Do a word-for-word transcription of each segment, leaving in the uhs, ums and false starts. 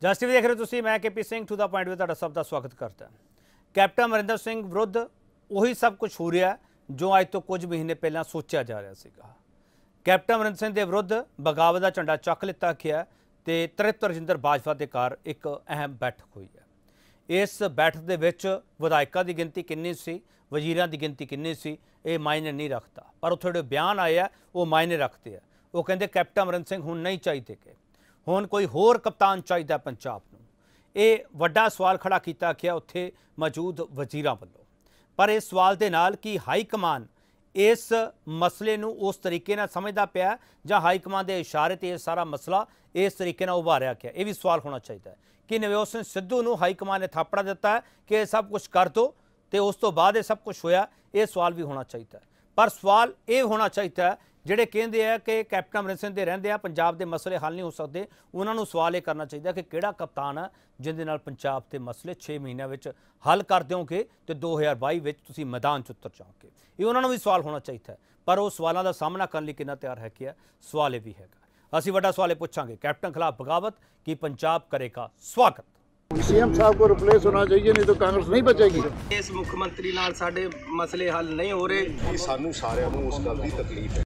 ਜਸ TV देख रहे हो तुसीं, मैं K P Singh to the point में तुहाडा सब का स्वागत करता। कैप्टन अमरिंदर सिंह विरुद्ध ਉਹੀ सब कुछ हो रहा जो अज तो कुछ महीने पहला सोचा जा रहा सीगा। कैप्टन अमरिंदर सिंह के विरुद्ध बगावत का झंडा चक लिता गया तो तृप्त रजिंदर बाजवा के घर एक अहम बैठक हुई है। इस बैठक के विच विधायकों की गिनती कितनी सी, वजीरां की गिनती कितनी सी, ये मायने नहीं रखता, पर उत्थे जो बयान आए हैं वो मायने रखते हैं। वो कहते कैप्टन अमरिंदर सिंह हुण नहीं चाहिए कि हुण कोई होर कप्तान चाहिए पंजाब नूं। ये वड्डा सवाल खड़ा किया गया उत्थे मौजूद वजीरां वल्लों। पर इस सवाल के नाल कि हाई कमान इस मसले नूं उस तरीके नाल समझदा पिया जां हाई कमान के इशारे ते सारा मसला इस तरीके नाल उभारिया गया, ये भी सवाल होना चाहिए कि नवजोत सिंह सिद्धू नूं हाई कमान ने थापड़ा दिता है कि सब कुछ कर दो तो उस तो बाद सब कुछ होया, ये सवाल भी होना चाहिए। पर सवाल ये होना चाहिए ਜਿਹੜੇ ਕਹਿੰਦੇ ਆ कि कैप्टन अमरिंदर सिंह ਦੇ ਰਹਿੰਦੇ ਆ पंजाब के मसले हल नहीं हो सकते, उन्होंने सवाल ये करना चाहिए कि ਕਿਹੜਾ कप्तान है जिंदे नाल पंजाब के मसले छे महीनों में हल कर दोगे तो दो हज़ार बाई में तुसीं मैदान च उतर जाओगे। ये उन्होंने भी सवाल होना चाहिए, पर वो सवालों का सामना करने लिए कितना तैयार है कि सवाल ये भी है। असीं वड्डा सवाल ये पूछांगे कैप्टन खिलाफ बगावत की पंजाब करेगा स्वागत। सीएम साहब को रिप्लेस होना चाहिए, नहीं तो कांग्रेस नहीं बचेगी। इस मुख्यमंत्री नाल साडे मसले हल नहीं हो रहे, सानू सारिਆਂ ਨੂੰ उस गल की तकलीफ है।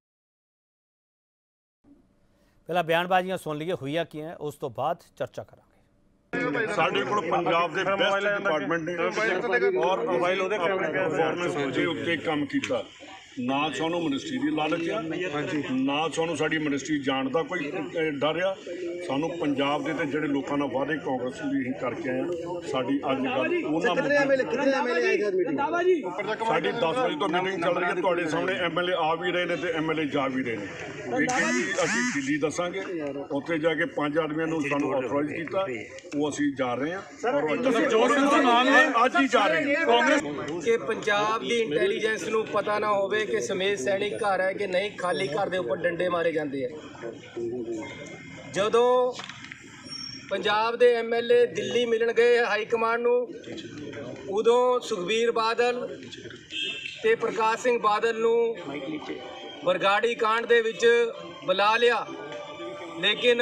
पहला बयानबाजियां सुन लीए हुई कि हैं, उस तो बाद चर्चा करांगे। ਸਾਡੇ ਕੋਲ ਪੰਜਾਬ ਦੇ ਬੈਸਟ ਡਿਪਾਰਟਮੈਂਟ ਨੇ ਔਰ ਮੋਬਾਈਲ ਉਹਦੇ ਪਰਫਾਰਮੈਂਸ ਦੇ ਉੱਤੇ ਕੰਮ ਕੀਤਾ। ਨਾ ਸਾਨੂੰ ਮਿਨਿਸਟਰੀ ਦੀ ਲਾਲਚ ਆ, ਨਾ ਸਾਨੂੰ ਸਾਡੀ ਮਿਨਿਸਟਰੀ ਜਾਣ ਦਾ ਕੋਈ ਡਰ ਆ। ਸਾਨੂੰ ਪੰਜਾਬ ਦੇ ਤੇ ਜਿਹੜੇ ਲੋਕਾਂ ਨਾਲ ਵਾਅਦੇ ਕਾਂਗਰਸ ਵੀ ਅਸੀਂ ਕਰਕੇ ਆਏ ਆ। ਸਾਡੀ ਅੱਜ ਗੱਲ ਉਹਨਾਂ ਸਾਡੀ ਦਸ ਵਜੇ ਤੋਂ ਮੀਟਿੰਗ ਚੱਲ ਰਹੀ ਹੈ, ਤੁਹਾਡੇ ਸਾਹਮਣੇ ਐਮਐਲਏ ਆ ਵੀ ਰਹੇ ਨੇ ਤੇ ਐਮਐਲਏ ਜਾ ਵੀ ਰਹੇ ਨੇ। ਇਹ ਅਸੀਂ ਦਿੱਲੀ ਦੱਸਾਂਗੇ, ਉੱਥੇ ਜਾ ਕੇ ਪੰਜ ਆਦਮੀਆਂ ਨੂੰ ਸਾਨੂੰ ਆਥੋਰਾਈਜ਼ ਕੀਤਾ, ਉਹ ਅਸੀਂ ਜਾ ਰਹੇ ਹਾਂ ਅੱਜ ਹੀ ਜਾ ਰਹੇ ਹਾਂ। ਕਾਂਗਰਸ ਕਿ ਪੰਜਾਬ ਦੀ ਇੰਟੈਲੀਜੈਂਸ ਨੂੰ ਪਤਾ ਨਾ ਹੋਵੇ कि समेत सैनिक घर है कि नहीं, खाली घर के उपर डंडे मारे जाते हैं। जदों पंजाब के एम एल ए दिल्ली मिलन गए हाई कमान नूं, उदों सुखबीर बादल ते प्रकाश सिंह बादल नूं बरगाड़ी कांड दे विच बुला लिया, लेकिन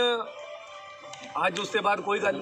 अज उसके बाद कोई गल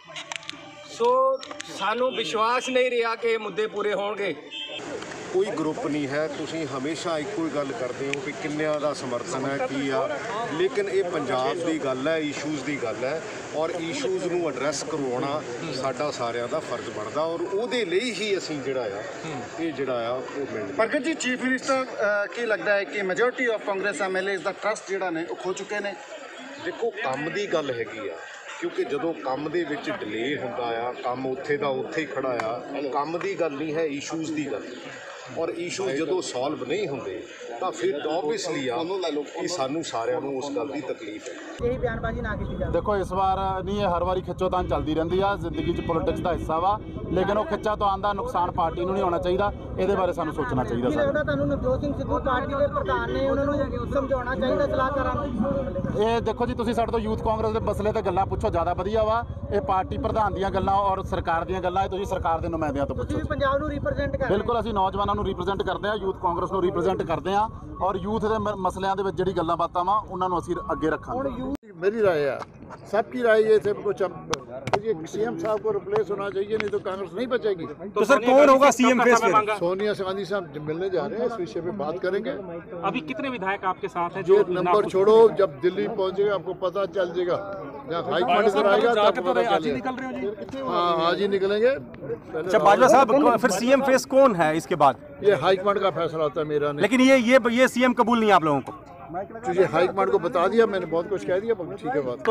नहीं। सो सानू विश्वास नहीं रहा कि मुद्दे पूरे होणगे। कोई ग्रुप नहीं है, तुसीं हमेशा एको ही गल करते हो कि किन्नियां दा समर्थन है की आ, लेकिन ये पंजाब की गल है, इशूज़ की गल है और इशूज़ नूं एड्रैस करवाउणा साडा सारियां दा फर्ज बनदा और उहदे लई ही असीं जिहड़ा आ ये जिहड़ा आ ओह मिल। प्रगट जी, चीफ मिनिस्टर की लगता है कि majority of Congress M L A दा ट्रस्ट जिहड़ा ने खो चुके ने। देखो काम की गल हैगी आ, क्योंकि जदों काम दे विच डिले हुंदा आ, काम उत्थे दा उत्थे ही खड़ा आ, काम की गल नहीं है, इशूज़ की गल। और इशू जो सॉल्व नहीं होंगे तो फिर ऑब्वियसली आ कि सानू सारिਆਂ ਨੂੰ उस गल की तकलीफ है। यही बयानबाजी ना की जाए। देखो इस बार नहीं है, हर बारी खिच्चोतान चलती रहती है, जिंदगी च पॉलिटिक्स का हिस्सा वा, लेकिन वो खिच्चा तो आंदा नुकसान पार्टी को नहीं होना चाहिए, ये बारे सानू सोचना चाहिए। लगता तुहानू नवजोत सिंह सिद्धू पार्टी के प्रधान ने उन्होंने समझाना चाहिए सलाहकारां नूं। ये देखो जी, तुसीं साडे तो यूथ कांग्रेस के मसले ते गल्लां पुछो, ज़्यादा वधिया वा। ये पार्टी प्रधान दीयां गल्लां और सरकार दीयां गल्लां तुसीं सरकार के नुमाइंदियां तो पुछो। तुसीं पंजाब नूं रिप्रेजेंट करदे। बिल्कुल, असीं नौजवानों नूं रिप्रेजेंट करते हैं, यूथ कांग्रेस नूं रिप्रेजेंट करते हैं और यूथ के मसलों के जिहड़ी गल्लां बातां वा उन्हां नूं असीं अगे रखांगे। मेरी राय है, सबकी राय ये थे कुछ सीएम साहब को रिप्लेस होना चाहिए, नहीं तो कांग्रेस नहीं बचेगी। तो सर कौन होगा सीएम फेस पे? सोनिया गांधी साहब मिलने जा रहे हैं, इस विषय पे बात करेंगे। अभी कितने विधायक आपके साथ हैं? जो नंबर छोड़ो, जब दिल्ली पहुंचेगा आपको पता चल जाएगा, जहाँ हाई कमांड कराएगा तब पता चलेगा। हाँ, आज ही निकलेंगे। अच्छा बाजवा साहब, फिर सीएम फेस कौन है इसके बाद? ये हाई कमांड का फैसला होता है, मेरा नहीं। लेकिन ये ये ये सीएम कबूल नहीं आप लोगों को? तुझे हाई कमांड को बता दिया मैंने, बहुत कुछ कह दिया, ठीक है बात। तो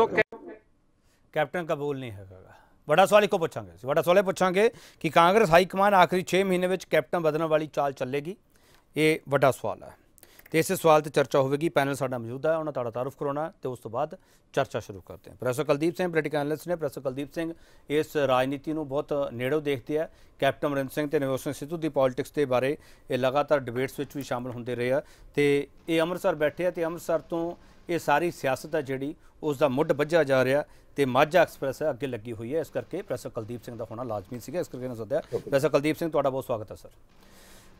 कैप्टन कबूल नहीं है। बड़ा सवाल एक पूछांगे बड़ा सवाल पूछांगे कि कांग्रेस हाई कमान आखिरी छे महीने में कैप्टन बदलने वाली चाल चलेगी, ये बड़ा सवाल है। तो इस सवाल पर चर्चा होगी। पैनल साडा मौजूद है, उन्होंने तुहाडा तारुफ करवाना तो उस तो बाद चर्चा शुरू करते हैं। Professor Kuldeep Singh political analyst ने। प्रोफैसर कुलदीप सिंह इस राजनीति को बहुत नेड़ों देखते हैं। कैप्टन अमरिंदर सिंह तो नवजोत सिंह सिद्धू की पॉलिटिक्स के बारे ये लगातार डिबेट्स भी शामिल होंगे रहे हैं। तो ये अमृतसर बैठे हैं तो अमृतसर तो ये सारी सियासत है जी उसका मुੱਢ ਵੱਝਿਆ जा रहा तो माझा एक्सप्रैस है अगे लगी हुई है, इस करके प्रोफैसर कुलदीप सिंह का होना लाजमी है, इस करके सद्या। प्रोफैसर कुलदीप सिंह तुहाडा बहुत स्वागत है सर।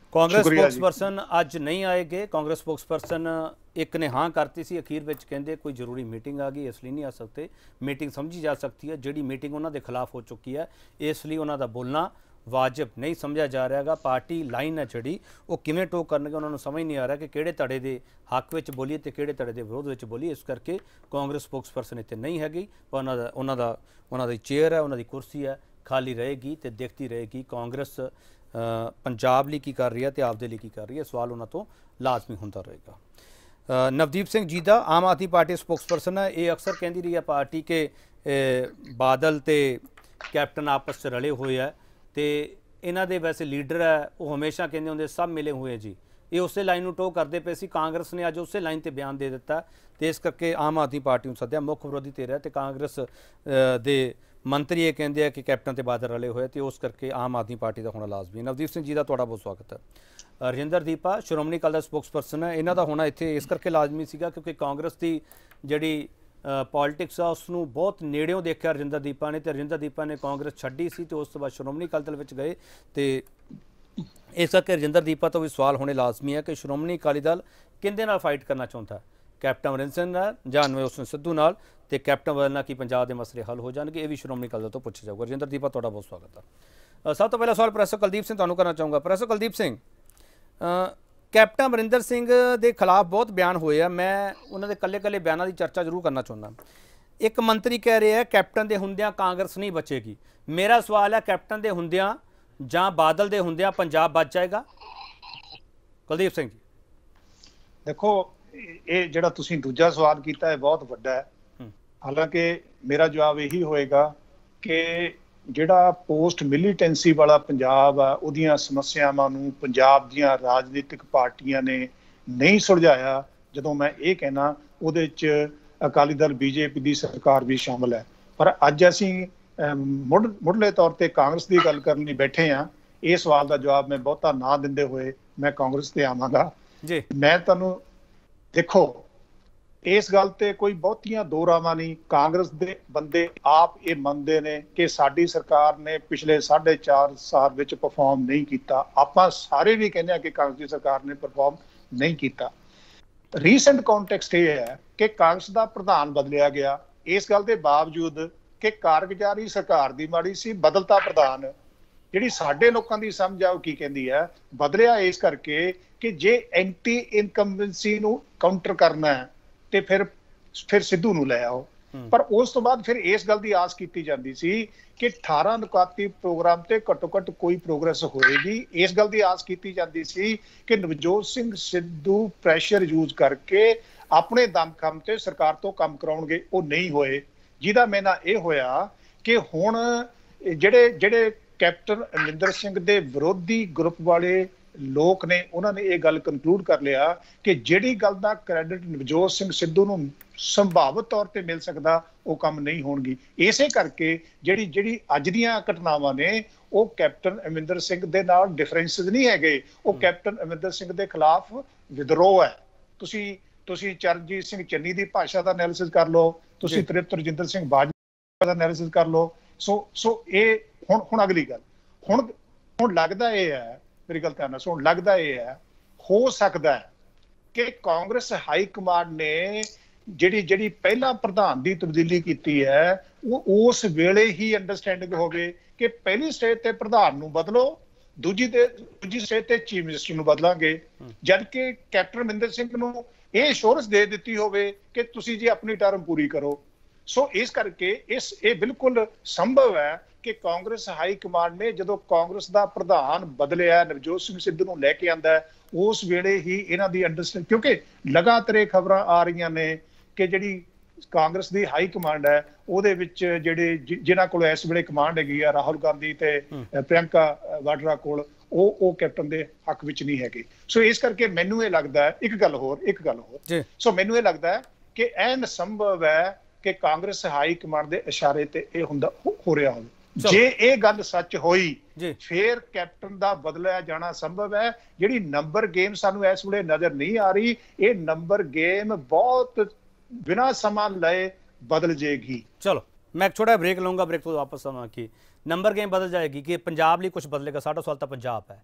ਕਾਂਗਰਸ ਸਪੋਕਸਪਰਸਨ ਅੱਜ ਨਹੀਂ ਆਏਗੇ। ਕਾਂਗਰਸ ਸਪੋਕਸਪਰਸਨ ਇੱਕ ਨੇ ਹਾਂ ਕਰਤੀ ਸੀ, ਅਖੀਰ ਵਿੱਚ ਕਹਿੰਦੇ ਕੋਈ ਜ਼ਰੂਰੀ ਮੀਟਿੰਗ ਆ ਗਈ, ਇਸ ਲਈ ਨਹੀਂ ਆ ਸਕਦੇ। ਮੀਟਿੰਗ ਸਮਝੀ ਜਾ ਸਕਦੀ ਹੈ, ਜਿਹੜੀ ਮੀਟਿੰਗ ਉਹਨਾਂ ਦੇ ਖਿਲਾਫ ਹੋ ਚੁੱਕੀ ਹੈ, ਇਸ ਲਈ ਉਹਨਾਂ ਦਾ ਬੋਲਣਾ ਵਾਜਬ ਨਹੀਂ ਸਮਝਿਆ ਜਾ ਰਿਹਾਗਾ। ਪਾਰਟੀ ਲਾਈਨ ਹੈ ਜਿਹੜੀ ਉਹ ਕਿਵੇਂ ਟੋਕ ਕਰਨਗੇ, ਉਹਨਾਂ ਨੂੰ ਸਮਝ ਨਹੀਂ ਆ ਰਿਹਾ ਕਿ ਕਿਹੜੇ ਧੜੇ ਦੇ ਹੱਕ ਵਿੱਚ ਬੋਲੀਏ ਤੇ ਕਿਹੜੇ ਧੜੇ ਦੇ ਵਿਰੋਧ ਵਿੱਚ ਬੋਲੀਏ। ਇਸ ਕਰਕੇ ਕਾਂਗਰਸ ਸਪੋਕਸਪਰਸਨ ਇੱਥੇ ਨਹੀਂ ਹੈਗੀ, ਪਰ ਉਹਨਾਂ ਦਾ ਉਹਨਾਂ ਦਾ ਉਹਨਾਂ ਦੀ ਚੇਅਰ ਹੈ, ਉਹਨਾਂ ਦੀ ਕੁਰਸੀ ਹੈ, ਖਾਲੀ ਰਹੇਗੀ ਤੇ ਦੇਖਦੀ ਰਹੇਗੀ ਕਾਂਗਰਸ ਪੰਜਾਬ ਲਈ ਕੀ ਕਰ ਰਹੀ ਹੈ ਤੇ ਆਪਦੇ ਲਈ ਕੀ ਕਰ ਰਹੀ ਹੈ। ਸਵਾਲ ਉਹਨਾਂ ਤੋਂ ਲਾਜ਼ਮੀ ਹੁੰਦਾ ਰਹੇਗਾ। ਨਵਦੀਪ ਸਿੰਘ ਜੀਦਾ ਆਮ ਆਦਮੀ ਪਾਰਟੀ ਸਪੋਕਸਪਰਸਨ ਹੈ, ਇਹ ਅਕਸਰ ਕਹਿੰਦੀ ਰਹੀ ਹੈ ਪਾर्टी के बादल ਤੇ कैप्टन आपस 'ਚ ਰਲੇ ਹੋਏ ਹੈ ਤੇ ਇਹਨਾਂ ਦੇ ਵੈਸੇ ਲੀਡਰ ਹੈ ਉਹ ਹਮੇਸ਼ਾ ਕਹਿੰਦੇ ਹੁੰਦੇ ਸਭ ਮਿਲੇ ਹੋਏ ਜੀ। ਇਹ ਉਸੇ ਲਾਈਨ ਨੂੰ ਟੋ ਕਰਦੇ ਪਏ ਸੀ। ਕਾਂਗਰਸ ਨੇ ਅੱਜ ਉਸੇ ਲਾਈਨ ਤੇ ਬਿਆਨ ਦੇ ਦਿੱਤਾ ਤੇ ਇਸ ਕਰਕੇ ਆਮ ਆਦਮੀ ਪਾਰਟੀ ਨੂੰ ਸੱਦਿਆ, ਮੁੱਖ ਵਿਰੋਧੀ ਧਿਰ ਹੈ ਤੇ ਕਾਂਗਰਸ ਦੇ ਮੰਤਰੀ ਇਹ ਕਹਿੰਦੇ ਆ ਕਿ ਕੈਪਟਨ ਤੇ ਬਾਦਲ ਰਲੇ ਹੋਏ ਤੇ ਉਸ ਕਰਕੇ ਆਮ ਆਦਮੀ ਪਾਰਟੀ ਦਾ ਹੋਣਾ ਲਾਜ਼ਮੀ ਹੈ। ਨਵਦੀਪ ਸਿੰਘ ਜੀ ਦਾ ਤੁਹਾਡਾ ਬਹੁਤ ਸਵਾਗਤ ਹੈ। ਰਜਿੰਦਰ ਦੀਪਾ ਸ਼੍ਰੋਮਣੀ ਅਕਾਲੀ ਦਲ ਦਾ ਸਪੋਕਸਪਰਸਨ ਹੈ, ਇਹਨਾਂ ਦਾ ਹੋਣਾ ਇੱਥੇ ਇਸ ਕਰਕੇ ਲਾਜ਼ਮੀ ਸੀਗਾ ਕਿਉਂਕਿ ਕਾਂਗਰਸ ਦੀ ਜਿਹੜੀ ਪੋਲੀਟਿਕਸ ਆ ਉਸ ਨੂੰ ਬਹੁਤ ਨੇੜਿਓਂ ਦੇਖਿਆ ਰਜਿੰਦਰ ਦੀਪਾ ਨੇ ਤੇ ਰਜਿੰਦਰ ਦੀਪਾ ਨੇ ਕਾਂਗਰਸ ਛੱਡੀ ਸੀ ਤੇ ਉਸ ਤੋਂ ਬਾਅਦ ਸ਼੍ਰੋਮਣੀ ਅਕਾਲੀ ਦਲ ਵਿੱਚ ਗਏ ਤੇ ਇਸ ਕਰਕੇ ਰਜਿੰਦਰ ਦੀਪਾ ਤੋਂ ਵੀ ਸਵਾਲ ਹੋਣੇ ਲਾਜ਼ਮੀ ਹੈ ਕਿ ਸ਼੍ਰੋਮਣੀ ਅਕਾਲੀ ਦਲ ਕਿਹਦੇ ਨਾਲ ਫਾਈਟ ਕਰਨਾ ਚਾਹੁੰਦਾ, ਕੈਪਟਨ ਅਮਰਿੰਦਰ ਸਿੰਘ ਨਾਲ ਜਾਂ ਨਵਜੋਤ ਸਿੰਘ ਸਿੱਧੂ ਨਾਲ, ਤੇ ਕੈਪਟਨ ਬਦਲ ਨਾਲ ਕੀ ਪੰਜਾਬ ਦੇ ਮਸਲੇ ਹੱਲ ਹੋ ਜਾਣਗੇ, ਇਹ ਵੀ ਸ਼੍ਰੋਮਣੀ ਅਕਾਲੀ ਦਲ ਤੋਂ ਪੁੱਛਿਆ ਜਾਊਗਾ। ਰਜਿੰਦਰ ਦੀਪਾ ਤੁਹਾਡਾ ਬਹੁਤ ਸਵਾਗਤ ਹੈ। ਸਭ ਤੋਂ ਪਹਿਲਾ ਸਵਾਲ ਪ੍ਰੋਫੈਸਰ ਕੁਲਦੀਪ ਸਿੰਘ ਤੁਹਾਨੂੰ ਕਰਨਾ ਚਾਹੂੰਗਾ। ਪ੍ਰੋਫੈਸਰ ਕੁਲਦੀਪ ਸਿੰਘ, ਕੈਪਟਨ ਅਮਰਿੰਦਰ ਸਿੰਘ ਦੇ ਖਿਲਾਫ ਬਹੁਤ ਬਿਆਨ ਹੋਏ ਆ, ਮੈਂ ਉਹਨਾਂ ਦੇ ਕੱਲੇ ਕੱਲੇ ਬਿਆਨਾਂ ਦੀ ਚਰਚਾ ਜ਼ਰੂਰ ਕਰਨਾ ਚਾਹੁੰਦਾ। ਇੱਕ ਮੰਤਰੀ ਕਹਿ ਰਿਹਾ ਕੈਪਟਨ ਦੇ ਹੁੰਦਿਆਂ ਕਾਂਗਰਸ ਨਹੀਂ ਬਚੇਗੀ। ਮੇਰਾ ਸਵਾਲ ਹੈ ਕੈਪਟਨ ਦੇ ਹੁੰਦਿਆਂ ਜਾਂ ਬਾਦਲ ਦੇ ਹੁੰਦਿਆਂ ਪੰਜਾਬ ਬਚ ਜਾਏਗਾ? ਕੁਲਦੀਪ ਸਿੰਘ ਜੀ ਦੇਖੋ, ਇਹ ਜਿਹੜਾ ਤੁਸੀਂ ਦੂਜਾ ਸਵਾਲ ਕੀਤਾ ਹੈ ਬਹੁਤ ਵੱਡਾ ਹੈ। ਹਾਲਾਂਕਿ ਮੇਰਾ ਜਵਾਬ ਇਹੀ ਹੋਏਗਾ ਕਿ ਜਿਹੜਾ ਪੋਸਟ ਮਿਲੀਟੈਂਸੀ ਵਾਲਾ ਪੰਜਾਬ ਆ ਉਹਦੀਆਂ ਸਮੱਸਿਆਵਾਂ ਨੂੰ ਪੰਜਾਬ ਦੀਆਂ ਰਾਜਨੀਤਿਕ ਪਾਰਟੀਆਂ ਨੇ ਨਹੀਂ ਸੁਲਝਾਇਆ। ਜਦੋਂ ਮੈਂ ਇਹ ਕਹਿਣਾ ਉਹਦੇ 'ਚ ਅਕਾਲੀ ਦਲ ਬੀਜੇਪੀ ਦੀ ਸਰਕਾਰ ਵੀ ਸ਼ਾਮਲ ਹੈ। ਪਰ ਅੱਜ ਅਸੀਂ ਮੁੱਢ ਮੁੱਢਲੇ ਤੌਰ ਤੇ ਕਾਂਗਰਸ ਦੀ ਗੱਲ ਕਰਨ ਲਈ ਬੈਠੇ ਹਾਂ। ਇਹ ਸਵਾਲ ਦਾ ਜਵਾਬ ਮੈਂ ਬਹੁਤਾ ਨਾ ਦਿੰਦੇ ਹੋਏ ਮੈਂ ਕਾਂਗਰਸ ਤੇ ਆਵਾਂਗਾ ਜੀ। ਮੈਂ ਤੁਹਾਨੂੰ ਦੇਖੋ, ਇਸ ਗੱਲ ਤੇ ਕੋਈ ਬਹੁਤੀਆਂ ਦੋ ਰਾਵਾਂ ਨਹੀਂ। ਕਾਂਗਰਸ ਦੇ ਬੰਦੇ ਆਪ ਇਹ ਮੰਨਦੇ ਨੇ ਕਿ ਸਾਡੀ ਸਰਕਾਰ ਨੇ ਪਿਛਲੇ ਸਾਢੇ ਚਾਰ ਸਾਲ ਵਿੱਚ ਪਰਫਾਰਮ ਨਹੀਂ ਕੀਤਾ। ਆਪਾਂ ਸਾਰੇ ਵੀ ਕਹਿੰਦੇ ਆ ਕਿ ਕਾਂਗਰਸ ਦੀ ਸਰਕਾਰ ਨੇ ਪਰਫਾਰਮ ਨਹੀਂ ਕੀਤਾ। ਰੀਸੈਂਟ ਕੰਟੈਕਸਟ ਇਹ ਹੈ ਕਿ ਕਾਂਗਰਸ ਦਾ ਪ੍ਰਧਾਨ ਬਦਲਿਆ ਗਿਆ, ਇਸ ਗੱਲ ਦੇ ਬਾਵਜੂਦ ਕਿ ਕਾਰਗੁਜ਼ਾਰੀ ਸਰਕਾਰ ਦੀ ਮਾੜੀ ਸੀ। ਬਦਲਤਾ ਪ੍ਰਧਾਨ ਜਿਹੜੀ ਸਾਡੇ ਲੋਕਾਂ ਦੀ ਸਮਝ ਆ ਉਹ ਕੀ ਕਹਿੰਦੀ ਹੈ, ਬਦਲਿਆ ਇਸ ਕਰਕੇ ਕਿ ਜੇ ਐਂਟੀ ਇਨਕੰਬੈਂਸੀ ਨੂੰ ਕਾਊਂਟਰ ਕਰਨਾ ਹੈ ਤੇ ਫਿਰ ਫਿਰ ਸਿੱਧੂ ਨੂੰ ਲੈ ਆਓ। ਪਰ ਉਸ ਤੋਂ ਬਾਅਦ ਫਿਰ ਇਸ ਗੱਲ ਦੀ ਆਸ ਕੀਤੀ ਜਾਂਦੀ ਸੀ ਕਿ ਅਠਾਰਾਂ ਨੁਕਾਤੀ ਪ੍ਰੋਗਰਾਮ ਤੇ ਘੱਟੋ ਘੱਟ ਕੋਈ ਪ੍ਰੋਗਰੈਸ ਹੋਏਗੀ। ਇਸ ਗੱਲ ਦੀ ਆਸ ਕੀਤੀ ਜਾਂਦੀ ਸੀ ਕਿ ਨਵਜੋਤ ਸਿੰਘ ਸਿੱਧੂ ਪ੍ਰੈਸ਼ਰ ਯੂਜ਼ ਕਰਕੇ ਆਪਣੇ ਦਮਖਮ ਤੇ ਸਰਕਾਰ ਤੋਂ ਕੰਮ ਕਰਾਉਣਗੇ, ਉਹ ਨਹੀਂ ਹੋਏ। ਜਿਹਦਾ ਮੈਨਾਂ ਇਹ ਹੋਇਆ ਕਿ ਹੁਣ ਜਿਹੜੇ ਜਿਹੜੇ ਕੈਪਟਨ ਅਮਰਿੰਦਰ ਸਿੰਘ ਦੇ ਵਿਰੋਧੀ ਗਰੁੱਪ ਵਾਲੇ ਲੋਕ ਨੇ ਉਹਨਾਂ ਨੇ ਇਹ ਗੱਲ ਕਨਕਲੂਡ ਕਰ ਲਿਆ ਕਿ ਜਿਹੜੀ ਗੱਲ ਦਾ ਕ੍ਰੈਡਿਟ ਨਵਜੋਤ ਸਿੰਘ ਸਿੱਧੂ ਨੂੰ ਸੰਭਾਵਿਤ ਤੌਰ ਤੇ ਮਿਲ ਸਕਦਾ ਉਹ ਕੰਮ ਨਹੀਂ ਹੋਣਗੀ। ਇਸੇ ਕਰਕੇ ਜਿਹੜੀ ਜਿਹੜੀ ਅੱਜ ਦੀਆਂ ਘਟਨਾਵਾਂ ਨੇ ਉਹ ਕੈਪਟਨ ਅਮਰਿੰਦਰ ਸਿੰਘ ਦੇ ਨਾਲ ਡਿਫਰੈਂਸਿਸ ਨਹੀਂ ਹੈਗੇ, ਉਹ ਕੈਪਟਨ ਅਮਰਿੰਦਰ ਸਿੰਘ ਦੇ ਖਿਲਾਫ ਵਿਦਰੋਹ ਹੈ। ਤੁਸੀਂ ਤੁਸੀਂ ਚਰਨਜੀਤ ਸਿੰਘ ਚੰਨੀ ਦੀ ਭਾਸ਼ਾ ਦਾ ਐਨਾਲਿਸਿਸ ਕਰ ਲਓ, ਤੁਸੀਂ ਤ੍ਰਿਪਤ ਰਜਿੰਦਰ ਸਿੰਘ ਬਾਜਵਾ ਦਾ ਐਨਾਲਿਸਿਸ ਕਰ ਲਓ। ਸੋ ਸੋ ਇਹ ਹੁਣ ਹੁਣ ਅਗਲੀ ਗੱਲ ਹੁਣ ਹੁਣ ਲੱਗਦਾ ਇਹ ਹੈ, ਮੇਰੀ ਗੱਲ ਧਿਆਨ ਨਾਲ ਸੁਣ, ਲੱਗਦਾ ਇਹ ਹੈ ਹੋ ਸਕਦਾ ਹੈ ਕਿ ਕਾਂਗਰਸ ਹਾਈ ਕਮਾਂਡ ਨੇ ਜਿਹੜੀ ਜਿਹੜੀ ਪਹਿਲਾਂ ਪ੍ਰਧਾਨ ਦੀ ਤਬਦੀਲੀ ਕੀਤੀ ਹੈ ਉਹ ਉਸ ਵੇਲੇ ਹੀ ਅੰਡਰਸਟੈਂਡਿੰਗ ਹੋਵੇ ਕਿ ਪਹਿਲੀ ਸਟੇਜ ਤੇ ਪ੍ਰਧਾਨ ਨੂੰ ਬਦਲੋ, ਦੂਜੀ ਤੇ ਦੂਜੀ ਸਟੇਜ ਤੇ ਚੀਫ ਮਿਨਿਸਟਰ ਨੂੰ ਬਦਲਾਂਗੇ, ਜਦ ਕਿ ਕੈਪਟਨ ਅਮਰਿੰਦਰ ਸਿੰਘ ਨੂੰ ਇਹ ਅਸ਼ੋਰੈਂਸ ਦੇ ਦਿੱਤੀ ਹੋਵੇ ਕਿ ਤੁਸੀਂ ਜੀ ਆਪਣੀ ਟਰਮ ਪੂਰੀ ਕਰੋ। ਸੋ ਇਸ ਕਰਕੇ ਇਸ ਇਹ ਬਿਲਕੁਲ ਸੰਭਵ ਹੈ ਕਿ ਕਾਂਗਰਸ ਹਾਈ ਕਮਾਂਡ ਨੇ ਜਦੋਂ ਕਾਂਗਰਸ ਦਾ ਪ੍ਰਧਾਨ ਬਦਲਿਆ, ਨਵਜੋਤ ਸਿੰਘ ਸਿੱਧੂ ਨੂੰ ਲੈ ਕੇ ਆਂਦਾ, ਉਸ ਵੇਲੇ ਹੀ ਇਹਨਾਂ ਦੀ ਅੰਡਰਸਟੈਂਡ, ਕਿਉਂਕਿ ਲਗਾਤਾਰ ਇਹ ਖਬਰਾਂ ਆ ਰਹੀਆਂ ਨੇ ਕਿ ਜਿਹੜੀ ਕਾਂਗਰਸ ਦੀ ਹਾਈ ਕਮਾਂਡ ਹੈ ਉਹਦੇ ਵਿੱਚ ਜਿਹੜੇ ਜਿਨ੍ਹਾਂ ਕੋਲ ਇਸ ਵੇਲੇ ਕਮਾਂਡ ਹੈਗੀ ਆ ਰਾਹੁਲ ਗਾਂਧੀ ਤੇ ਪ੍ਰਿਯੰਕਾ ਵਾਡਰਾ ਕੋਲ, ਉਹ ਉਹ ਕੈਪਟਨ ਦੇ ਹੱਕ ਵਿੱਚ ਨਹੀਂ ਹੈਗੇ। ਸੋ ਇਸ ਕਰਕੇ ਮੈਨੂੰ ਇਹ ਲੱਗਦਾ ਹੈ, ਇੱਕ ਗੱਲ ਹੋਰ ਇੱਕ ਗੱਲ ਹੋਰ ਸੋ ਮੈਨੂੰ ਇਹ ਲੱਗਦਾ ਹੈ ਕਿ ਐਨ ਸੰਭਵ ਹੈ ਕਿ ਕਾਂਗਰਸ ਹਾਈ ਕਮਾਂਡ ਦੇ ਇਸ਼ਾਰੇ ਤੇ ਇਹ ਹੁੰਦਾ ਹੋ ਰਿਹਾ ਹੋਵੇ। ਜੇ ਇਹ ਗੱਲ ਸੱਚ ਹੋਈ ਫਿਰ ਕੈਪਟਨ ਦਾ ਬਦਲਿਆ ਜਾਣਾ ਸੰਭਵ ਹੈ। ਜਿਹੜੀ ਨੰਬਰ ਗੇਮ ਸਾਨੂੰ ਇਸ ਵੇਲੇ ਨਜ਼ਰ ਨਹੀਂ ਆ ਰਹੀ, ਇਹ ਨੰਬਰ ਗੇਮ ਬਹੁਤ ਬਿਨਾਂ ਸਮਾਂ ਲਏ ਬਦਲ ਜਾਏਗੀ। ਚਲੋ मैं एक छोटा ब्रेक लूँगा, ब्रेक तो वापस आना कि नंबर गेम बदल जाएगी कि पंजाब लिए कुछ बदलेगा। साढ़ा सवाल तो पंजाब है,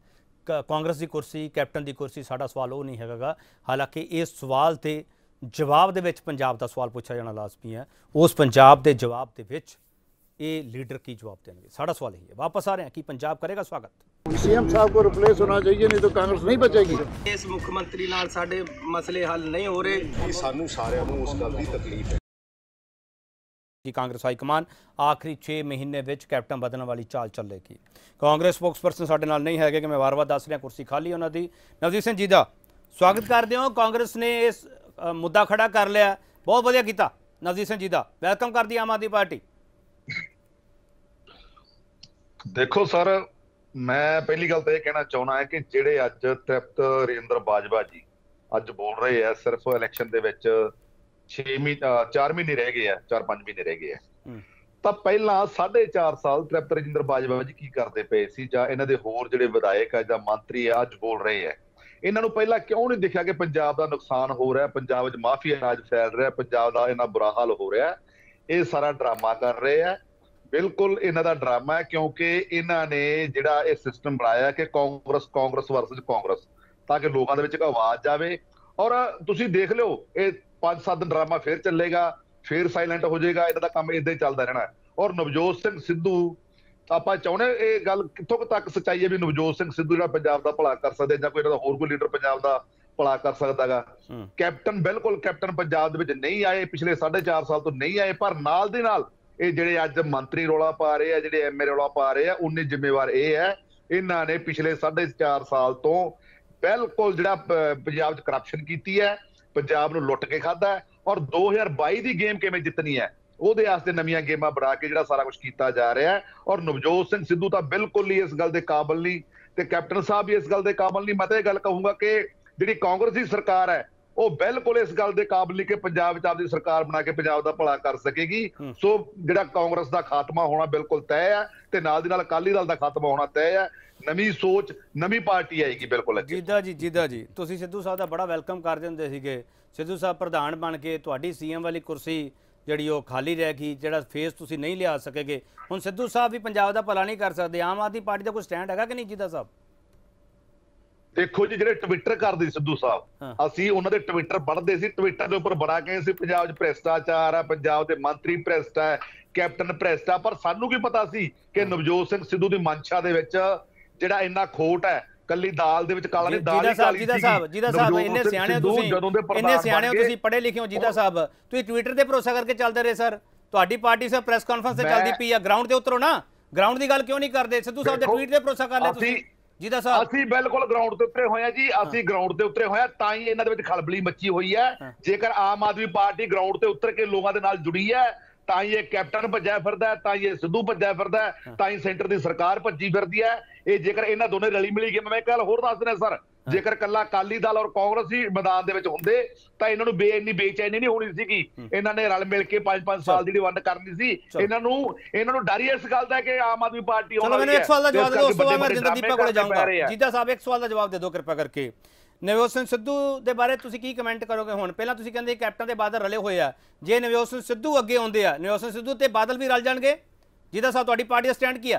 ਕਾਂਗਰਸ ਦੀ ਕੁਰਸੀ, ਕੈਪਟਨ ਦੀ ਕੁਰਸੀ, ਸਾਡਾ ਸਵਾਲ ਉਹ ਨਹੀਂ ਹੈਗਾ। ਹਾਲਾਂਕਿ ਇਸ ਸਵਾਲ ਤੇ ਜਵਾਬ ਦੇ ਵਿੱਚ ਪੰਜਾਬ ਦਾ ਸਵਾਲ ਪੁੱਛਿਆ ਜਾਣਾ ਲਾਜ਼ਮੀ ਹੈ। ਉਸ ਪੰਜਾਬ ਦੇ ਜਵਾਬ ਦੇ ਵਿੱਚ ਇਹ ਲੀਡਰ ਕੀ जवाब देंगे, सारा सवाल यही है। वापस आ रहे हैं कि पंजाब करेगा स्वागत। सीएम साहब को रिप्लेस होना चाहिए, नहीं तो कांग्रेस नहीं बचेगी। ਇਸ ਮੁੱਖ ਮੰਤਰੀ ਨਾਲ ਸਾਡੇ ਮਸਲੇ ਹੱਲ ਨਹੀਂ ਹੋ ਰਹੇ। ਸਾਨੂੰ ਸਾਰਿਆਂ ਨੂੰ ਉਸ ਗੱਲ ਦੀ ਤਕਲੀਫ ਹੈ कि कांग्रेस हाईकमान आखिरी छे महीने विच कैप्टन बदलने वाली चाल चलेगी। कांग्रेस स्पोक्सपर्सन साडे नाल नहीं है कि मैं वार वार दस रहा, कुर्सी खाली उन्हों की। नवजीत सिंह जी का स्वागत करते हो। कांग्रेस ने इस मुद्दा खड़ा कर लिया, बहुत वधिया कीता। नवजीत सिंह जी का वैलकम कर दी आम आदमी पार्टी। देखो सर, मैं पहली गल तो यह कहना चाहना है कि जेडे अज तृप्त राजेंद्र बाजवा जी अज बोल रहे हैं सिर्फ इलैक्शन दे विच छे महीने चार महीने रह गए हैं, चार पांच महीने रह गए हैं, तो पहला साढ़े चार साल तृप्त राजेंद्र बाजवा जी की करते पे सी, जां इन्हां दे होर जिहड़े विधायक है जां मंत्री है अज बोल रहे हैं, इन्हां नूं पहला क्यों नहीं दिखा कि पंजाब दा नुकसान हो रहा है, पंजाब विच माफिया राज फैल रहा है, पंजाब दा इन्ना बुरा हाल हो रहा है। ये सारा ड्रामा कर रहे हैं, बिल्कुल इन्हां दा ड्रामा है, क्योंकि इन्हां ने जिहड़ा ये सिस्टम बनाया कि कांग्रेस कांग्रेस वर्सेस कांग्रेस, ताकि लोगों दे विच इक आवाज़ जावे। और तुसीं देख लो ये पांच सात दिन ड्रामा फिर चलेगा, फिर साइलेंट हो जाएगा, इन्हां दा काम इदां ही चलदा रहना। और नवजोत सिंह सिद्धू आपां चाहुंदे ये गल कित्थों तक सच्चाई है भी नवजोत सिंह सिद्धू जिहड़ा पंजाब दा भला कर सकदे जां कोई इन्हां दा होर कोई लीडर पंजाब दा भला कर सकदा गा। कैप्टन बिल्कुल कैप्टन पंजाब दे विच नहीं आए, पिछले साढ़े चार साल तो नहीं आए, पर नाल दे नाल ये जिहड़े अज मंत्री रौला पा रहे हैं, जिहड़े एम ए रौला पा रहे हैं, उन्ने जिम्मेवार ये है इन्हां ने पिछले साढ़े चार साल तो बिल्कुल जिहड़ा पंजाब च करप्शन कीती है, पंजाब नूं लुੱਟ के खादा है। और दो हज़ार बाई की गेम किवें जितनी है ਉਹਦੇ ਵਾਸਤੇ ਨਵੀਆਂ ਗੇਮਾਂ ਬਣਾ ਕੇ ਜਿਹੜਾ ਸਾਰਾ ਕੁਝ ਕੀਤਾ ਜਾ ਰਿਹਾ ਹੈ। ਔਰ ਨਵਜੋਤ ਸਿੰਘ ਸਿੱਧੂ ਤਾਂ ਬਿਲਕੁਲ ਹੀ ਇਸ ਗੱਲ ਦੇ ਕਾਬਿਲ ਨਹੀਂ, ਤੇ ਕੈਪਟਨ ਸਾਹਿਬ ਵੀ ਇਸ ਗੱਲ ਦੇ ਕਾਬਿਲ ਨਹੀਂ। ਮੈਂ ਤਾਂ ਇਹ ਗੱਲ ਕਹੂੰਗਾ ਕਿ ਜਿਹੜੀ ਕਾਂਗਰਸ ਦੀ ਸਰਕਾਰ ਹੈ ਉਹ ਬਿਲਕੁਲ ਇਸ ਗੱਲ ਦੇ ਕਾਬਿਲ ਨਹੀਂ ਕਿ ਪੰਜਾਬ ਵਿੱਚ ਆਪਦੀ ਸਰਕਾਰ ਬਣਾ ਕੇ ਪੰਜਾਬ ਦਾ ਭਲਾ ਕਰ ਸਕੇਗੀ। ਸੋ ਜਿਹੜਾ ਕਾਂਗਰਸ ਦਾ ਖਾਤਮਾ ਹੋਣਾ ਬਿਲਕੁਲ ਤੈਅ ਹੈ, ਤੇ ਨਾਲ ਦੀ ਨਾਲ ਅਕਾਲੀ ਦਲ ਦਾ ਖਾਤਮਾ ਹੋਣਾ ਤੈਅ ਹੈ। ਨਵੀਂ ਸੋਚ ਨਵੀਂ ਪਾਰਟੀ ਆਏਗੀ ਬਿਲਕੁਲ। ਜੀਦਾ ਜੀ ਜੀਦਾ ਜੀ ਤੁਸੀਂ ਸਿੱਧੂ ਸਾਹਿਬ ਦਾ ਬੜਾ ਵੈਲਕਮ ਕਰਦੇ ਹੁੰਦੇ ਸੀਗੇ। ਸਿੱਧੂ ਸਾਹਿਬ ਪ੍ਰਧਾਨ ਬਣ ਕੇ ਤੁਹਾਡੀ ਸੀਐਮ ਵਾਲੀ ਕੁਰਸੀ ਜਿਹੜੀ ਉਹ ਖਾਲੀ ਰਹਿ ਗਈ, ਜਿਹੜਾ ਫੇਸ ਤੁਸੀਂ ਨਹੀਂ ਲਿਆ ਸਕੇਗੇ। ਹੁਣ ਸਿੱਧੂ ਸਾਹਿਬ ਵੀ ਪੰਜਾਬ ਦਾ ਭਲਾ ਨਹੀਂ ਕਰ ਸਕਦੇ, ਆਮ ਆਦਮੀ ਪਾਰਟੀ ਦਾ ਕੋਈ ਸਟੈਂਡ ਹੈਗਾ ਕਿ ਨਹੀਂ ਜੀਦਾ ਸਾਹਿਬ? ਦੇਖੋ ਜੀ, ਜਿਹੜੇ ਟਵਿੱਟਰ ਕਰਦੇ ਸਿੱਧੂ ਸਾਹਿਬ, ਅਸੀਂ ਉਹਨਾਂ ਦੇ ਟਵਿੱਟਰ ਪੜ੍ਹਦੇ ਸੀ, ਟਵਿੱਟਰ ਦੇ ਉੱਪਰ ਬੜਾ ਕਹਿੰਦੇ ਸੀ ਪੰਜਾਬ 'ਚ ਭ੍ਰਿਸ਼ਟਾਚਾਰ ਹੈ, ਪੰਜਾਬ ਦੇ ਮੰਤਰੀ ਭ੍ਰਿਸ਼ਟ ਹੈ, ਕੈਪਟਨ ਭ੍ਰਿਸ਼ਟ ਹੈ। ਪਰ ਸਾਨੂੰ ਕੀ ਪਤਾ ਸੀ ਕਿ ਨਵਜੋਤ ਸਿੰਘ ਸਿੱਧੂ ਦੀ ਮਨਸ਼ਾ ਦੇ ਵਿੱਚ ਜਿਹੜਾ ਇੰਨਾ ਖੋਟ ਹੈ, ਕੱਲੀ ਦਾਲ ਦੇ ਵਿੱਚ ਕਾਲਾ ਨਹੀਂ, ਦਾਲ ਹੀ ਕਾਲੀ ਸੀ। ਜੀਦਾ ਸਾਹਿਬ ਜੀਦਾ ਸਾਹਿਬ ਇੰਨੇ ਸਿਆਣੇ ਹੋ ਤੁਸੀਂ, ਇੰਨੇ ਸਿਆਣੇ ਹੋ ਤੁਸੀਂ, ਪੜ੍ਹੇ ਲਿਖੇ ਹੋ ਜੀਦਾ ਸਾਹਿਬ, ਤੁਸੀਂ ਟਵਿੱਟਰ ਤੇ ਭਰੋਸਾ ਕਰਕੇ ਚੱਲਦੇ ਰਹੇ ਸਰ। ਤੁਹਾਡੀ ਪਾਰਟੀ ਸਰ ਪ੍ਰੈਸ ਕਾਨਫਰੰਸ ਤੇ ਚੱਲਦੀ ਪਈ ਆ, ਗਰਾਊਂਡ ਤੇ ਉਤਰੋ ਨਾ, ਗਰਾਊਂਡ ਦੀ ਗੱਲ ਕਿਉਂ ਨਹੀਂ ਕਰਦੇ? ਸਿੱਧੂ ਸਾਹਿਬ ਦੇ ਟਵੀਟ ਤੇ ਭਰੋਸਾ ਕਰ ਲਿਆ ਤੁਸੀਂ ਜੀਦਾ ਸਾਹਿਬ। ਅਸੀਂ ਬਿਲਕੁਲ ਗਰਾਊਂਡ ਤੇ ਉਤਰੇ ਹੋਏ ਆ ਜੀ, ਅਸੀਂ ਗਰਾਊਂਡ ਤੇ ਉਤਰੇ ਹੋਏ ਆ, ਤਾਂ ਹੀ ਇਹਨਾਂ ਦੇ ਵਿੱਚ ਖਲਬਲੀ ਮੱਚੀ ਹੋਈ ਹੈ। ਜੇਕਰ ਆਮ ਆਦਮੀ ਪਾਰਟੀ ਗਰਾਊਂਡ ਤੇ ਉਤਰ ਕੇ ਲੋਕਾਂ ਦੇ ਨਾਲ ਜੁੜੀ ਹੈ, ਤਾਂ ਹੀ ਇਹ ਕੈਪਟਨ ਭੱਜਿਆ ਫਿਰਦਾ ਹੈ, ਤਾਂ ਹੀ ਇਹ ਸਿੱਧੂ ਭੱਜਿਆ ਫਿਰਦਾ ਹੈ, ਤਾਂ ਹੀ ਸੈਂਟਰ ਦੀ ਸਰਕਾਰ ਭੱਜੀ ਫਿਰਦੀ ਹੈ। ਇਹ ਜੇਕਰ ਇਹਨਾਂ ਦੋਨੇ ਰਲੀ ਮਿਲੀ ਗਏ, ਮੈਂ ਇੱਕ ਗੱਲ ਹੋਰ ਦੱਸ ਦਿੰਦਾ ਸਰ, ਜੇਕਰ ਕੱਲਾ ਅਕਾਲੀ ਦਲ ਔਰ ਕਾਂਗਰਸ ਹੀ ਮੈਦਾਨ ਦੇ ਵਿੱਚ ਹੁੰਦੇ ਤਾਂ ਇਹਨਾਂ ਨੂੰ ਬੇ ਇੰਨੀ ਬੇਚੈਨੀ ਨਹੀਂ ਹੋਣੀ ਸੀਗੀ। ਇਹਨਾਂ ਨੇ ਰਲ ਮਿਲ ਕੇ ਪੰਜ ਪੰਜ ਸਾਲ ਦੀ ਵੰਡ ਕਰਨੀ ਸੀ। ਇਹਨਾਂ ਨੂੰ ਇਹਨਾਂ ਨੂੰ ਡਰ ਹੀ ਇਸ ਗੱਲ ਦਾ ਕਿ ਆਮ ਆਦਮੀ ਪਾਰਟੀ ਚਲੋ ਮੈਨੂੰ ਇੱਕ ਸਵਾਲ ਦਾ ਜਵਾਬ ਦਿਓ, ਉਸ ਤੋਂ ਬਾਅਦ ਮੈਂ ਰਜਿੰਦਰ ਦੀਪਾ ਕੋਲੇ ਜਾਊਂਗਾ। ਜੀਦਾ ਸਾਹਿਬ ਇੱਕ ਸਵਾਲ ਦਾ ਜਵਾਬ ਦੇ ਦਿਓ ਕਿਰਪਾ ਕਰਕੇ। ਨਵਜੋਤ ਸਿੰਘ ਸਿੱਧੂ ਦੇ ਬਾਰੇ ਤੁਸੀਂ ਕੀ ਕਮੈਂਟ ਕਰੋਗੇ? ਹੁਣ ਪਹਿਲਾਂ ਤੁਸੀਂ ਕਹਿੰਦੇ ਕੈਪਟਨ ਦੇ ਬਾਦਲ ਰਲੇ ਹੋਏ ਆ, ਜੇ ਨਵਜੋਤ ਸਿੰਘ ਸਿੱਧੂ ਅੱਗੇ ਆਉਂਦੇ ਆ, ਨਵਜੋਤ ਸਿੰਘ ਸਿੱਧੂ ਤੇ ਬਾਦਲ ਵੀ ਰਲ ਜਾਣਗੇ? ਜੀਦਾ ਸਾਹਿਬ ਤੁਹਾਡੀ ਪਾਰਟੀ ਦਾ ਸਟੈਂਡ ਕੀ ਆ?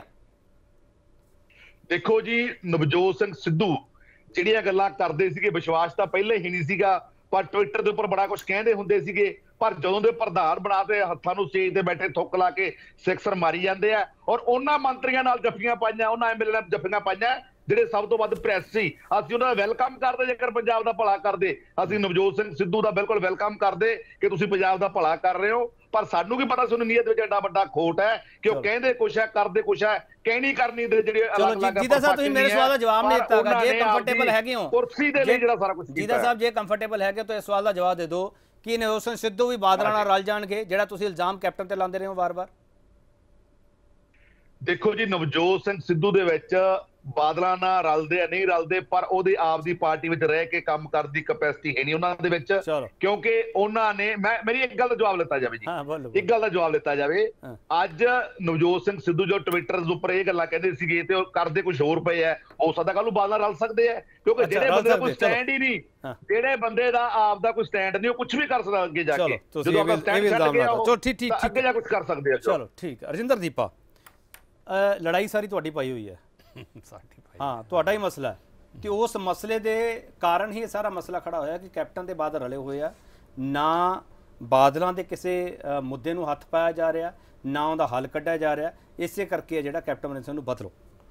ਦੇਖੋ ਜੀ, ਨਵਜੋਤ ਸਿੰਘ ਸਿੱਧੂ ਜਿਹੜੀਆਂ ਗੱਲਾਂ ਕਰਦੇ ਸੀਗੇ, ਵਿਸ਼ਵਾਸ ਤਾਂ ਪਹਿਲੇ ਹੀ ਨਹੀਂ ਸੀਗਾ, ਪਰ ਟਵਿੱਟਰ ਦੇ ਉੱਪਰ ਬੜਾ ਕੁਝ ਕਹਿੰਦੇ ਹੁੰਦੇ ਸੀਗੇ। ਪਰ ਜਦੋਂ ਦੇ ਪ੍ਰਧਾਨ ਬਣਾਤੇ, ਹੱਥਾਂ ਨੂੰ ਸਟੇਜ ਤੇ ਬੈਠੇ ਥੁੱਕ ਲਾ ਕੇ ਸਿਕਸਰ ਮਾਰੀ ਜਾਂਦੇ ਆ। ਔਰ ਉਹਨਾਂ ਮੰਤਰੀਆਂ ਨਾਲ ਜੱਫੀਆਂ ਪਾਈਆਂ, ਉਹਨਾਂ ਐਮਐਲਏ ਨਾਲ ਜੱਫੀਆਂ ਪਾਈਆਂ ਜਿਹੜੇ ਸਭ ਤੋਂ ਵੱਧ ਪ੍ਰੈਸ ਸੀ। ਅਸੀਂ ਉਹਨਾਂ ਦਾ ਵੈਲਕਮ ਕਰਦੇ, ਜੇਕਰ ਪੰਜਾਬ ਦਾ ਭਲਾ ਕਰਦੇ। ਅਸੀਂ ਨਵਜੋਤ ਸਿੰਘ ਸਿੱਧੂ ਦਾ ਬਿਲਕੁਲ ਵੈਲਕਮ ਕਰਦੇ ਕਿ ਤੁਸੀਂ ਪੰਜਾਬ ਦਾ ਭਲਾ ਕਰ ਰਹੇ ਹੋ। ਪਰ ਸਾਨੂੰ ਕੀ ਪਤਾ ਸੀ ਉਹਨੂੰ ਨੀਅਤ ਵਿੱਚ ਐਡਾ ਵੱਡਾ ਖੋਟ ਹੈ ਕਿ ਉਹ ਕਹਿੰਦੇ ਕੁਛ ਹੈ ਕਰਦੇ ਕੁਛ ਹੈ, ਕਹਿਣੀ ਕਰਨੀ ਦੇ ਜਿਹੜੇ ਅਲੱਗ ਅਲੱਗ। ਜੀਦਾ ਸਾਹਿਬ ਤੁਸੀਂ ਮੇਰੇ ਸਵਾਲ ਦਾ ਜਵਾਬ ਨਹੀਂ ਦਿੱਤਾ। ਜੇ ਕੰਫਰਟੇਬਲ ਹੈਗੇ ਹੋ ਕੁਰਸੀ ਦੇ ਲਈ ਜਿਹੜਾ ਸਾਰਾ ਕੁਝ, ਜੀਦਾ ਸਾਹਿਬ ਜੇ ਕੰਫਰਟੇਬਲ ਹੈਗੇ ਤਾਂ ਇਸ ਸਵਾਲ ਦਾ ਜਵਾਬ ਦੇ ਦਿਓ ਕਿ ਨਵਜੋਤ ਸਿੰਘ ਸਿੱਧੂ ਵੀ ਬਾਦਲਾਂ ਨਾਲ ਰਲ ਜਾਣਗੇ, ਜਿਹੜਾ ਤੁਸੀਂ ਇਲਜ਼ਾਮ ਕੈਪਟਨ ਤੇ ਲਾਉਂਦੇ ਰਹੇ ਹੋ ਵਾਰ-ਵਾਰ? ਦੇਖੋ ਜੀ, ਨਵਜੋਤ ਸਿੰਘ ਸਿੱਧੂ ਦੇ ਵਿੱਚ ਬਾਦਲਾਂ ਨਾਲ ਰਲਦੇ ਆ ਨਹੀਂ ਰਲਦੇ, ਪਰ ਉਹਦੇ ਆਪ ਦੀ ਪਾਰਟੀ ਵਿੱਚ ਰਹਿ ਕੇ ਕੰਮ ਕਰਨ ਦੀ ਕੈਪੈਸਿਟੀ ਹੈ ਨਹੀਂ ਉਹਨਾਂ ਦੇ ਵਿੱਚ, ਕਿਉਂਕਿ ਉਹਨਾਂ ਨੇ ਮੈਂ ਮੇਰੀ ਇੱਕ ਗੱਲ ਦਾ ਜਵਾਬ ਲਿੱਤਾ ਜਾਵੇ ਜੀ, ਇੱਕ ਗੱਲ ਦਾ ਜਵਾਬ ਲਿੱਤਾ ਜਾਵੇ। ਅੱਜ ਨਵਜੋਤ ਸਿੰਘ ਸਿੱਧੂ ਜੋ ਟਵਿੱਟਰ ਉੱਪਰ ਇਹ ਗੱਲਾਂ ਕਹਿੰਦੇ ਸੀਗੇ ਤੇ ਉਹ ਕਰਦੇ ਕੁਝ ਹੋਰ ਪਏ ਹੈ, ਹੋ ਸਕਦਾ ਕੱਲ ਨੂੰ ਬਾਦਲਾਂ ਰਲ ਸਕਦੇ ਆ, ਕਿਉਂਕਿ ਜਿਹੜੇ ਬੰਦੇ ਦਾ ਕੋਈ ਸਟੈਂਡ ਹੀ ਨਹੀਂ, ਜਿਹੜੇ ਬੰਦੇ ਦਾ ਆਪ ਦਾ ਕੋਈ ਸਟੈਂਡ ਨਹੀਂ, ਉਹ ਕੁਝ ਵੀ ਕਰ ਸਕਦਾ ਅੱਗੇ ਜਾ ਕੇ। ਜਦੋਂ ਆਪਾਂ ਸਟੈਂਡ ਛੱਡ ਕੇ ਆਓ ਅੱਗੇ ਜਾ ਕੁਝ ਕਰ ਸਕਦੇ ਆ। ਚਲੋ ਠੀਕ ਹੈ। ਰਜਿੰਦਰ ਦੀਪਾ, ਲੜਾਈ ਸਾਰੀ ਤੁਹਾਡੀ ਪਾਈ ਹੋਈ ਹੈ, ਹਾਂ ਤੁਹਾਡਾ ਹੀ ਮਸਲਾ ਹੈ, ਤੇ ਉਸ ਮਸਲੇ ਦੇ ਕਾਰਨ ਹੀ ਇਹ ਸਾਰਾ ਮਸਲਾ ਖੜਾ ਹੋਇਆ ਕਿ ਕੈਪਟਨ ਦੇ ਬਾਦਲ ਰਲੇ ਹੋਏ ਆ, ਨਾ ਬਾਦਲਾਂ ਦੇ ਕਿਸੇ ਮੁੱਦੇ ਨੂੰ ਹੱਥ ਪਾਇਆ ਜਾ ਰਿਹਾ, ਨਾ ਉਹਦਾ ਹੱਲ ਕੱਢਿਆ ਜਾ ਰਿਹਾ। ਇਸੇ ਕਰਕੇ ਜਿਹੜਾ ਕੈਪਟਨ ਅਮਰਿੰਦਰ ਸਿੰਘ ਨੂੰ ਬਦਲੋ।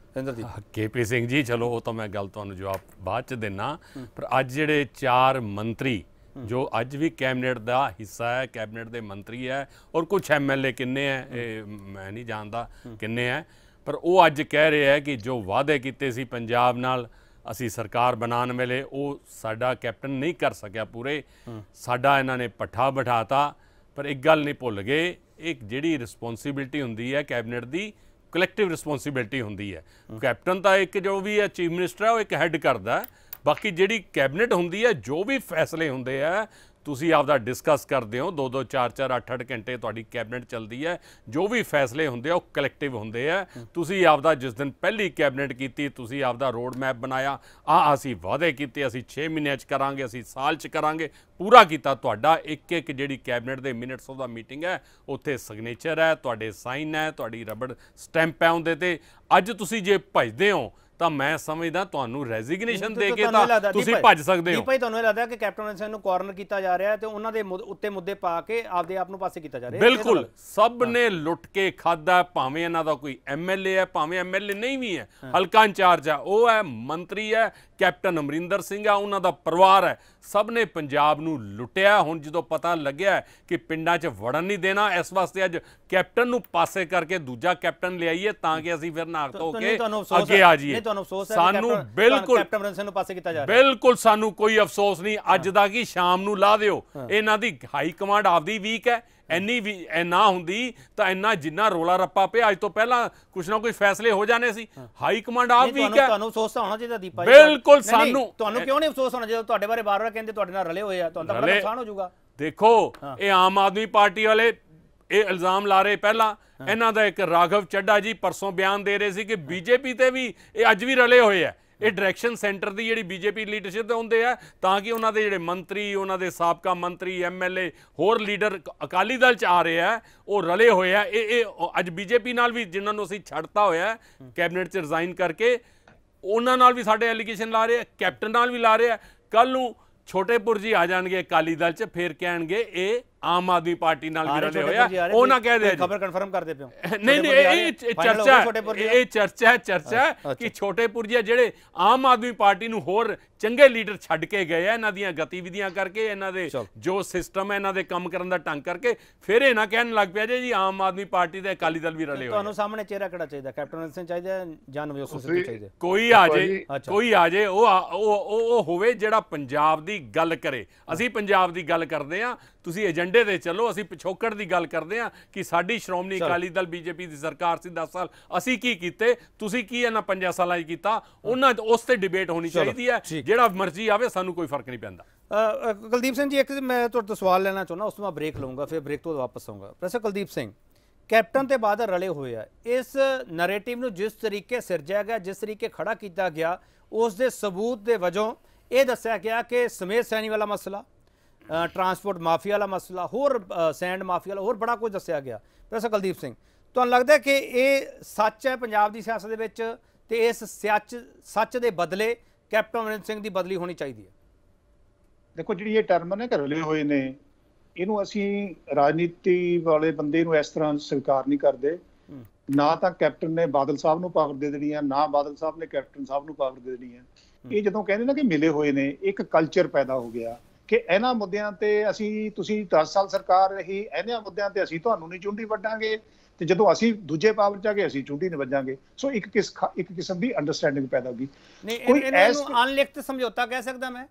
ਕੇ ਪੀ ਸਿੰਘ ਜੀ, ਚਲੋ ਉਹ ਤਾਂ ਮੈਂ ਗੱਲ ਤੁਹਾਨੂੰ ਜਵਾਬ ਬਾਅਦ ਚ ਦੇਣਾ, ਪਰ ਅੱਜ ਜਿਹੜੇ ਚਾਰ ਮੰਤਰੀ ਜੋ ਅੱਜ ਵੀ ਕੈਬਨਿਟ ਦਾ ਹਿੱਸਾ ਹੈ, ਕੈਬਨਿਟ ਦੇ ਮੰਤਰੀ ਹੈ, ਔਰ ਕੁਝ ਐਮ ਐਲ ਏ ਕਿੰਨੇ ਹੈ ਇਹ ਮੈਂ ਨਹੀਂ ਜਾਣਦਾ ਕਿੰਨੇ ਹੈ, ਪਰ ਉਹ ਅੱਜ ਕਹਿ ਰਹੇ ਹੈ ਕਿ ਜੋ ਵਾਅਦੇ ਕੀਤੇ ਸੀ ਪੰਜਾਬ ਨਾਲ ਅਸੀਂ ਸਰਕਾਰ ਬਣਾਉਣ ਵੇਲੇ ਉਹ ਸਾਡਾ ਕੈਪਟਨ ਨਹੀਂ ਕਰ ਸਕਿਆ ਪੂਰੇ, ਸਾਡਾ ਇਹਨਾਂ ਨੇ ਪੱਠਾ ਬਿਠਾਤਾ। ਪਰ ਇੱਕ ਗੱਲ ਨਹੀਂ ਭੁੱਲ ਗਏ, ਇੱਕ ਜਿਹੜੀ ਰਿਸਪੌਂਸਿਬਿਲਟੀ ਹੁੰਦੀ ਹੈ ਕੈਬਨਿਟ ਦੀ, ਕਲੈਕਟਿਵ ਰਿਸਪੌਂਸਿਬਿਲਟੀ ਹੁੰਦੀ ਹੈ। ਕੈਪਟਨ ਤਾਂ ਇੱਕ ਜੋ ਵੀ ਹੈ ਚੀਫ ਮਿਨਿਸਟਰ ਹੈ ਉਹ ਇੱਕ ਹੈੱਡ ਕਰਦਾ, ਬਾਕੀ ਜਿਹੜੀ ਕੈਬਨਿਟ ਹੁੰਦੀ ਹੈ ਜੋ ਵੀ ਫੈਸਲੇ ਹੁੰਦੇ ਆ ਤੁਸੀਂ ਆਪਦਾ ਡਿਸਕਸ ਕਰਦੇ ਹੋ, ਦੋ ਦੋ ਚਾਰ ਚਾਰ ਅੱਠ ਅੱਠ ਘੰਟੇ ਤੁਹਾਡੀ ਕੈਬਨਿਟ ਚੱਲਦੀ ਹੈ, ਜੋ ਵੀ ਫੈਸਲੇ ਹੁੰਦੇ ਆ ਉਹ ਕਲੈਕਟਿਵ ਹੁੰਦੇ ਆ। ਤੁਸੀਂ ਆਪਦਾ ਜਿਸ ਦਿਨ ਪਹਿਲੀ ਕੈਬਨਿਟ ਕੀਤੀ ਤੁਸੀਂ ਆਪਦਾ ਰੋਡ ਮੈਪ ਬਣਾਇਆ, ਆ ਅਸੀਂ ਵਾਅਦੇ ਕੀਤੇ ਅਸੀਂ ਛੇ ਮਹੀਨਿਆਂ 'ਚ ਕਰਾਂਗੇ, ਅਸੀਂ ਸਾਲ 'ਚ ਕਰਾਂਗੇ, ਪੂਰਾ ਕੀਤਾ। ਤੁਹਾਡਾ ਇੱਕ ਇੱਕ ਜਿਹੜੀ ਕੈਬਨਿਟ ਦੇ ਮਿੰਟਸ ਆਫ ਦਾ ਮੀਟਿੰਗ ਹੈ ਉੱਥੇ ਸਿਗਨੇਚਰ ਹੈ, ਤੁਹਾਡੇ ਸਾਈਨ ਹੈ, ਤੁਹਾਡੀ ਰਬੜ ਸਟੈਂਪ ਹੈ ਉਹਦੇ ਤੇ। ਅੱਜ ਤੁਸੀਂ ਜੇ ਭਜਦੇ ਹੋ ਤਾਂ ਮੈਂ ਸਮਝਦਾ ਤੁਹਾਨੂੰ ਰੈਜ਼ਿਗਨੇਸ਼ਨ ਦੇ ਕੇ ਤਾਂ ਤੁਸੀਂ ਭੱਜ ਸਕਦੇ ਹੋ। ਭਾਈ ਤੁਹਾਨੂੰ ਇਹ ਲੱਗਦਾ ਕਿ ਕੈਪਟਨ ਅਮਰਿੰਦਰ ਸਿੰਘ ਨੂੰ ਕਾਰਨਰ ਕੀਤਾ ਜਾ ਰਿਹਾ ਹੈ ਤੇ ਉਹਨਾਂ ਦੇ ਉੱਤੇ ਮੁੱਦੇ ਪਾ ਕੇ ਆਪਦੇ ਆਪ ਨੂੰ ਪਾਸੇ ਕੀਤਾ ਜਾ ਰਿਹਾ? ਬਿਲਕੁਲ, ਸਭ ਨੇ ਲੁੱਟ ਕੇ ਖਾਦਾ, ਭਾਵੇਂ ਇਹਨਾਂ ਦਾ ਕੋਈ ਐਮ ਐਲ ਏ ਹੈ, ਭਾਵੇਂ ਐਮ ਐਲ ਏ ਨਹੀਂ ਵੀ ਹੈ, ਹਲਕਾ ਇੰਚਾਰਜ ਹੈ, ਉਹ ਹੈ ਮੰਤਰੀ ਹੈ, ਕੈਪਟਨ ਅਮਰਿੰਦਰ ਸਿੰਘ ਆ, ਉਹਨਾਂ ਦਾ ਪਰਿਵਾਰ ਹੈ, ਸਭ ਨੇ ਪੰਜਾਬ ਨੂੰ ਲੁੱਟਿਆ। ਹੁਣ ਜਦੋਂ ਪਤਾ ਲੱਗਿਆ ਕਿ ਪਿੰਡਾਂ 'ਚ ਵੜਨ ਨਹੀਂ ਦੇਣਾ, ਇਸ ਵਾਸਤੇ ਅੱਜ ਕੈਪਟਨ ਨੂੰ ਪਾਸੇ ਕਰਕੇ ਦੂਜਾ ਕੈਪਟਨ ਲਿਆਈਏ ਤਾਂ ਕਿ ਅਸੀਂ ਫਿਰ ਨਹਾ ਧੋ ਕੇ ਅੱਗੇ ਆ ਜਾਈਏ। ਸਾਨੂੰ ਬਿਲਕੁਲ ਕੈਪਟਨ ਅਮਰਿੰਦਰ ਸਿੰਘ ਨੂੰ ਪਾਸੇ ਕੀਤਾ ਜਾ ਰਿਹਾ, ਬਿਲਕੁਲ ਸਾਨੂੰ ਕੋਈ ਅਫਸੋਸ ਨਹੀਂ। ਅੱਜ ਦਾ ਕੀ ਸ਼ਾਮ ਨੂੰ ਲਾ ਦਿਓ, ਇਹਨਾਂ ਦੀ ਹਾਈ ਕਮਾਂਡ ਆਪਦੀ ਵੀਕ ਹੈ, ਇੰਨੀ ਵੀ ਨਾ ਹੁੰਦੀ ਤਾਂ ਇੰਨਾ ਜਿੰਨਾ ਰੋਲਾ ਰੱਪਾ ਪਿਆ ਅੱਜ ਤੋਂ ਪਹਿਲਾਂ ਕੁਛ ਨਾ ਕੁਛ ਫੈਸਲੇ ਹੋ ਜਾਣੇ ਸੀ। ਹਾਈ ਕਮਾਂਡ ਆਪ ਵੀਕ ਹੈ। ਤੁਹਾਨੂੰ ਅਫਸੋਸ ਹੋਣਾ ਚਾਹੀਦਾ ਦੀਪਾ ਜੀ, ਬਿਲਕੁਲ। ਸਾਨੂੰ ਤੁਹਾਨੂੰ ਕਿਉਂ ਨਹੀਂ ਅਫਸੋਸ ਹੋਣਾ ਜਦੋਂ ਤੁਹਾਡੇ ਬਾਰੇ ਬਾਰ-ਬਾਰ ਕਹਿੰਦੇ ਤੁਹਾਡੇ ਨਾਲ ਰਲੇ ਹੋਏ ਆ, ਤੁਹਾਨੂੰ ਤਾਂ ਬੜਾ ਨੁਕਸਾਨ ਹੋ ਜਾਊਗਾ। ਦੇਖੋ ਇਹ ਆਮ ਆਦਮੀ ਪਾਰਟੀ ਵਾਲੇ ਇਹ ਇਲਜ਼ਾਮ ਲਾ ਰਹੇ, ਪਹਿਲਾਂ ਇਹਨਾਂ ਦਾ ਇੱਕ ਰਾਘਵ ਚੱਡਾ ਜੀ ਪਰਸੋਂ ਬਿਆਨ ਦੇ ਰਹੇ ਸੀ ਕਿ ਬੀਜੇਪੀ ਤੇ ਵੀ ਇਹ ਅੱਜ ਵੀ ਰਲੇ ਹੋਏ ਆ। ਇਹ ਡਾਇਰੈਕਸ਼ਨ ਸੈਂਟਰ ਦੀ ਜਿਹੜੀ ਬੀਜੇਪੀ ਲੀਡਰਸ਼ਿਪ ਤੇ ਹੁੰਦੇ ਆ ਤਾਂ ਕਿ ਉਹਨਾਂ ਦੇ ਜਿਹੜੇ ਮੰਤਰੀ, ਉਹਨਾਂ ਦੇ ਸਾਬਕਾ ਮੰਤਰੀ, ਐਮ ਐਲ ਏ, ਹੋਰ ਲੀਡਰ ਅਕਾਲੀ ਦਲ 'ਚ ਆ ਰਹੇ ਆ, ਉਹ ਰਲੇ ਹੋਏ ਆ। ਇਹ ਇਹ ਅੱਜ ਬੀਜੇਪੀ ਨਾਲ ਵੀ ਜਿਨ੍ਹਾਂ ਨੂੰ ਅਸੀਂ ਛੱਡਤਾ ਹੋਇਆ ਕੈਬਨਿਟ 'ਚ ਰਿਜ਼ਾਈਨ ਕਰਕੇ, ਉਹਨਾਂ ਨਾਲ ਵੀ ਸਾਡੇ ਐਲੀਗੇਸ਼ਨ ਲਾ ਰਹੇ ਆ, ਕੈਪਟਨ ਨਾਲ ਵੀ ਲਾ ਰਹੇ ਆ। ਕੱਲ੍ਹ ਨੂੰ ਛੋਟੇਪੁਰ ਜੀ ਆ ਜਾਣਗੇ ਅਕਾਲੀ ਦਲ 'ਚ, ਫਿਰ ਕਹਿਣਗੇ ਇਹ ਆਮ ਆਦਮੀ ਪਾਰਟੀ ਨਾਲ ਵੀ ਰਲੇ ਹੋਇਆ। ਉਹ ਨਾ ਕਹਿ ਦੇ ਖਬਰ ਕਨਫਰਮ ਕਰਦੇ ਪਿਓ। ਨਹੀਂ ਨਹੀਂ, ਇਹ ਚਰਚਾ ਇਹ ਚਰਚਾ ਹੈ ਚਰਚਾ ਹੈ ਕਿ ਛੋਟੇਪੁਰ ਜੀ ਜਿਹੜੇ ਆਮ ਆਦਮੀ ਪਾਰਟੀ ਨੂੰ ਹੋਰ ਚੰਗੇ ਲੀਡਰ ਛੱਡ ਕੇ ਗਏ ਆ ਇਹਨਾਂ ਦੀਆਂ ਗਤੀਵਿਧੀਆਂ ਕਰਕੇ, ਇਹਨਾਂ ਦੇ ਜੋ ਸਿਸਟਮ ਹੈ, ਇਹਨਾਂ ਦੇ ਕੰਮ ਕਰਨ ਦਾ ਢੰਗ ਕਰਕੇ, ਫਿਰ ਇਹ ਨਾ ਕਹਿਣ ਲੱਗ ਪਿਆ ਜੀ ਆਮ ਆਦਮੀ ਪਾਰਟੀ ਤੇ ਅਕਾਲੀ ਦਲ ਵੀ ਰਲੇ ਹੋਏ। ਤੁਹਾਨੂੰ ਸਾਹਮਣੇ ਚਿਹਰਾ ਕਿਹੜਾ ਚਾਹੀਦਾ? ਕੈਪਟਨ ਅਮਰਿੰਦਰ ਸਿੰਘ ਚਾਹੀਦਾ ਜਾਂ ਨਵਜੋਤ ਸਿੰਘ ਸਿੱਧੂ ਚਾਹੀਦਾ? ਕੋਈ ਆ ਜੇ, ਕੋਈ ਆ ਜੇ, ਉਹ ਉਹ ਹੋਵੇ ਜਿਹੜਾ ਪੰਜਾਬ ਦੀ ਗੱਲ ਕਰੇ। ਅਸੀਂ ਪੰਜਾਬ ਦੀ ਗੱਲ ਕਰਦੇ ਹਾਂ, ਤੁਸੀਂ ਏਜੰਡੇ ਤੇ ਚੱਲੋ, ਅਸੀਂ ਪਿਛੋਕੜ ਦੀ ਗੱਲ ਕਰਦੇ ਹਾਂ ਕਿ ਸਾਡੀ ਸ਼੍ਰੋਮਣੀ ਅਕਾਲੀ ਦਲ ਬੀਜੇਪੀ ਦੀ ਸਰਕਾਰ ਸੀ ਦਸ ਸਾਲ, ਅਸੀਂ ਕੀ ਕੀਤੇ, ਤੁਸੀਂ ਕੀ ਇਹਨਾਂ ਪੰਜਾਂ ਸਾਲਾਂ 'ਚ ਕੀਤਾ, ਉਹਨਾਂ ਉਸ ਤੇ ਡਿਬੇਟ ਹੋਣੀ ਚਾਹੀਦੀ ਹੈ। ਜਿਹੜਾ ਮਰਜ਼ੀ ਆਵੇ, ਸਾਨੂੰ ਕੋਈ ਫਰਕ ਨਹੀਂ ਪੈਂਦਾ। ਕੁਲਦੀਪ ਸਿੰਘ ਜੀ, ਇੱਕ ਮੈਂ ਤੁਹਾਡੇ ਤੋਂ ਸਵਾਲ ਲੈਣਾ ਚਾਹੁੰਦਾ, ਉਸ ਤੋਂ ਮੈਂ ਬ੍ਰੇਕ ਲਊਂਗਾ, ਫਿਰ ਬ੍ਰੇਕ ਤੋਂ ਵਾਪਸ ਆਊਂਗਾ। ਪ੍ਰੋਫੈਸਰ ਕੁਲਦੀਪ ਸਿੰਘ, ਕੈਪਟਨ ਤੇ ਬਾਦਲ ਰਲੇ ਹੋਏ ਆ, ਇਸ ਨੈਰੇਟਿਵ ਨੂੰ ਜਿਸ ਤਰੀਕੇ ਸਿਰਜਿਆ ਗਿਆ, ਜਿਸ ਤਰੀਕੇ ਖੜਾ ਕੀਤਾ ਗਿਆ, ਉਸ ਦੇ ਸਬੂਤ ਦੇ ਵਜੋਂ ਇਹ ਦੱਸਿਆ ਗਿਆ ਕਿ ਸਮੇਤ ਸੈਣੀ ਵਾਲਾ ਮਸਲਾ, ਟਰਾਂਸਪੋਰਟ ਮਾਫੀਆ ਵਾਲਾ ਮਸਲਾ, ਹੋਰ ਸੈਂਡ ਮਾਫੀਆ ਵਾਲਾ, ਹੋਰ ਬੜਾ ਕੁਝ ਦੱਸਿਆ ਗਿਆ। ਪ੍ਰੋਫੈਸਰ ਕੁਲਦੀਪ ਸਿੰਘ, ਤੁਹਾਨੂੰ ਲੱਗਦਾ ਕਿ ਇਹ ਸੱਚ ਹੈ ਪੰਜਾਬ ਦੀ ਸਿਆਸਤ ਦੇ ਵਿੱਚ, ਤੇ ਇਸ ਸੱਚ ਸੱਚ ਦੇ ਬਦਲੇ ਕੈਪਟਨ ਅਮਰਿੰਦਰ ਸਿੰਘ ਦੀ ਬਦਲੀ ਹੋਣੀ ਚਾਹੀਦੀ ਹੈ? ਦੇਖੋ, ਜਿਹੜੀ ਇਹ ਟਰਮ ਨੇ ਘਰਲੇ ਹੋਏ ਨੇ, ਇਹਨੂੰ ਅਸੀਂ ਰਾਜਨੀਤੀ ਵਾਲੇ ਬੰਦੇ ਨੂੰ ਇਸ ਤਰ੍ਹਾਂ ਸਵੀਕਾਰ ਨਹੀਂ ਕਰਦੇ। ਨਾ ਤਾਂ ਕੈਪਟਨ ਨੇ ਬਾਦਲ ਸਾਹਿਬ ਨੂੰ ਪਾਵਰ ਦੇ ਦੇਣੀ ਹੈ, ਨਾ ਬਾਦਲ ਸਾਹਿਬ ਨੇ ਕੈਪਟਨ ਸਾਹਿਬ ਨੂੰ ਪਾਵਰ ਦੇ ਦੇਣੀ ਹੈ। ਇਹ ਜਦੋਂ ਕਹਿੰਦੇ ਨਾ ਕਿ ਮਿਲੇ ਹੋਏ ਨੇ, ਇੱਕ ਕਲਚਰ ਪੈਦਾ ਹੋ ਗਿਆ ਕਿ ਇਹਨਾਂ ਮੁੱਦਿਆਂ ਤੇ ਅਸੀਂ, ਤੁਸੀਂ ਦਸ ਸਾਲ ਸਰਕਾਰ ਰਹੀ, ਇਹਨਾਂ ਮੁੱਦਿਆਂ ਤੇ ਅਸੀਂ ਤੁਹਾਨੂੰ ਨਹੀਂ ਚੁੰਡੀ ਵੱਢਾਂਗੇ, ਤੇ ਜਦੋਂ ਅਸੀਂ ਦੂਜੇ ਪਾਵਰ 'ਚ ਆ ਗਏ ਅਸੀਂ ਚੁੰਡੀ ਨਹੀਂ ਵੱਜਾਂਗੇ। ਸੋ ਇੱਕ ਕਿਸ ਇੱਕ ਕਿਸਮ ਦੀ ਅੰਡਰਸਟੈਂਡਿੰਗ ਪੈਦਾ ਹੋ ਗਈ। ਕੋਈ ਇਹਨੂੰ ਅਨਲਿਖਤ ਸਮਝੌਤਾ ਕਹਿ ਸਕਦਾ ਮੈਂ?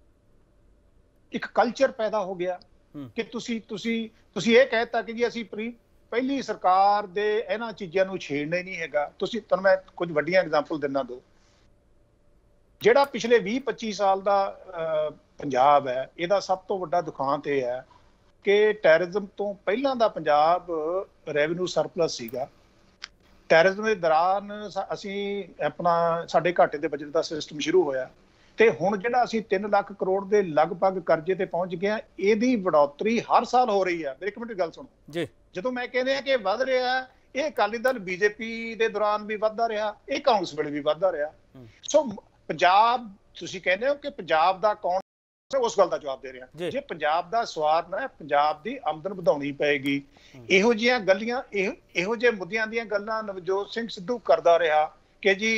ਇੱਕ ਕਲਚਰ ਪੈਦਾ ਹੋ ਗਿਆ ਕਿ ਤੁਸੀਂ ਤੁਸੀਂ ਤੁਸੀਂ ਇਹ ਕਹਿਤਾ ਕਿ ਜੀ ਅਸੀਂ ਪਹਿਲੀ ਸਰਕਾਰ ਦੇ ਇਹਨਾਂ ਚੀਜ਼ਾਂ ਨੂੰ ਛੇੜਨਾ ਹੀ ਨਹੀਂ ਹੈਗਾ। ਤੁਸੀਂ ਤੁਹਾਨੂੰ ਮੈਂ ਕੁਝ ਵੱਡੀਆਂ ਐਗਜ਼ਾਮਪਲ ਦਿੰਦਾ ਦੋ। ਜਿਹੜਾ ਪਿਛਲੇ ਵੀਹ ਪੱਚੀ ਸਾਲ ਦਾ ਪੰਜਾਬ ਹੈ, ਇਹਦਾ ਸਭ ਤੋਂ ਵੱਡਾ ਦੁਖਾਂਤ ਇਹ ਹੈ ਕਿ ਟੈਰਰਿਜ਼ਮ ਤੋਂ ਪਹਿਲਾਂ ਦਾ ਪੰਜਾਬ ਰੈਵਨਿਊ ਸਰਪਲਸ ਸੀਗਾ। ਟੈਰਰਿਜ਼ਮ ਦੇ ਦੌਰਾਨ ਅਸੀਂ ਆਪਣਾ ਸਾਡੇ ਘਾਟੇ ਦੇ ਬਜਟ ਦਾ ਸਿਸਟਮ ਸ਼ੁਰੂ ਹੋਇਆ, ਤੇ ਹੁਣ ਜਿਹੜਾ ਅਸੀਂ ਤਿੰਨ ਲੱਖ ਕਰੋੜ ਦੇ ਲਗਭਗ ਕਰਜ਼ੇ ਤੇ ਪਹੁੰਚ ਗਏ, ਇਹਦੀ ਵਡੋਤਰੀ ਹਰ ਸਾਲ ਹੋ ਰਹੀ ਹੈ। ਇੱਕ ਮਿੰਟ ਗੱਲ ਸੁਣੋ ਜੀ। ਜਦੋਂ ਮੈਂ ਕਹਿੰਦੇ ਆ ਕਿ ਵੱਧ ਰਿਹਾ, ਇਹ ਅਕਾਲੀ ਦਲ ਬੀਜੇਪੀ ਦੇ ਦੌਰਾਨ ਵੀ ਵੱਧਦਾ ਰਿਹਾ, ਇਹ ਕਾਂਗਰਸ ਵੇਲੇ ਵੀ ਵੱਧਦਾ ਰਿਹਾ। ਸੋ ਪੰਜਾਬ ਤੁਸੀਂ ਕਹਿੰਦੇ ਹੋ ਕਿ ਪੰਜਾਬ ਦਾ ਕੌਣ, ਉਸ ਗੱਲ ਦਾ ਜਵਾਬ ਦੇ ਰਿਹਾ। ਜੇ ਪੰਜਾਬ ਦਾ ਸਵਾਦ ਨਾ ਪੰਜਾਬ ਦੀ ਆਮਦਨ ਵਧਾਉਣੀ ਪਏਗੀ, ਇਹੋ ਜਿਹੀਆਂ ਗੱਲਾਂ ਇਹੋ ਇਹੋ ਜਿਹੇ ਮੁੱਦਿਆਂ ਦੀਆਂ ਗੱਲਾਂ ਨਵਜੋਤ ਸਿੰਘ ਸਿੱਧੂ ਕਰਦਾ ਰਿਹਾ ਕਿ ਜੀ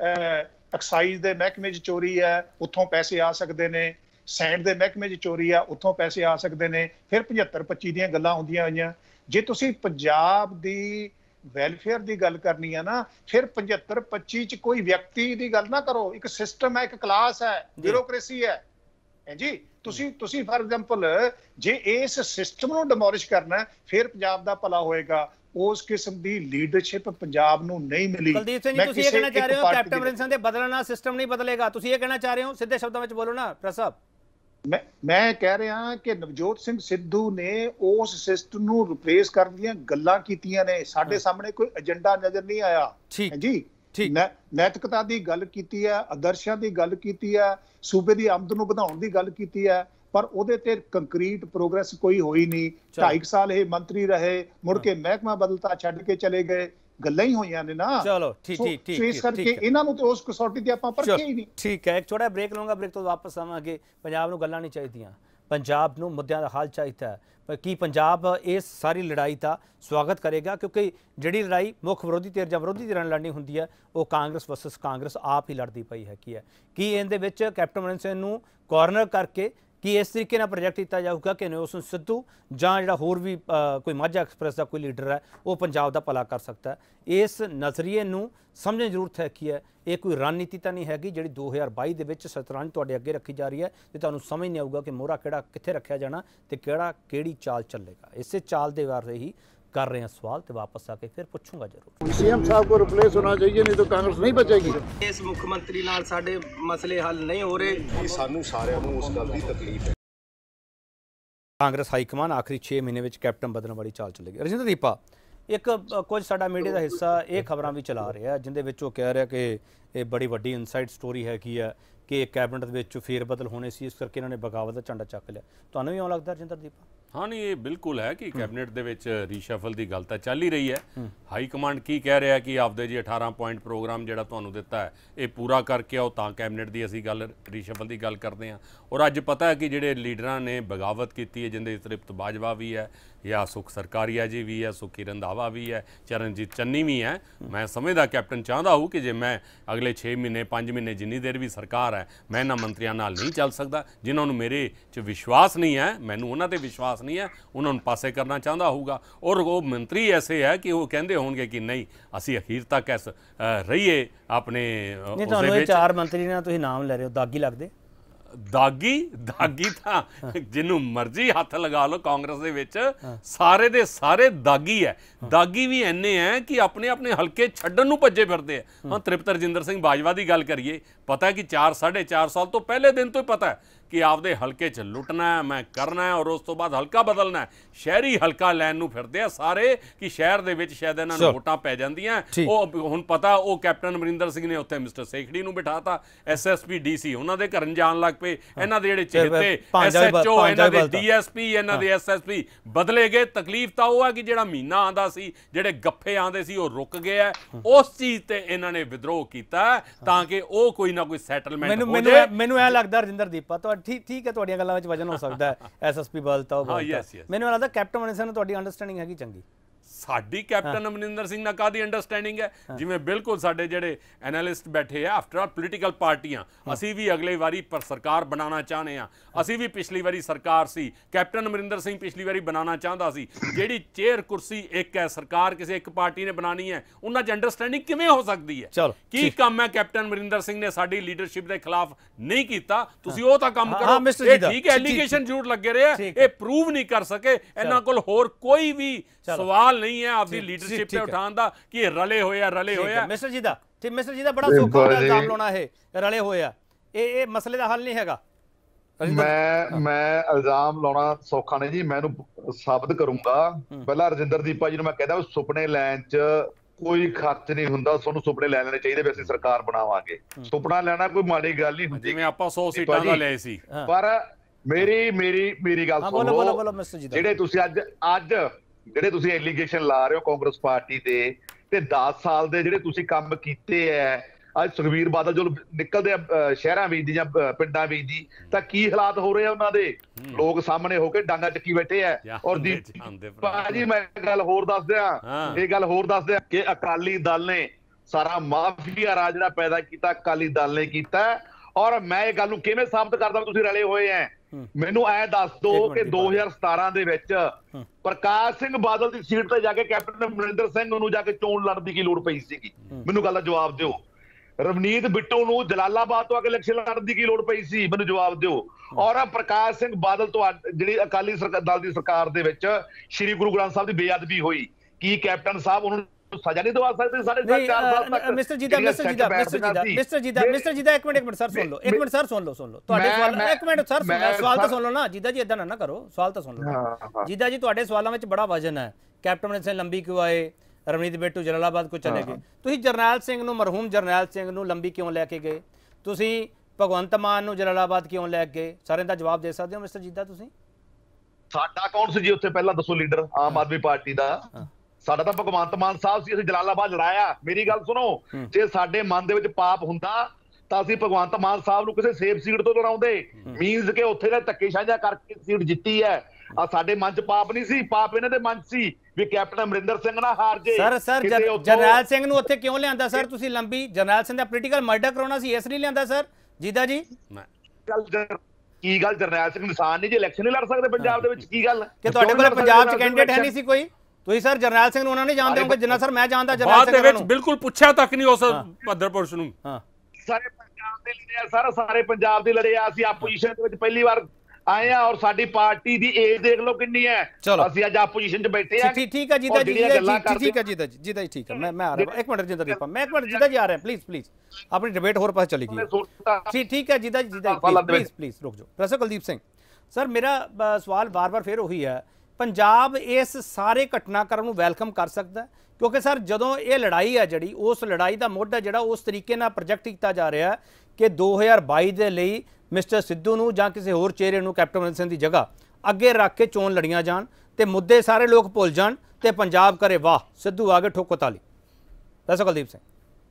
ਐਕਸਾਈਜ਼ ਦੇ ਮਹਿਕਮੇ 'ਚ ਚੋਰੀ ਹੈ, ਉੱਥੋਂ ਪੈਸੇ ਆ ਸਕਦੇ ਨੇ, ਸੈਂਡ ਦੇ ਮਹਿਕਮੇ 'ਚ ਚੋਰੀ ਆ, ਉੱਥੋਂ ਪੈਸੇ ਆ ਸਕਦੇ ਨੇ, ਫਿਰ ਪਝੱਤਰ ਪੱਚੀ ਦੀਆਂ ਗੱਲਾਂ ਹੁੰਦੀਆਂ ਹੋਈਆਂ। ਜੇ ਤੁਸੀਂ ਪੰਜਾਬ ਦੀ ਵੈਲਫੇਅਰ ਦੀ ਗੱਲ ਕਰਨੀ ਹੈ ਨਾ, ਫਿਰ ਪਝੱਤਰ ਪੱਚੀ 'ਚ ਕੋਈ ਵਿਅਕਤੀ ਦੀ ਗੱਲ ਨਾ ਕਰੋ, ਇੱਕ ਸਿਸਟਮ ਹੈ, ਇੱਕ ਕਲਾਸ ਹੈ, ਬਿਊਰੋਕ੍ਰੇਸੀ ਹੈ ਜੀ। ਤੁਸੀਂ ਤੁਸੀਂ ਫਾਰ ਐਗਜ਼ਾਮਪਲ ਜੇ ਇਸ ਸਿਸਟਮ ਨੂੰ ਡਿਮੋਲਿਸ਼ ਕਰਨਾ ਫਿਰ ਪੰਜਾਬ ਦਾ ਭਲਾ ਹੋਏਗਾ। ਉਸ ਕਿਸਮ ਦੀ ਲੀਡਰਸ਼ਿਪ ਪੰਜਾਬ ਨੂੰ ਨਹੀਂ ਮਿਲੀ। ਕੁਲਦੀਪ ਸਿੰਘ ਜੀ, ਤੁਸੀਂ ਇਹ ਕਹਿਣਾ ਚਾਹ ਰਹੇ ਹੋ ਕੈਪਟਨ ਅਮਰਿੰਦਰ ਸਿੰਘ ਦੇ ਬਦਲਣ ਨਾਲ ਸਿਸਟਮ ਨਹੀਂ ਬਦਲੇਗਾ, ਤੁਸੀਂ ਇਹ ਕਹਿਣਾ ਚਾਹ ਰਹੇ ਹੋ? ਸਿੱਧੇ ਸ਼ਬਦਾਂ ਵਿੱਚ ਬੋਲੋ ਨਾ ਪ੍ਰੈਸ ਸਾਹਿਬ। ਮੈਂ ਮੈਂ ਕਹਿ ਰਿਹਾ ਕਿ ਨਵਜੋਤ ਸਿੰਘ ਸਿੱਧੂ ਨੇ ਉਸ ਸਿਸਟਮ ਨੂੰ ਰਿਪਲੇਸ ਕਰਨ ਦੀਆਂ ਗੱਲਾਂ ਕੀਤੀਆਂ ਨੇ, ਸਾਡੇ ਸਾਹਮਣੇ ਕੋਈ ਏਜੰਡਾ ਨਜ਼ਰ ਨਹੀਂ ਆਇਆ ਜੀ। ਨੈਤਿਕਤਾ ਦੀ ਗੱਲ ਕੀਤੀ ਹੈ, ਆਦਰਸ਼ਾਂ ਦੀ ਗੱਲ ਕੀਤੀ ਹੈ, ਸੂਬੇ ਦੀ ਆਮਦਨ ਨੂੰ ਵਧਾਉਣ ਦੀ ਗੱਲ ਕੀਤੀ ਹੈ, ਪਰ ਉਹਦੇ ਤੇ ਕੰਕਰੀਟ ਪ੍ਰੋਗਰੈਸ ਕੋਈ ਹੋਈ ਨਹੀਂ। ਢਾਈ ਸਾਲ ਇਹ ਮੰਤਰੀ ਰਹੇ, ਮੁੜ ਕੇ ਮਹਿਕਮਾ ਬਦਲਤਾ, ਛੱਡ ਕੇ ਚਲੇ ਗਏ, ਗੱਲਾਂ ਹੀ ਹੋਈਆਂ ਨੇ ਨਾ। ਚਲੋ ਠੀਕ ਠੀਕ ਠੀਕ ਇਸ ਕਰਕੇ ਇਹਨਾਂ ਨੂੰ ਤੇ ਉਸ ਕਸੌਟੀ ਤੇ ਆਪਾਂ ਪਰਖੇ ਹੀ ਨਹੀਂ। ਠੀਕ ਹੈ, ਇੱਕ ਛੋਟਾ ਬ੍ਰੇਕ ਲਵਾਂਗਾ, ਬ੍ਰੇਕ ਤੋਂ ਵਾਪਸ ਆਵਾਂਗੇ। ਪੰਜਾਬ ਨੂੰ ਗੱਲਾਂ ਨਹੀਂ ਚਾਹੀਦੀਆਂ, ਪੰਜਾਬ ਨੂੰ ਮੁੱਦਿਆਂ ਦਾ ਹੱਲ ਚਾਹੀਦਾ ਹੈ। ਪਰ ਕੀ ਪੰਜਾਬ ਇਸ ਸਾਰੀ ਲੜਾਈ ਦਾ ਸਵਾਗਤ ਕਰੇਗਾ? ਕਿਉਂਕਿ ਜਿਹੜੀ ਲੜਾਈ ਮੁੱਖ ਵਿਰੋਧੀ ਧਿਰ ਜਾਂ ਵਿਰੋਧੀ ਧਿਰਾਂ ਨਾਲ ਲੜਨੀ ਹੁੰਦੀ ਹੈ, ਉਹ ਕਾਂਗਰਸ ਵਰਸਸ ਕਾਂਗਰਸ ਆਪ ਹੀ ਲੜਦੀ ਪਈ ਹੈ। ਕੀ ਹੈ ਕੀ ਇਹਦੇ ਵਿੱਚ ਕੈਪਟਨ ਅਮਰਿੰਦਰ ਸਿੰਘ ਨੂੰ ਕਾਰਨਰ ਕਰਕੇ ਕੀ ਇਸ ਤਰੀਕੇ ਨਾਲ ਪ੍ਰੋਜੈਕਟ ਕੀਤਾ ਜਾਊਗਾ ਕਿ ਨਵਜੋਤ ਸਿੰਘ ਸਿੱਧੂ ਜਾਂ ਜਿਹੜਾ ਹੋਰ ਵੀ ਕੋਈ ਮਾਝਾ ਐਕਸਪ੍ਰੈਸ ਦਾ ਕੋਈ ਲੀਡਰ ਹੈ ਉਹ ਪੰਜਾਬ ਦਾ ਭਲਾ ਕਰ ਸਕਦਾ ਹੈ? ਇਸ ਨਜ਼ਰੀਏ ਨੂੰ ਸਮਝਣ ਦੀ ਜ਼ਰੂਰਤ ਹੈ। ਕੀ ਹੈ ਇਹ ਕੋਈ ਰਣਨੀਤੀ ਤਾਂ ਨਹੀਂ ਹੈਗੀ ਜਿਹੜੀ ਦੋ ਹਜ਼ਾਰ ਬਾਈ ਦੇ ਵਿੱਚ ਸ਼ਤਰੰਜ ਤੁਹਾਡੇ ਅੱਗੇ ਰੱਖੀ ਜਾ ਰਹੀ ਹੈ ਤੇ ਤੁਹਾਨੂੰ ਸਮਝ ਨਹੀਂ ਆਊਗਾ ਕਿ ਮੋਹਰਾ ਕਿਹੜਾ ਕਿੱਥੇ ਰੱਖਿਆ ਜਾਣਾ ਤੇ ਕਿਹੜਾ ਕਿਹੜੀ ਚਾਲ ਚੱਲੇਗਾ। ਇਸੇ ਚਾਲ ਦੇ ਬਾਰੇ ਹੀ कर रहे हैं सवाल, तो वापस आके फिर पूछूंगा जरूर। सीएम साहब को रिप्लेस होना चाहिए, नहीं तो कांग्रेस नहीं बचेगी। इस मुख्यमंत्री नाल साडे मसले हल नहीं हो रहे, सानू सारिਆਂ ਨੂੰ ਉਸ ਗੱਲ ਦੀ ਤਕਲੀਫ ਹੈ। ਕਾਂਗਰਸ ਹਾਈ ਕਮਾਨ ਆਖਰੀ ਛੇ ਮਹੀਨੇ ਵਿੱਚ ਕੈਪਟਨ ਬਦਲਣ ਵਾਲੀ ਚਾਲ ਚੱਲੇਗੀ। ਰਜਿੰਦਰ ਦੀਪਾ, ਇੱਕ ਕੁਝ ਸਾਡਾ ਮੀਡੀਆ ਦਾ ਹਿੱਸਾ ਇਹ ਖਬਰਾਂ ਵੀ ਚਲਾ ਰਿਹਾ ਜਿੰਦੇ ਵਿੱਚ ਉਹ ਕਹਿ ਰਿਹਾ ਕਿ ਇਹ ਬੜੀ ਵੱਡੀ ਇਨਸਾਈਡ ਸਟੋਰੀ ਹੈਗੀ ਆ ਕਿ ਕੈਬਨਿਟ ਦੇ ਵਿੱਚ ਫੇਰ ਬਦਲ ਹੋਣੇ ਸੀ, ਇਸ ਕਰਕੇ ਇਹਨਾਂ ਨੇ ਬਗਾਵਤ ਦਾ ਝੰਡਾ ਚੱਕ ਲਿਆ। ਤੁਹਾਨੂੰ ਵੀ ਇਉਂ ਲੱਗਦਾ ਰਜਿੰਦਰ ਦੀਪਾ? हाँ नहीं, ये बिल्कुल है कि कैबिनेट ਦੇ ਵਿੱਚ ਰੀਸ਼ਫਲ ਦੀ ਗੱਲ ਤਾਂ ਚੱਲ ਹੀ ਰਹੀ ਹੈ। ਹਾਈ ਕਮਾਂਡ ਕੀ ਕਹਿ ਰਿਹਾ ਕਿ ਆਪਦੇ ਜੀ ਅਠਾਰਾਂ ਪੁਆਇੰਟ ਪ੍ਰੋਗਰਾਮ ਜਿਹੜਾ ਤੁਹਾਨੂੰ ਦਿੱਤਾ ਹੈ ਇਹ ਪੂਰਾ ਕਰਕੇ ਆਓ ਤਾਂ ਕੈਬਨਿਟ ਦੀ ਅਸੀਂ ਗੱਲ ਰੀਸ਼ਫਲ ਦੀ ਗੱਲ ਕਰਦੇ ਹਾਂ। ਔਰ ਅੱਜ ਪਤਾ ਹੈ ਕਿ ਜਿਹੜੇ ਲੀਡਰਾਂ ਨੇ ਬਗਾਵਤ ਕੀਤੀ ਹੈ ਜਿੰਦੇ ਤ੍ਰਿਪਤ ਬਾਜਵਾ ਵੀ ਹੈ ਜਾਂ ਸੁਖ ਸਰਕਾਰੀਆ ਜੀ ਵੀ ਹੈ, ਸੁਖੀ ਰੰਧਾਵਾ ਵੀ ਹੈ, ਚਰਨਜੀਤ ਚੰਨੀ ਵੀ ਹੈ। ਮੈਂ ਸਮਝਦਾ ਕੈਪਟਨ ਚਾਹੁੰਦਾ ਹੂੰ ਕਿ ਜੇ ਮੈਂ ਅਗਲੇ ਛੇ ਮਹੀਨੇ ਪੰਜ ਮਹੀਨੇ ਜਿੰਨੀ ਦੇਰ ਵੀ ਸਰਕਾਰ ਹੈ ਮੈਂ ਇਹਨਾਂ ਮੰਤਰੀਆਂ ਨਾਲ ਨਹੀਂ ਚੱਲ ਸਕਦਾ, ਜਿਨ੍ਹਾਂ ਨੂੰ ਮੇਰੇ 'ਚ ਵਿਸ਼ਵਾਸ ਨਹੀਂ ਹੈ, ਮੈਨੂੰ ਉਹਨਾਂ 'ਤੇ ਵਿਸ਼ਵਾਸ नहीं है, उन्होंने पासे करना चाहता होगा। और वो मंत्री ऐसे है कि वो कहते होंगे कि नहीं असी अखीर तक ऐस रहिए अपने चार मंत्री ने तुसीं नाम ले रहे हो, दागी लगदे? दागी दागी ਤਾਂ ਜਿਹਨੂੰ ਮਰਜ਼ੀ ਹੱਥ ਲਗਾ ਲਓ ਕਾਂਗਰਸ ਦੇ ਵਿੱਚ ਸਾਰੇ ਦੇ ਸਾਰੇ ਦਾਗੀ ਹੈ। ਦਾਗੀ ਵੀ ਇੰਨੇ ਹੈ ਕਿ ਆਪਣੇ ਆਪਣੇ ਹਲਕੇ ਛੱਡਣ ਨੂੰ ਭੱਜੇ ਫਿਰਦੇ ਆ। ਹਾਂ, ਤ੍ਰਿਪਤ ਰਜਿੰਦਰ ਸਿੰਘ ਬਾਜਵਾ ਦੀ ਗੱਲ ਕਰੀਏ, ਪਤਾ ਕਿ ਚਾਰ ਸਾਢੇ ਚਾਰ ਸਾਲ ਤੋਂ ਪਹਿਲੇ ਦਿਨ ਤੋਂ ਹੀ ਪਤਾ ਹੈ कि आपदे हल्के च लुटना है, मैं करना है और उस तो बाद हल्का बदलना है। शहरी हल्का लैन नूं फिरदे आ सारे कि शहर दे विच शायद इन्हां नूं वोटां पै जांदियां। ओ हुण पता ओ कैप्टन अमरिंदर सिंह ने उत्थे मिस्टर सेखड़ी नूं बिठाता, S S P D C उन्हां दे घरन जाण लग पे, इन्हां दे जिहड़े चेते एस एच ओ इन्हां दे डी एस पी इन्हां दे एस एस पी बदले गए। तकलीफ तां ओह है कि जिहड़ा महीना आंदा सी, जिहड़े गप्फे आंदे सी ओह रुक गए है। उस चीज़ ते इन्हां ने विद्रोह कीता तां कि ओह कोई ना कोई सैटलमेंट हो जाए। मैनूं ऐ लगदा रजिंदर दीपा तो ठीक ठीक है, ਤੁਹਾਡੀਆਂ ਗੱਲਾਂ ਵਿੱਚ ਵਜਨ ਹੋ ਸਕਦਾ ਹੈ, ਐਸ ਐਸ ਪੀ ਬਦਲਤਾ ਉਹ ਬਦਲਤਾ। ਮੈਨੂੰ ਲੱਗਦਾ ਕੈਪਟਨ ਅਮਰਿੰਦਰ ਸਿੰਘ ਨੂੰ ਤੁਹਾਡੀ ਅੰਡਰਸਟੈਂਡਿੰਗ ਹੈਗੀ ਚੰਗੀ। ਸਾਡੀ ਕੈਪਟਨ ਅਮਰਿੰਦਰ ਸਿੰਘ ਨਾਲ ਕਾਹਦੀ ਅੰਡਰਸਟੈਂਡਿੰਗ ਹੈ? ਜਿਵੇਂ ਬਿਲਕੁਲ ਸਾਡੇ ਜਿਹੜੇ ਐਨਾਲਿਸਟ ਬੈਠੇ ਆ, ਆਫਟਰ ਆਲ ਪੋਲੀਟੀਕਲ ਪਾਰਟੀਆਂ, ਅਸੀਂ ਵੀ ਅਗਲੇ ਵਾਰੀ ਪਰ ਸਰਕਾਰ ਬਣਾਉਣਾ ਚਾਹੁੰਦੇ ਆ। ਅਸੀਂ ਵੀ ਪਿਛਲੀ ਵਾਰੀ ਸਰਕਾਰ ਸੀ, ਕੈਪਟਨ ਅਮਰਿੰਦਰ ਸਿੰਘ ਪਿਛਲੀ ਵਾਰੀ ਬਣਾਉਣਾ ਚਾਹੁੰਦਾ ਸੀ। ਜਿਹੜੀ ਚੇਅਰ ਕੁਰਸੀ ਇੱਕ ਹੈ, ਸਰਕਾਰ ਕਿਸੇ ਇੱਕ ਪਾਰਟੀ ਨੇ ਬਣਾਉਣੀ ਹੈ, ਉਹਨਾਂ 'ਚ ਅੰਡਰਸਟੈਂਡਿੰਗ ਕਿਵੇਂ ਹੋ ਸਕਦੀ ਹੈ? ਕੀ ਕੰਮ ਹੈ ਕੈਪਟਨ ਅਮਰਿੰਦਰ ਸਿੰਘ ਨੇ ਸਾਡੀ ਲੀਡਰਸ਼ਿਪ ਦੇ ਖਿਲਾਫ ਨਹੀਂ ਕੀਤਾ? ਤੁਸੀਂ ਉਹ ਤਾਂ ਕੰਮ ਕਰੋ। ਇਹ ਠੀਕ ਹੈ, ਐਲੀਗੇਸ਼ਨ ਜ਼ਰੂਰ ਲੱਗੇ ਰਹੇ, ਇਹ ਪ੍ਰੂਵ ਨਹੀਂ ਕਰ ਸਕੇ। ਇਹਨਾਂ ਕੋਲ ਹੋਰ ਕੋਈ ਵੀ ਸਵਾਲ नहीं है आपकी लीडरशिप पे उठाने दा कि रले होया रले होया। मिस्टर जी दा ठीक मिस्टर जी दा बड़ा सौखा इल्जाम लाना है रले होया, ये ये मसले दा हल नहीं हैगा। मैं मैं इल्जाम लाना सौखा नहीं जी, मैं साबित करूंगा। पहला रजिंदर दीपा जी ਨੂੰ ਮੈਂ ਕਹਿੰਦਾ ਸੁਪਨੇ ਲੈਣ ਚ ਕੋਈ ਖਰਚ ਨਹੀਂ ਹੁੰਦਾ, ਤੁਹਾਨੂੰ ਸੁਪਨੇ ਲੈ ਲੈਣੇ ਚਾਹੀਦੇ ਵੀ ਅਸੀਂ ਸਰਕਾਰ ਬਣਾਵਾਂਗੇ। ਸੁਪਨਾ ਲੈਣਾ ਕੋਈ ਮਾੜੀ ਗੱਲ ਨਹੀਂ ਹੁੰਦੀ, ਜਿਵੇਂ ਆਪਾਂ ਸੌ ਸੀਟਾਂ ਦਾ ਲਏ ਸੀ। ਪਰ ਮੇਰੀ ਮੇਰੀ ਮੇਰੀ ਗੱਲ ਸੁਣੋ, ਜਿਹੜੇ ਤੁਸੀਂ ਅੱਜ ਅੱਜ ਜਿਹੜੇ ਤੁਸੀਂ ਐਲੀਗੇਸ਼ਨ ਲਾ ਰਹੇ ਹੋ ਕਾਂਗਰਸ ਪਾਰਟੀ ਤੇ ਤੇ ਦਸ ਸਾਲ ਦੇ ਜਿਹੜੇ ਤੁਸੀਂ ਕੰਮ ਕੀਤੇ ਐ, ਅੱਜ ਸੁਖਬੀਰ ਬਾਦਲ ਜੋ ਨਿਕਲਦੇ ਆ ਸ਼ਹਿਰਾਂ ਵਿੱਚ ਦੀ ਜਾਂ ਪਿੰਡਾਂ ਵਿੱਚ ਦੀ, ਤਾਂ ਕੀ ਹਾਲਾਤ ਹੋ ਰਹੇ ਆ ਉਹਨਾਂ ਦੇ, ਲੋਕ ਸਾਹਮਣੇ ਹੋ ਕੇ ਡਾਂਗਾ ਚੱਕੀ ਬੈਠੇ ਆ। ਔਰ ਭਾਜੀ ਮੈਂ ਗੱਲ ਹੋਰ ਦੱਸ ਦਿਆਂ, ਇਹ ਗੱਲ ਹੋਰ ਦੱਸ ਦਿਆਂ ਕਿ ਅਕਾਲੀ ਦਲ ਨੇ ਸਾਰਾ ਮਾਫੀਆ ਰਾਜ ਜਿਹੜਾ ਪੈਦਾ ਕੀਤਾ ਅਕਾਲੀ ਦਲ ਨੇ ਕੀਤਾ। ਔਰ ਮੈਂ ਇਹ ਗੱਲ ਨੂੰ ਕਿਵੇਂ ਸਾਬਤ ਕਰਦਾ ਤੁਸੀਂ ਰਲੇ ਹੋਏ ਆ? ਮੈਨੂੰ ਐ ਦੱਸ ਦੋ ਕਿ ਦੋ ਹਜ਼ਾਰ ਸਤਾਰਾਂ ਦੇ ਵਿੱਚ ਪ੍ਰਕਾਸ਼ ਸਿੰਘ ਬਾਦਲ ਦੀ ਸੀਟ ਤੇ ਜਾ ਕੇ ਕੈਪਟਨ ਅਮਰਿੰਦਰ ਸਿੰਘ ਨੂੰ ਜਾ ਕੇ ਚੋਣ ਲੜਨ ਦੀ ਕੀ ਲੋੜ ਪਈ ਸੀਗੀ? ਮੈਨੂੰ ਗੱਲ ਦਾ ਜਵਾਬ ਦਿਓ। ਰਵਨੀਤ ਬਿੱਟੂ ਨੂੰ ਜਲਾਲਾਬਾਦ ਤੋਂ ਆ ਕੇ ਇਲੈਕਸ਼ਨ ਲੜਨ ਦੀ ਕੀ ਲੋੜ ਪਈ ਸੀ? ਮੈਨੂੰ ਜਵਾਬ ਦਿਓ। ਔਰ ਪ੍ਰਕਾਸ਼ ਸਿੰਘ ਬਾਦਲ ਤੋਂ ਜਿਹੜੀ ਅਕਾਲੀ ਦਲ ਦੀ ਸਰਕਾਰ ਦੇ ਵਿੱਚ ਸ਼੍ਰੀ ਗੁਰੂ ਗ੍ਰੰਥ ਸਾਹਿਬ ਦੀ ਬੇਅਦਬੀ ਹੋਈ, ਕੀ ਕੈਪਟਨ ਸਾਹਿਬ ਉਹਨੂੰ ਸਜ਼ਾ ਨਹੀਂ ਦਵਾ ਸਕਦੇ? ਸਾਡੇ ਚਾਰ ਸਾਲ ਤੱਕ ਮਿਸਟਰ ਜੀਦਾ ਮਿਸਟਰ ਜੀਦਾ ਮਿਸਟਰ ਜੀਦਾ ਮਿਸਟਰ ਜੀਦਾ ਮਿਸਟਰ ਜੀਦਾ ਇੱਕ ਮਿੰਟ ਇੱਕ ਮਿੰਟ ਸਰ ਸੁਣ ਲਓ, ਇੱਕ ਮਿੰਟ ਸਰ ਸੁਣ ਲਓ ਸੁਣ ਲਓ ਤੁਹਾਡੇ ਸਵਾਲ, ਇੱਕ ਮਿੰਟ ਸਰ ਸਵਾਲ ਤਾਂ ਸੁਣ ਲਓ ਨਾ ਜੀਦਾ ਜੀ, ਇਦਾਂ ਨਾ ਨਾ ਕਰੋ, ਸਵਾਲ ਤਾਂ ਸੁਣ ਲਓ ਜੀਦਾ ਜੀ। ਤੁਹਾਡੇ ਸਵਾਲਾਂ ਵਿੱਚ ਬੜਾ ਵਜਨ ਹੈ। ਕੈਪਟਨ ਅਮਰਿੰਦਰ ਸਿੰਘ ਲੰਬੀ ਕਿਉਂ ਆਏ, ਰਵਨੀਤ ਬਿੱਟੂ ਜਲਾਲਾਬਾਦ ਕੋ ਚਲੇ ਗਏ, ਤੁਸੀਂ ਜਰਨੈਲ ਸਿੰਘ ਨੂੰ, ਮਰਹੂਮ ਜਰਨੈਲ ਸਿੰਘ ਨੂੰ ਲੰਬੀ ਕਿਉਂ ਲੈ ਕੇ ਗਏ, ਤੁਸੀਂ ਭਗਵੰਤ ਮਾਨ ਨੂੰ ਜਲਾਲਾਬਾਦ ਕਿਉਂ ਲੈ ਗਏ? ਸਾਰੇ ਦਾ ਜਵਾਬ ਦੇ ਸਕਦੇ ਹੋ ਮਿਸਟਰ ਜੀਦਾ ਤੁਸੀਂ? ਸਾਡਾ ਕੌਣ ਸੀ ਜੀ ਉੱਥੇ ਪਹਿਲਾਂ ਦੱਸੋ ਲੀਡਰ ਆਮ ਆਦਮੀ ਪਾਰਟੀ ਦਾ? ਸਾਡਾ ਤਾਂ ਭਗਵੰਤ ਮਾਨ ਸਾਹਿਬ ਸੀ, ਅਸੀਂ ਜਲਾਲਾਬਾਦ ਲੜਾਇਆ। ਮੇਰੀ ਗੱਲ ਸੁਣੋ, ਜੇ ਸਾਡੇ ਮਨ ਦੇ ਵਿੱਚ ਪਾਪ ਹੁੰਦਾ ਤਾਂ ਅਸੀਂ ਭਗਵੰਤ ਮਾਨ ਸਾਹਿਬ ਨੂੰ ਕਿਸੇ ਸੇਫ ਸੀਟ ਤੋਂ ਲੜਾਉਂਦੇ, ਮੀਨਸ ਕਿ ਉੱਥੇ ਦਾ ਧੱਕੇ ਸਾਂਝਾ ਕਰਕੇ ਸੀਟ ਜਿੱਤੀ ਹੈ। ਆ ਸਾਡੇ ਮਨ 'ਚ ਪਾਪ ਨਹੀਂ ਸੀ, ਪਾਪ ਇਹਨਾਂ ਦੇ ਮਨ 'ਚ ਸੀ ਵੀ ਕੈਪਟਨ ਅਮਰਿੰਦਰ ਸਿੰਘ ਨਾ ਹਾਰ ਜੇ। ਸਰ ਸਰ ਜਰਨੈਲ ਸਿੰਘ ਨੂੰ ਉੱਥੇ ਕਿਉਂ ਲਿਆਂਦਾ ਸਰ ਤੁਸੀਂ? ਲੰਬੀ ਜਰਨੈਲ ਸਿੰਘ ਦਾ ਪੋਲੀਟੀਕਲ ਮਰਡਰ ਕਰਾਉਣਾ ਸੀ, ਇਸ ਲਈ ਲਿਆਂਦਾ ਸਰ ਜੀਦਾ ਜੀ? ਕੀ ਗੱਲ ਜਰਨੈਲ ਸਿੰਘ ਨਿਸ਼ਾਨ ਨਹੀਂ ਜੇ ਇਲੈਕਸ਼ਨ ਨਹੀਂ ਲੜ ਸਕਦੇ ਪੰਜਾਬ ਦੇ ਵਿੱਚ? ਕੀ ਗੱਲ ਕਿ ਤੁਹਾਡੇ ਕੋਲ ਪੰਜਾਬ 'ਚ ਕੈਂਡੀਡੇਟ ਹੈ ਨਹੀਂ ਸੀ ਕੋਈ? ਤੁਸੀਂ ਸਰ ਜਰਨੈਲ ਸਿੰਘ ਨੂੰ ਉਹਨਾਂ ਨੇ ਜਾਣਦੇ ਹੋਗੇ ਜਿੰਨਾ ਸਰ ਮੈਂ ਜਾਣਦਾ ਜਰਨੈਲ ਸਿੰਘ ਨੂੰ। ਬਿਲਕੁਲ ਪੁੱਛਿਆ ਤੱਕ ਨਹੀਂ ਉਸ ਪੱਧਰ ਪੁਰਸ਼ ਨੂੰ। ਸਾਰੇ ਪੰਜਾਬ ਦੇ ਲੜੇ ਆ, ਸਾਰਾ ਸਾਰੇ ਪੰਜਾਬ ਦੇ ਲੜੇ ਆ। ਅਸੀਂ ਆਪੋਜੀਸ਼ਨ ਦੇ ਵਿੱਚ ਪਹਿਲੀ ਵਾਰ ਆਏ ਆ ਔਰ ਸਾਡੀ ਪਾਰਟੀ ਦੀ ਏਜ ਦੇਖ ਲਓ ਕਿੰਨੀ ਹੈ। ਅਸੀਂ ਅੱਜ ਆਪੋਜੀਸ਼ਨ 'ਚ ਬੈਠੇ ਆ। ਠੀਕ ਹੈ ਜੀਦਾ ਜੀ, ਠੀਕ ਹੈ ਜੀਦਾ ਜੀ, ਜੀਦਾ ਜੀ ਠੀਕ ਹੈ। ਮੈਂ ਮੈਂ ਆ ਰਿਹਾ ਇੱਕ ਮਿੰਟ ਜਿੰਦਾ ਦੀਪਾ, ਮੈਂ ਇੱਕ ਮਿੰਟ ਜੀਦਾ ਜੀ ਆ ਰਿਹਾ, ਪਲੀਜ਼ ਪਲੀਜ਼ ਆਪਣੀ ਡਿਬੇਟ ਹੋਰ ਪਾਸੇ ਚਲੀ ਗਈ। ਠੀਕ ਠੀਕ ਹੈ ਜੀਦਾ ਜੀ, ਜੀਦਾ ਪਲੀਜ਼ ਪਲੀਜ਼ ਰੁਕ ਜਾਓ। ਪ੍ਰੋਫੈਸਰ ਕੁਲਦੀਪ ਸਿੰਘ ਸਰ, ਮੇਰਾ ਸਵਾਲ ਵਾਰ-ਵਾਰ ਫਿਰ ਉਹੀ ਹੈ, ਪੰਜਾਬ ਇਸ ਸਾਰੇ ਘਟਨਾਕ੍ਰਮ ਨੂੰ ਵੈਲਕਮ ਕਰ ਸਕਦਾ? ਕਿਉਂਕਿ ਸਰ ਜਦੋਂ ਇਹ ਲੜਾਈ ਹੈ ਜਿਹੜੀ, ਉਸ ਲੜਾਈ ਦਾ ਮੁੱਢ ਜਿਹੜਾ ਉਸ ਤਰੀਕੇ ਨਾਲ ਪ੍ਰੋਜੈਕਟ ਕੀਤਾ ਜਾ ਰਿਹਾ ਕਿ ਦੋ ਹਜ਼ਾਰ ਬਾਈ ਦੇ ਲਈ ਮਿਸਟਰ ਸਿੱਧੂ ਨੂੰ ਜਾਂ ਕਿਸੇ ਹੋਰ ਚਿਹਰੇ ਨੂੰ ਕੈਪਟਨ ਅਮਰਿੰਦਰ ਸਿੰਘ ਦੀ ਜਗ੍ਹਾ ਅੱਗੇ ਰੱਖ ਕੇ ਚੋਣ ਲੜੀਆਂ ਜਾਣ ਤੇ ਮੁੱਦੇ ਸਾਰੇ ਲੋਕ ਭੁੱਲ ਜਾਣ ਤੇ ਪੰਜਾਬ ਕਰੇ ਵਾਹ ਸਿੱਧੂ ਆ ਕੇ ਠੋਕੋ ਤਾਲੀ। ਪ੍ਰੋਫੈਸਰ ਕੁਲਦੀਪ ਸਿੰਘ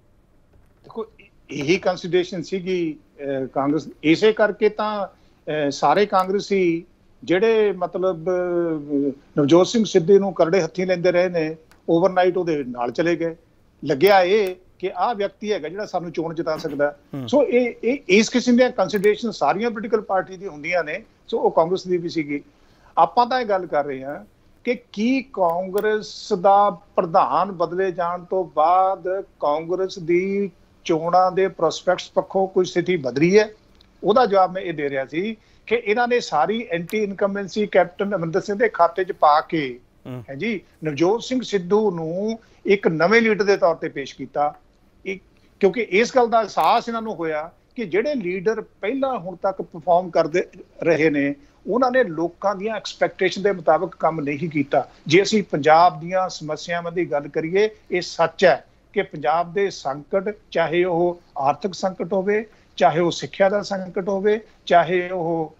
ਦੇਖੋ ਇਹੀ ਕੰਸੀਡਰੇਸ਼ਨ ਸੀਗੀ ਕਾਂਗਰਸ, ਇਸੇ ਕਰਕੇ ਤਾਂ ਸਾਰੇ ਕਾਂਗਰਸੀ ਜਿਹੜੇ ਮਤਲਬ ਨਵਜੋਤ ਸਿੰਘ ਸਿੱਧੂ ਨੂੰ ਕਰੜੇ ਹੱਥੀਂ ਲੈਂਦੇ ਰਹੇ ਨੇ, ਓਵਰਨਾਈਟ ਉਹਦੇ ਨਾਲ ਚਲੇ ਗਏ। ਲੱਗਿਆ ਇਹ ਕਿ ਆਹ ਵਿਅਕਤੀ ਹੈਗਾ ਜਿਹੜਾ ਸਾਨੂੰ ਚੋਣ ਜਿਤਾ ਸਕਦਾ। ਸੋ ਇਹ ਇਹ ਇਸ ਕਿਸਮ ਦੀਆਂ ਕੰਸੀਡਰੇਸ਼ਨ ਸਾਰੀਆਂ ਪੋਲੀਟੀਕਲ ਪਾਰਟੀ ਦੀ ਹੁੰਦੀਆਂ ਨੇ, ਸੋ ਉਹ ਕਾਂਗਰਸ ਦੀ ਵੀ ਸੀਗੀ। ਆਪਾਂ ਤਾਂ ਇਹ ਗੱਲ ਕਰ ਰਹੇ ਹਾਂ ਕਿ ਕੀ ਕਾਂਗਰਸ ਦਾ ਪ੍ਰਧਾਨ ਬਦਲੇ ਜਾਣ ਤੋਂ ਬਾਅਦ ਕਾਂਗਰਸ ਦੀ ਚੋਣਾਂ ਦੇ ਪ੍ਰੋਸਪੈਕਟਸ ਪੱਖੋਂ ਕੋਈ ਸਥਿਤੀ ਬਦਲੀ ਹੈ? ਉਹਦਾ ਜਵਾਬ ਮੈਂ ਇਹ ਦੇ ਰਿਹਾ ਸੀ ਕਿ ਇਹਨਾਂ ਨੇ ਸਾਰੀ anti incumbency captain Amarinder Singh ਦੇ ਖਾਤੇ 'ਚ ਪਾ ਕੇ ਹੈ ਜੀ ਨਵਜੋਤ ਸਿੰਘ ਸਿੱਧੂ ਨੂੰ ਇੱਕ ਨਵੇਂ ਲੀਡਰ ਦੇ ਤੌਰ ਤੇ ਪੇਸ਼ ਕੀਤਾ। ਕਿਉਂਕਿ ਇਸ ਗੱਲ ਦਾ ਅਹਿਸਾਸ ਇਹਨਾਂ ਨੂੰ ਹੋਇਆ ਕਿ ਜਿਹੜੇ ਲੀਡਰ ਪਹਿਲਾਂ ਹੁਣ ਤੱਕ ਪਰਫਾਰਮ ਕਰਦੇ ਰਹੇ ਨੇ ਉਹਨਾਂ ਨੇ ਲੋਕਾਂ ਦੀਆਂ ਐਕਸਪੈਕਟੇਸ਼ਨ ਦੇ ਮੁਤਾਬਕ ਕੰਮ ਨਹੀਂ ਕੀਤਾ। ਜੇ ਅਸੀਂ ਪੰਜਾਬ ਦੀਆਂ ਸਮੱਸਿਆਵਾਂ ਦੀ ਗੱਲ ਕਰੀਏ, ਇਹ ਸੱਚ ਹੈ ਕਿ ਪੰਜਾਬ ਦੇ ਸੰਕਟ, ਚਾਹੇ ਉਹ ਆਰਥਿਕ ਸੰਕਟ ਹੋਵੇ, ਚਾਹੇ ਉਹ ਸਿੱਖਿਆ ਦਾ ਸੰਕਟ ਹੋਵੇ, ਚਾਹੇ ਉਹ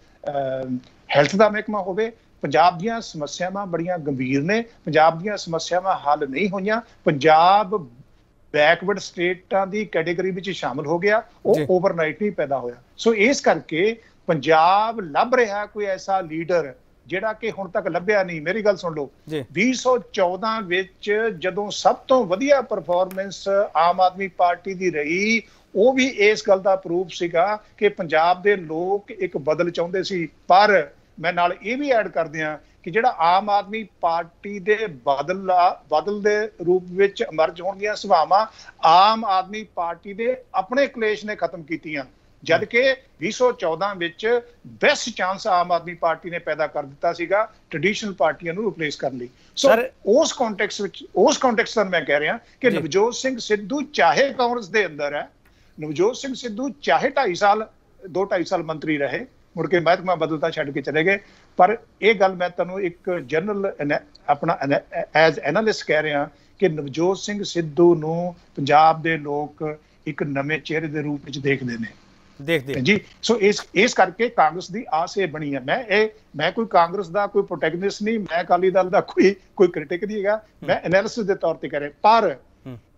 ਹੈਲਥ ਦਾ ਮਹਿਕਮਾ ਹੋਵੇ, ਪੰਜਾਬ ਦੀਆਂ ਸਮੱਸਿਆਵਾਂ ਬੜੀਆਂ ਗੰਭੀਰ ਨੇ। ਪੰਜਾਬ ਦੀਆਂ ਸਮੱਸਿਆਵਾਂ ਹੱਲ ਨਹੀਂ ਹੋਈਆਂ। ਪੰਜਾਬ ਬੈਕਵਰਡ ਸਟੇਟਾਂ ਦੀ ਕੈਟੇਗਰੀ ਵਿੱਚ ਸ਼ਾਮਲ ਹੋ ਗਿਆ, ਉਹ ਓਵਰਨਾਈਟ ਨਹੀਂ ਪੈਦਾ ਹੋਇਆ। ਸੋ ਇਸ ਕਰਕੇ ਪੰਜਾਬ ਲੱਭ ਰਿਹਾ ਕੋਈ ਐਸਾ ਲੀਡਰ ਜਿਹੜਾ ਕਿ ਹੁਣ ਤੱਕ ਲੱਭਿਆ ਨਹੀਂ। ਮੇਰੀ ਗੱਲ ਸੁਣ ਲਓ, ਵੀਹ ਸੌ ਚੌਦਾਂ ਵਿੱਚ ਜਦੋਂ ਸਭ ਤੋਂ ਵਧੀਆ ਪਰਫਾਰਮੈਂਸ ਆਮ ਆਦਮੀ ਪਾਰਟੀ ਦੀ ਰਹੀ, ਉਹ ਵੀ ਇਸ ਗੱਲ ਦਾ ਪ੍ਰੂਫ ਸੀਗਾ ਕਿ ਪੰਜਾਬ ਦੇ ਲੋਕ ਇੱਕ ਬਦਲ ਚਾਹੁੰਦੇ ਸੀ। ਪਰ ਮੈਂ ਨਾਲ ਇਹ ਵੀ ਐਡ ਕਰਦੇ ਹਾਂ ਕਿ ਜਿਹੜਾ ਆਮ ਆਦਮੀ ਪਾਰਟੀ ਦੇ ਬਦਲ ਬਦਲ ਦੇ ਰੂਪ ਵਿੱਚ ਅਮਰਜ ਹੋਣ ਦੀਆਂ ਸੰਭਾਵਨਾਵਾਂ ਆਮ ਆਦਮੀ ਪਾਰਟੀ ਦੇ ਆਪਣੇ ਕਲੇਸ਼ ਨੇ ਖਤਮ ਕੀਤੀਆਂ, ਜਦ ਕਿ ਵੀਹ ਸੌ ਚੌਦਾਂ ਵਿੱਚ ਬੈਸਟ ਚਾਂਸ ਆਮ ਆਦਮੀ ਪਾਰਟੀ ਨੇ ਪੈਦਾ ਕਰ ਦਿੱਤਾ ਸੀਗਾ ਟ੍ਰੈਡੀਸ਼ਨਲ ਪਾਰਟੀਆਂ ਨੂੰ ਰਿਪਲੇਸ ਕਰਨ ਲਈ। ਸੋ ਉਸ ਕੰਟੈਕਸਟ ਵਿੱਚ ਉਸ ਕੰਟੈਕਸਟ ਵਿੱਚ ਮੈਂ ਕਹਿ ਰਿਹਾ ਕਿ ਨਵਜੋਤ ਸਿੰਘ ਸਿੱਧੂ ਚਾਹੇ ਕਾਂਗਰਸ ਦੇ ਅੰਦਰ ਹੈ, ਨਵਜੋਤ ਸਿੰਘ ਸਿੱਧੂ ਚਾਹੇ ਢਾਈ ਸਾਲ ਦੋ ਢਾਈ ਸਾਲ ਮੰਤਰੀ ਰਹੇ, ਮੁੜ ਕੇ ਮਹਿਕਮਾ ਬਦਲਤਾ ਛੱਡ ਕੇ ਚਲੇ ਗਏ। ਪਰ ਇਹ ਗੱਲ ਮੈਂ ਤੁਹਾਨੂੰ ਇੱਕ ਜਨਰਲ ਆਪਣਾ ਐਜ਼ ਐਨਾਲਿਸਟ ਕਹਿ ਰਿਹਾ ਕਿ ਨਵਜੋਤ ਸਿੰਘ ਸਿੱਧੂ ਨੂੰ ਪੰਜਾਬ ਦੇ ਲੋਕ ਇੱਕ ਨਵੇਂ ਚਿਹਰੇ ਦੇ ਰੂਪ ਵਿੱਚ ਦੇਖਦੇ ਨੇ, ਦੇਖਦੇ ਜੀ। ਸੋ ਇਸ ਇਸ ਕਰਕੇ ਕਾਂਗਰਸ ਦੀ ਆਸ ਇਹ ਬਣੀ ਹੈ। ਮੈਂ ਇਹ ਮੈਂ ਕੋਈ ਕਾਂਗਰਸ ਦਾ ਕੋਈ ਪ੍ਰੋਟੈਗਨਿਸਟ ਨਹੀਂ, ਮੈਂ ਅਕਾਲੀ ਦਲ ਦਾ ਕੋਈ ਕੋਈ ਕ੍ਰਿਟਿਕ ਨਹੀਂ ਹੈਗਾ, ਮੈਂ ਐਨਾਲਿਸਿਸ ਦੇ ਤੌਰ ਤੇ ਕਹਿ ਰਿਹਾ। ਪਰ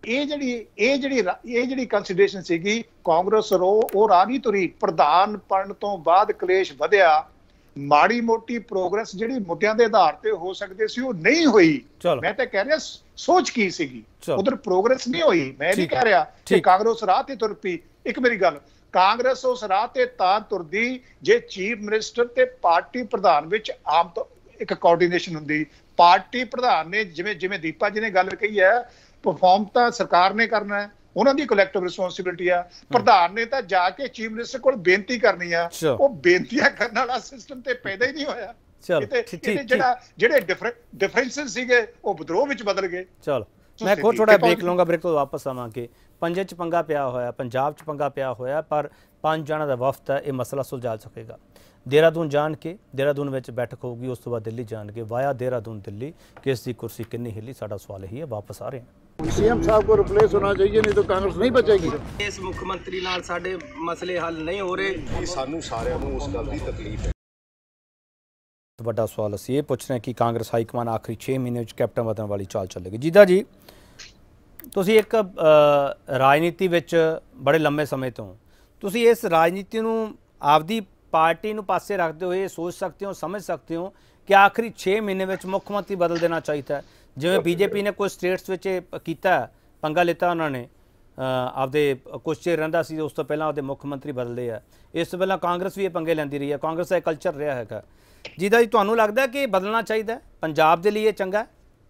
ਇਹ ਜਿਹੜੀ ਇਹ ਜਿਹੜੀ ਇਹ ਜਿਹੜੀ ਕੰਸੀਡਰੇਸ਼ਨ ਸੀਗੀ ਕਾਂਗਰਸ ਰੋ ਉਹ ਰਾਹ ਨਹੀਂ ਤੁਰੀ। ਪ੍ਰਧਾਨ ਬਣਨ ਤੋਂ ਬਾਅਦ ਕਲੇਸ਼ ਵਧਿਆ, ਮਾੜੀ ਮੋਟੀ ਪ੍ਰੋਗਰੈਸ ਜਿਹੜੀ ਮੁੱਦਿਆਂ ਦੇ ਆਧਾਰ ਤੇ ਹੋ ਸਕਦੇ ਸੀ ਉਹ ਨਹੀਂ ਹੋਈ। ਮੈਂ ਤਾਂ ਕਹਿ ਰਿਹਾ ਸੋਚ ਕੀ ਸੀਗੀ, ਉਧਰ ਪ੍ਰੋਗਰੈਸ ਨਹੀਂ ਹੋਈ। ਮੈਂ ਨਹੀਂ ਕਹਿ ਰਿਹਾ ਕਿ ਕਾਂਗਰਸ ਰਾਹ ਤੇ ਤੁਰ ਪਈ। ਇੱਕ ਮੇਰੀ ਗੱਲ, ਕਾਂਗਰਸ ਉਸ ਰਾਹ ਤੇ ਤਾਂ ਤੁਰਦੀ ਜੇ ਚੀਫ ਮਿਨਿਸਟਰ ਤੇ ਪਾਰਟੀ ਪ੍ਰਧਾਨ ਵਿੱਚ ਆਮ ਤੋਂ ਇੱਕ ਕੋਆਰਡੀਨੇਸ਼ਨ ਹੁੰਦੀ। ਪਾਰਟੀ ਪ੍ਰਧਾਨ ਨੇ ਜਿਵੇਂ ਜਿਵੇਂ ਦੀਪਾ ਜੀ ਨੇ ਗੱਲ ਕਹੀ ਹੈ, ਪਰਫਾਰਮ ਤਾਂ ਸਰਕਾਰ ਨੇ ਕਰਨਾ ਹੈ, ਉਹਨਾਂ ਦੀ ਕਲੈਕਟਿਵ ਰਿਸਪੌਂਸਿਬਿਲਿਟੀ ਆ। ਪ੍ਰਧਾਨ ਨੇ ਤਾਂ ਜਾ ਕੇ ਚੀਫ ਮਿਨਿਸਟਰ ਕੋਲ ਬੇਨਤੀ ਕਰਨੀ ਆ। ਉਹ ਬੇਨਤੀਆਂ ਕਰਨ ਵਾਲਾ ਸਿਸਟਮ ਤੇ ਪੈਦਾ ਹੀ ਨਹੀਂ ਹੋਇਆ। ਜਿਹੜਾ ਜਿਹੜੇ ਡਿਫਰੈਂਸਸ ਸੀਗੇ ਉਹ ਵਿਦਰੋਹ ਵਿੱਚ ਬਦਲ ਗਏ। ਚਲੋ ਮੈਂ ਖੁਦ ਥੋੜਾ ਬ੍ਰੇਕ ਲਵਾਂਗਾ, ਬ੍ਰੇਕ ਤੋਂ ਵਾਪਸ ਆਵਾਂਗੇ। ਪੰਜੇ ਚ ਪੰਗਾ ਪਿਆ ਹੋਇਆ, ਪੰਜਾਬ ਚ ਪੰਗਾ ਪਿਆ ਹੋਇਆ, ਪਰ ਪੰਜ ਜਣਾਂ ਦਾ ਵਫਦ ਹੈ, ਇਹ ਮਸਲਾ ਸੁਲਝਾ ਸਕੇਗਾ। ਦੇਹਰਾਦੂਨ ਜਾਣ ਕੇ ਦੇਹਰਾਦੂਨ ਵਿੱਚ ਬੈਠਕ ਹੋਊਗੀ, ਉਸ ਤੋਂ ਬਾਅਦ ਦਿੱਲੀ ਜਾਣ ਕੇ ਵਾਇਆ ਦੇਹਰਾਦੂਨ ਦਿੱਲੀ ਕਿਸ ਦੀ ਕੁਰਸੀ ਕਿੰਨੀ ਹਿੱਲੀ, ਸਾਡਾ ਸਵਾਲ ਇਹੀ ਹੈ। ਵਾਪਸ ਆ ਰਹੇ हैं। सीएम साहब को रिप्लेस होना चाहिए, नहीं तो कांग्रेस नहीं बचेगी। इस मुख्यमंत्री नाल साडे मसले हल नहीं हो रहे। सानू सारिਆਂ ਨੂੰ ਉਸ ਗੱਲ ਦੀ ਤਕਲੀਫ ਹੈ। ਵੱਡਾ ਸਵਾਲ ਅਸੀਂ ਇਹ ਪੁੱਛ ਰਹੇ ਕਿ ਕਾਂਗਰਸ ਹਾਈ ਕਮਾਨ ਆਖਰੀ ਛੇ ਮਹੀਨੇ ਵਿੱਚ ਕੈਪਟਨ ਬਦਲਣ ਵਾਲੀ ਚਾਲ ਚੱਲੇਗੀ। ਜੀਦਾ ਜੀ, ਤੁਸੀਂ ਇੱਕ ਰਾਜਨੀਤੀ ਵਿੱਚ ਬੜੇ ਲੰਮੇ ਸਮੇਂ ਤੋਂ, ਤੁਸੀਂ ਇਸ ਰਾਜਨੀਤੀ ਨੂੰ ਆਪਦੀ ਪਾਰਟੀ ਨੂੰ ਪਾਸੇ ਰੱਖਦੇ ਹੋਏ ਸੋਚ ਸਕਦੇ ਹੋ, ਸਮਝ ਸਕਦੇ ਹੋ ਕਿ ਆਖਰੀ ਛੇ ਮਹੀਨੇ ਵਿੱਚ ਮੁੱਖ ਮੰਤਰੀ ਬਦਲ ਦੇਣਾ ਚਾਹੀਦਾ। ਜਿਵੇਂ ਬੀਜੇਪੀ ਨੇ ਕੁਝ ਸਟੇਟਸ ਵਿੱਚ ਕੀਤਾ, ਪੰਗਾ ਲਿੱਤਾ ਉਹਨਾਂ ਨੇ, ਆਪਦੇ ਕੁਛ ਚਿਰ ਰਹਿੰਦਾ ਸੀ, ਉਸ ਤੋਂ ਪਹਿਲਾਂ ਉਹਦੇ ਮੁੱਖ ਮੰਤਰੀ ਬਦਲਦੇ ਆ। ਇਸ ਤੋਂ ਪਹਿਲਾਂ ਕਾਂਗਰਸ ਵੀ ਇਹ ਪੰਗੇ ਲੈਂਦੀ ਰਹੀ ਹੈ, ਕਾਂਗਰਸ ਦਾ ਕਲਚਰ ਰਿਹਾ ਹੈਗਾ। ਜਿਹਦਾ ਜੀ ਤੁਹਾਨੂੰ ਲੱਗਦਾ ਕਿ ਬਦਲਣਾ ਚਾਹੀਦਾ, ਪੰਜਾਬ ਦੇ ਲਈ ਇਹ ਚੰਗਾ?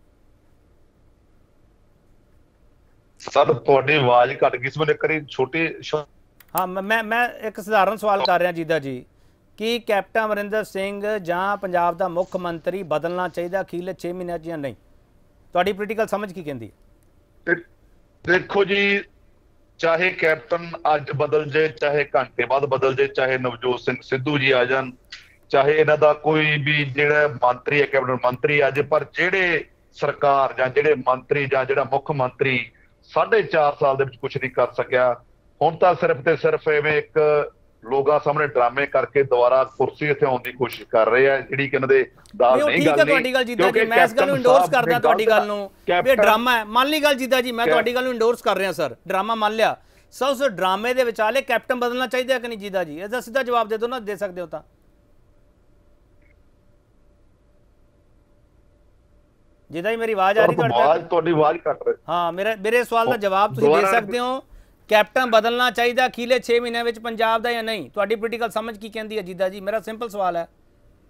ਸਰ ਤੁਹਾਡੀ ਆਵਾਜ਼ ਘਟ ਗਈ ਸੀ, ਮੈਨੂੰ ਇੱਕ ਵਾਰੀ ਛੋਟੀ। ਹਾਂ ਮੈਂ ਮੈਂ ਇੱਕ ਸਧਾਰਨ ਸਵਾਲ ਕਰ ਰਿਹਾ ਜੀਦਾ ਜੀ, ਕਿ ਕੈਪਟਨ ਅਮਰਿੰਦਰ ਸਿੰਘ ਜਾਂ ਪੰਜਾਬ ਦਾ ਮੁੱਖ ਮੰਤਰੀ ਬਦਲਣਾ ਚਾਹੀਦਾ ਅਖੀਰਲੇ ਛੇ ਮਹੀਨਿਆਂ 'ਚ ਜਾਂ ਨਹੀਂ? ਤੁਹਾਡੀ ਪੋਲੀਟੀਕਲ ਸਮਝ ਕੀ ਕਹਿੰਦੀ ਹੈ? ਦੇਖੋ ਜੀ, ਚਾਹੇ ਕੈਪਟਨ ਅੱਜ ਬਦਲ ਜੇ, ਚਾਹੇ ਘੰਟੇ ਬਾਅਦ ਬਦਲ ਜੇ, ਚਾਹੇ ਨਵਜੋਤ ਸਿੰਘ ਸਿੱਧੂ ਜੀ ਆ ਜਾਣ, ਚਾਹੇ ਇਹਨਾਂ ਦਾ ਕੋਈ ਵੀ ਜਿਹੜਾ ਮੰਤਰੀ ਹੈ ਕੈਬਨਿਟ ਮੰਤਰੀ ਆ ਜੇ, ਪਰ ਜਿਹੜੇ ਸਰਕਾਰ ਜਾਂ ਜਿਹੜੇ ਮੰਤਰੀ ਜਾਂ ਜਿਹੜਾ ਮੁੱਖ ਮੰਤਰੀ ਸਾਢੇ ਚਾਰ ਸਾਲ ਦੇ ਵਿੱਚ ਕੁਝ ਨਹੀਂ ਕਰ ਸਕਿਆ, ਹੁਣ ਤਾਂ ਸਿਰਫ ਤੇ ਸਿਰਫ ਐਵੇਂ ਇੱਕ ਲੋਕਾਂ ਸਾਹਮਣੇ ਡਰਾਮੇ ਕਰਕੇ ਦੁਬਾਰਾ ਕੁਰਸੀ ਇੱਥੇ ਆਉਣ ਦੀ ਕੋਸ਼ਿਸ਼ ਕਰ ਰਹੇ ਆ, ਜਿਹੜੀ ਕਿ ਇਹਨਾਂ ਦੇ ਦਾਲ ਨਹੀਂ ਗੱਲ ਤੁਹਾਡੀ ਗੱਲ ਜੀਦਾ ਜੀ, ਮੈਂ ਇਸ ਗੱਲ ਨੂੰ ਇੰਡੋਰਸ ਕਰਦਾ ਤੁਹਾਡੀ ਗੱਲ ਨੂੰ, ਇਹ ਡਰਾਮਾ ਹੈ। ਮੰਨ ਲਈ ਗੱਲ ਜੀਦਾ ਜੀ, ਮੈਂ ਤੁਹਾਡੀ ਗੱਲ ਨੂੰ ਇੰਡੋਰਸ ਕਰ ਰਿਹਾ ਸਰ, ਡਰਾਮਾ ਮੰਨ ਲਿਆ। ਸਰ ਉਸ ਡਰਾਮੇ ਦੇ ਵਿਚਾਲੇ ਕੈਪਟਨ ਬਦਲਣਾ ਚਾਹੀਦਾ ਕਿ ਨਹੀਂ ਜੀਦਾ ਜੀ? ਇਹਦਾ ਸਿੱਧਾ ਜਵਾਬ ਦੇ ਦਿਓ ਨਾ, ਦੇ ਸਕਦੇ ਹੋ ਤਾਂ। ਜੀਦਾ ਜੀ ਮੇਰੀ ਆਵਾਜ਼ ਆ ਰਹੀ ਤੁਹਾਡੀ? ਤੁਹਾਡੀ ਆਵਾਜ਼ ਕੱਟ ਰਹੀ। ਹਾਂ, ਮੇਰੇ ਮੇਰੇ ਸਵਾਲ ਦਾ ਜਵਾਬ ਤੁਸੀਂ ਦੇ ਸਕਦੇ ਹੋ, ਕੈਪਟਨ ਬਦਲਣਾ ਚਾਹੀਦਾ ਅਖੀਰਲੇ ਛੇ ਮਹੀਨਿਆਂ ਵਿੱਚ ਪੰਜਾਬ ਦਾ ਜਾਂ ਨਹੀਂ? ਤੁਹਾਡੀ ਪੋਲੀਟੀਕਲ ਸਮਝ ਕੀ ਕਹਿੰਦੀ ਹੈ ਜੀਦਾ ਜੀ? ਮੇਰਾ ਸਿੰਪਲ ਸਵਾਲ ਹੈ।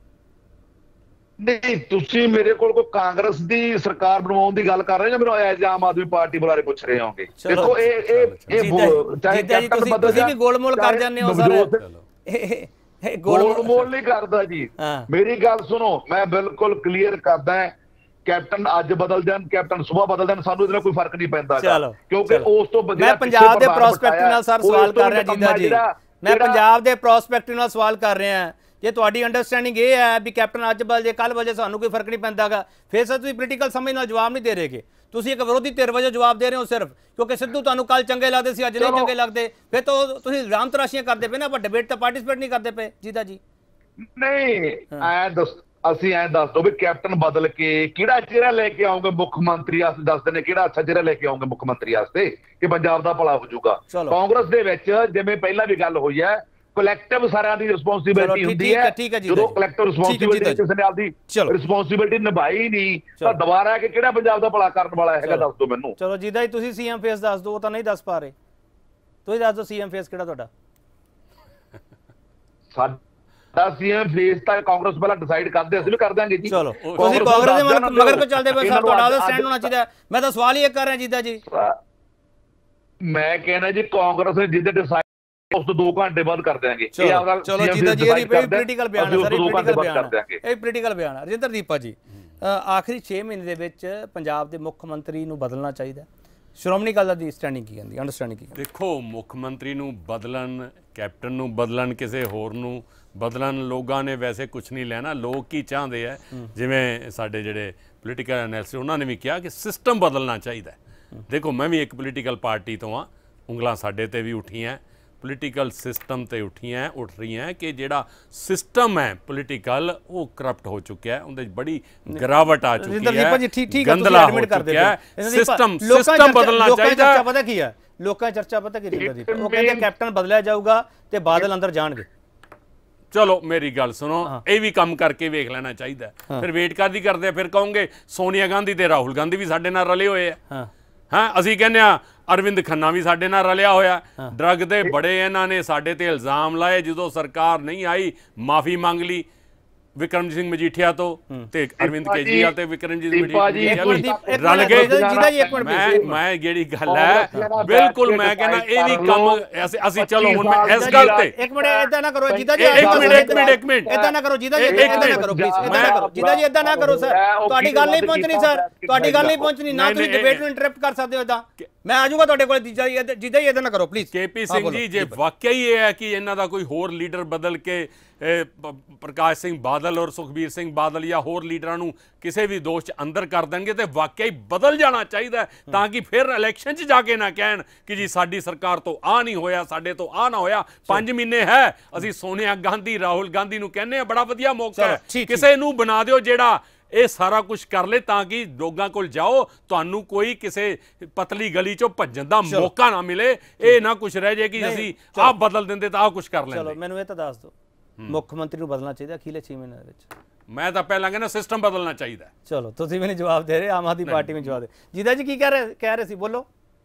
ਨਹੀਂ, ਤੁਸੀਂ ਮੇਰੇ ਕੋਲ ਕੋਈ ਕਾਂਗਰਸ ਦੀ ਸਰਕਾਰ ਬਣਾਉਣ ਦੀ ਗੱਲ ਕਰ ਰਹੇ ਜਾਂ ਮੈਨੂੰ ਐਜ ਆਮ ਆਦਮੀ ਪਾਰਟੀ ਬਾਰੇ ਪੁੱਛ ਰਹੇ ਹੋਗੇ? ਦੇਖੋ ਇਹ ਇਹ ਇਹ ਚਾਹੇ ਕੈਪਟਨ ਬਦਲ ਤੁਸੀਂ ਵੀ ਗੋਲਮੋਲ ਕਰ ਜਾਂਦੇ ਹੋ ਸਰ। ਗੋਲਮੋਲ ਨਹੀਂ ਕਰਦਾ ਜੀ, ਮੇਰੀ ਗੱਲ ਸੁਣੋ, ਮੈਂ ਬਿਲਕੁਲ ਕਲੀਅਰ ਕਰਦਾ। ਕੈਪਟਨ ਅੱਜ ਬਦਲ ਜਾਣ, ਕੈਪਟਨ ਸੁਬਾਹ ਬਦਲ ਜਾਣ, ਸਾਨੂੰ ਇਹਦੇ ਨਾਲ ਕੋਈ ਫਰਕ ਨਹੀਂ ਪੈਂਦਾ, ਕਿਉਂਕਿ ਉਸ ਤੋਂ ਮੈਂ ਪੰਜਾਬ ਦੇ ਪ੍ਰੋਸਪੈਕਟਿਵ ਨਾਲ ਸਰ ਸਵਾਲ ਕਰ ਰਿਹਾ ਜੀਦਾ ਜੀ, ਮੈਂ ਪੰਜਾਬ ਦੇ ਪ੍ਰੋਸਪੈਕਟਿਵ ਨਾਲ ਸਵਾਲ ਕਰ ਰਿਹਾ। ਜੇ ਤੁਹਾਡੀ ਅੰਡਰਸਟੈਂਡਿੰਗ ਇਹ ਹੈ ਵੀ ਕੈਪਟਨ ਅੱਜ ਬਦਲ ਜੇ ਕੱਲ ਵਜੇ ਸਾਨੂੰ ਕੋਈ ਫਰਕ ਨਹੀਂ ਪੈਂਦਾਗਾ, ਫਿਰ ਸਰ ਤੁਸੀਂ ਪੋਲੀਟੀਕਲ ਸਮਝ ਨਾਲ ਜਵਾਬ ਨਹੀਂ ਦੇ ਰਹੇਗੇ, ਤੁਸੀਂ ਇੱਕ ਵਿਰੋਧੀ ਧਿਰ ਵਜੋਂ ਜਵਾਬ ਦੇ ਰਹੇ ਹੋ ਸਿਰਫ ਕਿਉਂਕਿ ਸਿੱਧੂ ਤੁਹਾਨੂੰ ਕੱਲ ਚੰਗੇ ਲੱਗਦੇ ਸੀ, ਅੱਜ ਨਹੀਂ ਚੰਗੇ ਲੱਗਦੇ, ਫਿਰ ਤਾਂ ਤੁਸੀਂ ਰਾਮ ਤਰਾਸ਼ੀਆਂ ਕਰਦੇ ਪਏ ਨਾ, ਪਰ ਡਿਬੇਟ ਤਾਂ ਪਾਰਟਿਸਿਪੇਟ ਨਹੀਂ ਕਰਦੇ ਪਏ ਜੀਦਾ ਜੀ। ਨਹੀਂ, ਐ ਦੱਸ, ਅਸੀਂ ਐਂ ਦੱਸ ਦੋ ਵੀ ਕੈਪਟਨ ਬਦਲ ਕੇ ਕਿਹੜਾ ਚਿਹਰਾ ਲੈ ਕੇ ਆਉਂਗੇ ਮੁੱਖ ਮੰਤਰੀ ਵਾਸਤੇ? ਦੱਸਦੇ ਨੇ ਕਿਹੜਾ ਅੱਛਾ ਚਿਹਰਾ ਲੈ ਕੇ ਆਉਂਗੇ ਮੁੱਖ ਮੰਤਰੀ ਵਾਸਤੇ ਕਿ ਪੰਜਾਬ ਦਾ ਭਲਾ ਹੋ ਜਾਊਗਾ। ਕਾਂਗਰਸ ਦੇ ਵਿੱਚ ਜਿਵੇਂ ਪਹਿਲਾਂ ਵੀ ਗੱਲ ਹੋਈ ਹੈ, ਕਲੈਕਟਿਵ ਸਾਰਿਆਂ ਦੀ ਰਿਸਪੌਂਸਿਬਿਲਿਟੀ ਹੁੰਦੀ ਹੈ। ਜਦੋਂ ਕਲੈਕਟਿਵ ਰਿਸਪੌਂਸਿਬਿਲਿਟੀ ਕਿਸੇ ਨੇ ਆਪਦੀ ਰਿਸਪੌਂਸਿਬਿਲਿਟੀ ਨਿਭਾਈ ਨਹੀਂ ਤਾਂ ਦੁਬਾਰਾ ਕਿ ਕਿਹੜਾ ਪੰਜਾਬ ਦਾ ਭਲਾ ਕਰਨ ਵਾਲਾ ਹੈਗਾ, ਦੱਸ ਦਿਓ ਮੈਨੂੰ। ਚਲੋ ਜੀਦਾ ਜੀ, ਤੁਸੀਂ ਸੀਐਮ ਫੇਸ ਦੱਸ ਦਿਓ, ਉਹ ਤਾਂ ਨਹੀਂ ਦੱਸ ਪਾ ਰਹੇ, ਤੁਸੀਂ ਦੱਸ ਦਿਓ ਸੀਐਮ ਫੇਸ ਕਿਹੜਾ ਤੁਹਾਡਾ? ਸੀਐਮ ਫੇਸ ਤਾਂ ਕਾਂਗਰਸ ਪਹਿਲਾਂ ਡਿਸਾਈਡ ਕਰਦੇ, ਅਸੀਂ ਵੀ ਕਰ ਦਾਂਗੇ ਜੀ। ਚਲੋ ਤੁਸੀਂ ਕਾਂਗਰਸ ਦੇ ਮਗਰ ਕਿਉਂ ਚੱਲਦੇ ਪਏ ਸਰ? ਤੁਹਾਡਾ ਉਹਦਾ ਸਟੈਂਡ ਹੋਣਾ ਚਾਹੀਦਾ। ਮੈਂ ਤਾਂ ਸਵਾਲ ਹੀ ਇਹ ਕਰ ਰਿਹਾ ਜੀਦਾ ਜੀ। ਮੈਂ ਕਹਿਣਾ ਜੀ, ਕਾਂਗਰਸ ਨੇ ਜਿੱਦੇ ਡਿਸਾਈਡ ਉਸ ਤੋਂ ਦੋ ਘੰਟੇ ਬਾਅਦ ਕਰ ਦਿਆਂਗੇ। ਚਲੋ ਜੀਦਾ ਜੀ, ਇਹ ਪੋਲੀਟੀਕਲ ਬਿਆਨ ਹੈ ਸਰ, ਇਹ ਪੋਲੀਟੀਕਲ ਬਿਆਨ ਹੈ, ਇਹ ਪੋਲੀਟੀਕਲ ਬਿਆਨ ਹੈ। ਰਜਿੰਦਰ ਦੀਪਾ ਜੀ, ਆਖਰੀ ਛੇ ਮਹੀਨੇ ਦੇ ਵਿੱਚ ਪੰਜਾਬ ਦੇ ਮੁੱਖ ਮੰਤਰੀ ਨੂੰ ਬਦਲਣਾ ਚਾਹੀਦਾ, ਸ਼੍ਰੋਮਣੀ ਅਕਾਲੀ ਦਲ ਦੀ ਸਟੈਂਡਿੰਗ ਕੀ ਕਹਿੰਦੀ, ਅੰਡਰਸਟੈਂਡਿੰਗ ਕੀ? ਦੇਖੋ, ਮੁੱਖ ਮੰਤਰੀ ਨੂੰ ਬਦਲਣ, ਕੈਪਟਨ ਨੂੰ ਬਦਲਣ, ਕਿਸੇ ਹੋਰ ਨੂੰ ਬਦਲਣ, ਲੋਕਾਂ ਨੇ ਵੈਸੇ ਕੁਝ ਨਹੀਂ ਲੈਣਾ। ਲੋਕ ਕੀ ਚਾਹੁੰਦੇ ਆ, ਜਿਵੇਂ ਸਾਡੇ ਜਿਹੜੇ ਪੋਲੀਟੀਕਲ ਐਨਾਲਿਸਟ ਉਹਨਾਂ ਨੇ ਵੀ ਕਿਹਾ ਕਿ ਸਿਸਟਮ ਬਦਲਣਾ ਚਾਹੀਦਾ। ਦੇਖੋ, ਮੈਂ ਵੀ ਇੱਕ ਪੋਲੀਟੀਕਲ ਪਾਰਟੀ ਤੋਂ ਆ, ਉਂਗਲਾਂ ਸਾਡੇ ਤੇ ਵੀ ਉੱਠੀਆਂ, ਪੋਲੀਟੀਕਲ ਸਿਸਟਮ ਤੇ ਉੱਠੀਆਂ ਉੱਠ ਰਹੀਆਂ ਕਿ ਜਿਹੜਾ ਸਿਸਟਮ ਹੈ ਪੋਲੀਟੀਕਲ ਉਹ ਕਰਪਟ ਹੋ ਚੁੱਕਿਆ, ਉਹਦੇ ਵਿੱਚ ਬੜੀ ਗਿਰਾਵਟ ਆ ਚੁੱਕੀ ਹੈ, ਗੰਦਲਾ ਹੋ ਚੁੱਕਿਆ ਹੈ, ਸਿਸਟਮ ਸਿਸਟਮ ਬਦਲਣਾ ਚਾਹੀਦਾ। ਚਰਚਾ ਪਤਾ ਕੀ ਹੈ, ਲੋਕਾਂ ਦੀ ਚਰਚਾ ਪਤਾ ਕੀ ਰਹੀ, ਉਹ ਕਹਿੰਦੇ ਕੈਪਟਨ ਬਦਲਿਆ ਜਾਊਗਾ ਤੇ ਬਾਦਲ ਅੰਦਰ ਜਾਣਗੇ। ਚਲੋ ਮੇਰੀ ਗੱਲ ਸੁਣੋ, ਇਹ ਵੀ ਕੰਮ ਕਰਕੇ ਵੇਖ ਲੈਣਾ ਚਾਹੀਦਾ। ਫਿਰ ਵੇਟ ਕਾਹਦੀ ਕਰਦੇ ਆ, ਫਿਰ ਕਹੋਗੇ ਸੋਨੀਆ ਗਾਂਧੀ ਤੇ ਰਾਹੁਲ ਗਾਂਧੀ ਵੀ ਸਾਡੇ ਨਾਲ ਰਲੇ ਹੋਏ ਆ। ਹਾਂ ਅਸੀਂ ਕਹਿੰਦੇ ਆ ਅਰਵਿੰਦ ਖੰਨਾ ਵੀ ਸਾਡੇ ਨਾਲ ਰਲਿਆ ਹੋਇਆ। ਡਰੱਗ ਦੇ ਬੜੇ ਇਹਨਾਂ ਨੇ ਸਾਡੇ ਤੇ ਇਲਜ਼ਾਮ ਲਾਏ, ਜਦੋਂ ਸਰਕਾਰ ਨਹੀਂ ਆਈ ਮਾਫੀ ਮੰਗ ਲਈ ਵਿਕਰਮ ਸਿੰਘ ਮਜੀਠੀਆ ਤੋਂ ਤੇ ਅਰਵਿੰਦ ਕੇਜਰੀਵਾਲ ਤੇ ਵਿਕਰਮ ਜੀ ਮਜੀਠੀਆ ਰਲ ਗਏ। ਮੈਂ ਮੈਂ ਜਿਹੜੀ ਗੱਲ ਹੈ ਬਿਲਕੁਲ ਮੈਂ ਕਹਿੰਦਾ ਇਹ ਵੀ ਕੰਮ ਅਸੀਂ ਚਲੋ ਹੁਣ ਮੈਂ ਇਸ ਗੱਲ ਤੇ ਇੱਕ ਮਿੰਟ ਇਦਾਂ ਨਾ ਕਰੋ ਜੀਦਾ ਜੀ, ਇੱਕ ਮਿੰਟ ਇੱਕ ਮਿੰਟ ਇੱਕ ਮਿੰਟ ਇਦਾਂ ਨਾ ਕਰੋ ਜੀਦਾ ਜੀ, ਇਦਾਂ ਨਾ ਕਰੋ ਪਲੀਜ਼, ਇਦਾਂ ਨਾ ਕਰੋ ਜੀਦਾ ਜੀ, ਇਦਾਂ ਨਾ ਕਰੋ ਸਰ, ਤੁਹਾਡੀ ਗੱਲ ਨਹੀਂ ਪਹੁੰਚਣੀ ਸਰ, ਤੁਹਾਡੀ ਗੱਲ ਨਹੀਂ ਪਹੁੰਚਣੀ, ਨਾ ਤੁਸੀਂ ਡਿਬੇਟ ਨੂੰ ਇੰਟਰਪਟ ਕਰ ਸਕਦੇ ਹੋ ਇਦਾਂ। ਮੈਂ ਆ ਜਾਊਗਾ ਤੁਹਾਡੇ ਕੋਲ ਜੀਦਾ ਜੀ, ਜੀਦਾ ਜੀ ਇਦਾਂ ਨਾ ਕਰੋ ਪਲੀਜ਼। ਕੇਪੀ ਸਿੰਘ ਜੀ, ਜੇ ਵਾਕਿਆ ਹੀ ਇਹ ਹੈ ਕਿ ਇਹਨਾਂ ਦਾ ਕੋਈ ਹੋਰ ਲੀਡਰ ਬਦਲ ਕੇ ਪ੍ਰਕਾਸ਼ ਸਿੰਘ ਬਾਦਲ ਔਰ ਸੁਖਬੀਰ ਸਿੰਘ ਬਾਦਲ ਜਾਂ ਹੋਰ ਲੀਡਰਾਂ ਨੂੰ ਕਿਸੇ ਵੀ ਦੋਸ਼ 'ਚ ਅੰਦਰ ਕਰ ਦੇਣਗੇ ਤੇ ਵਾਕਿਆ ਹੀ ਬਦਲ ਜਾਣਾ ਚਾਹੀਦਾ, ਤਾਂ ਕਿ ਫਿਰ ਇਲੈਕਸ਼ਨ 'ਚ ਜਾ ਕੇ ਨਾ ਕਹਿਣ ਕਿ ਜੀ ਸਾਡੀ ਸਰਕਾਰ ਤੋਂ ਆ ਨਹੀਂ ਹੋਇਆ, ਸਾਡੇ ਤੋਂ ਆ ਨਾ ਹੋਇਆ। ਪੰਜ ਮਹੀਨੇ ਹੈ, ਅਸੀਂ ਸੋਨੀਆ ਗਾਂਧੀ ਰਾਹੁਲ ਗਾਂਧੀ ਨੂੰ ਕਹਿੰਦੇ ਆ ਬੜਾ ਵਧੀਆ ਮੌਕਾ ਹੈ, ਕਿਸੇ ਨੂੰ ਬਣਾ ਦਿਓ ਜਿਹੜਾ ਇਹ ਸਾਰਾ ਕੁਝ ਕਰ ਲੈ, ਤਾਂ ਕਿ ਲੋਕਾਂ ਕੋਲ ਜਾਓ, ਤੁਹਾਨੂੰ ਕੋਈ ਕਿਸੇ ਪਤਲੀ ਗਲੀ 'ਚੋਂ ਭੱਜਣ ਦਾ ਮੌਕਾ ਨਾ ਮਿਲੇ। ਇਹ ਨਾ ਕੁਝ ਰਹਿ ਜਾਏ ਕਿ ਅਸੀਂ ਆਹ ਬਦਲ ਦਿੰਦੇ ਤਾਂ ਆਹ ਕੁਝ ਕਰ ਲੈਂਦੇ। ਚਲੋ ਮੈਨੂੰ ਇਹ ਤਾਂ ਦੱਸ ਦਿਓ, ਮੁੱਖ ਮੰਤਰੀ ਨੂੰ ਬਦਲਣਾ ਚਾਹੀਦਾ ਅਖੀਰਲੇ ਛੇ ਮਹੀਨਿਆਂ ਦੇ ਵਿੱਚ? ਮੈਂ ਤਾਂ ਪਹਿਲਾਂ ਕਹਿੰਦਾ ਸਿਸਟਮ ਬਦਲਣਾ ਚਾਹੀਦਾ। ਚਲੋ ਤੁਸੀਂ ਵੀ ਨਹੀਂ ਜਵਾਬ ਦੇ ਰਹੇ, ਆਮ ਆਦਮੀ ਪਾਰਟੀ ਵੀ ਜਵਾਬ ਦੇ। ਜੀਦਾ ਜੀ ਕੀ ਕਹਿ ਰਹੇ ਕਹਿ ਰਹੇ ਸੀ, ਬੋਲੋ।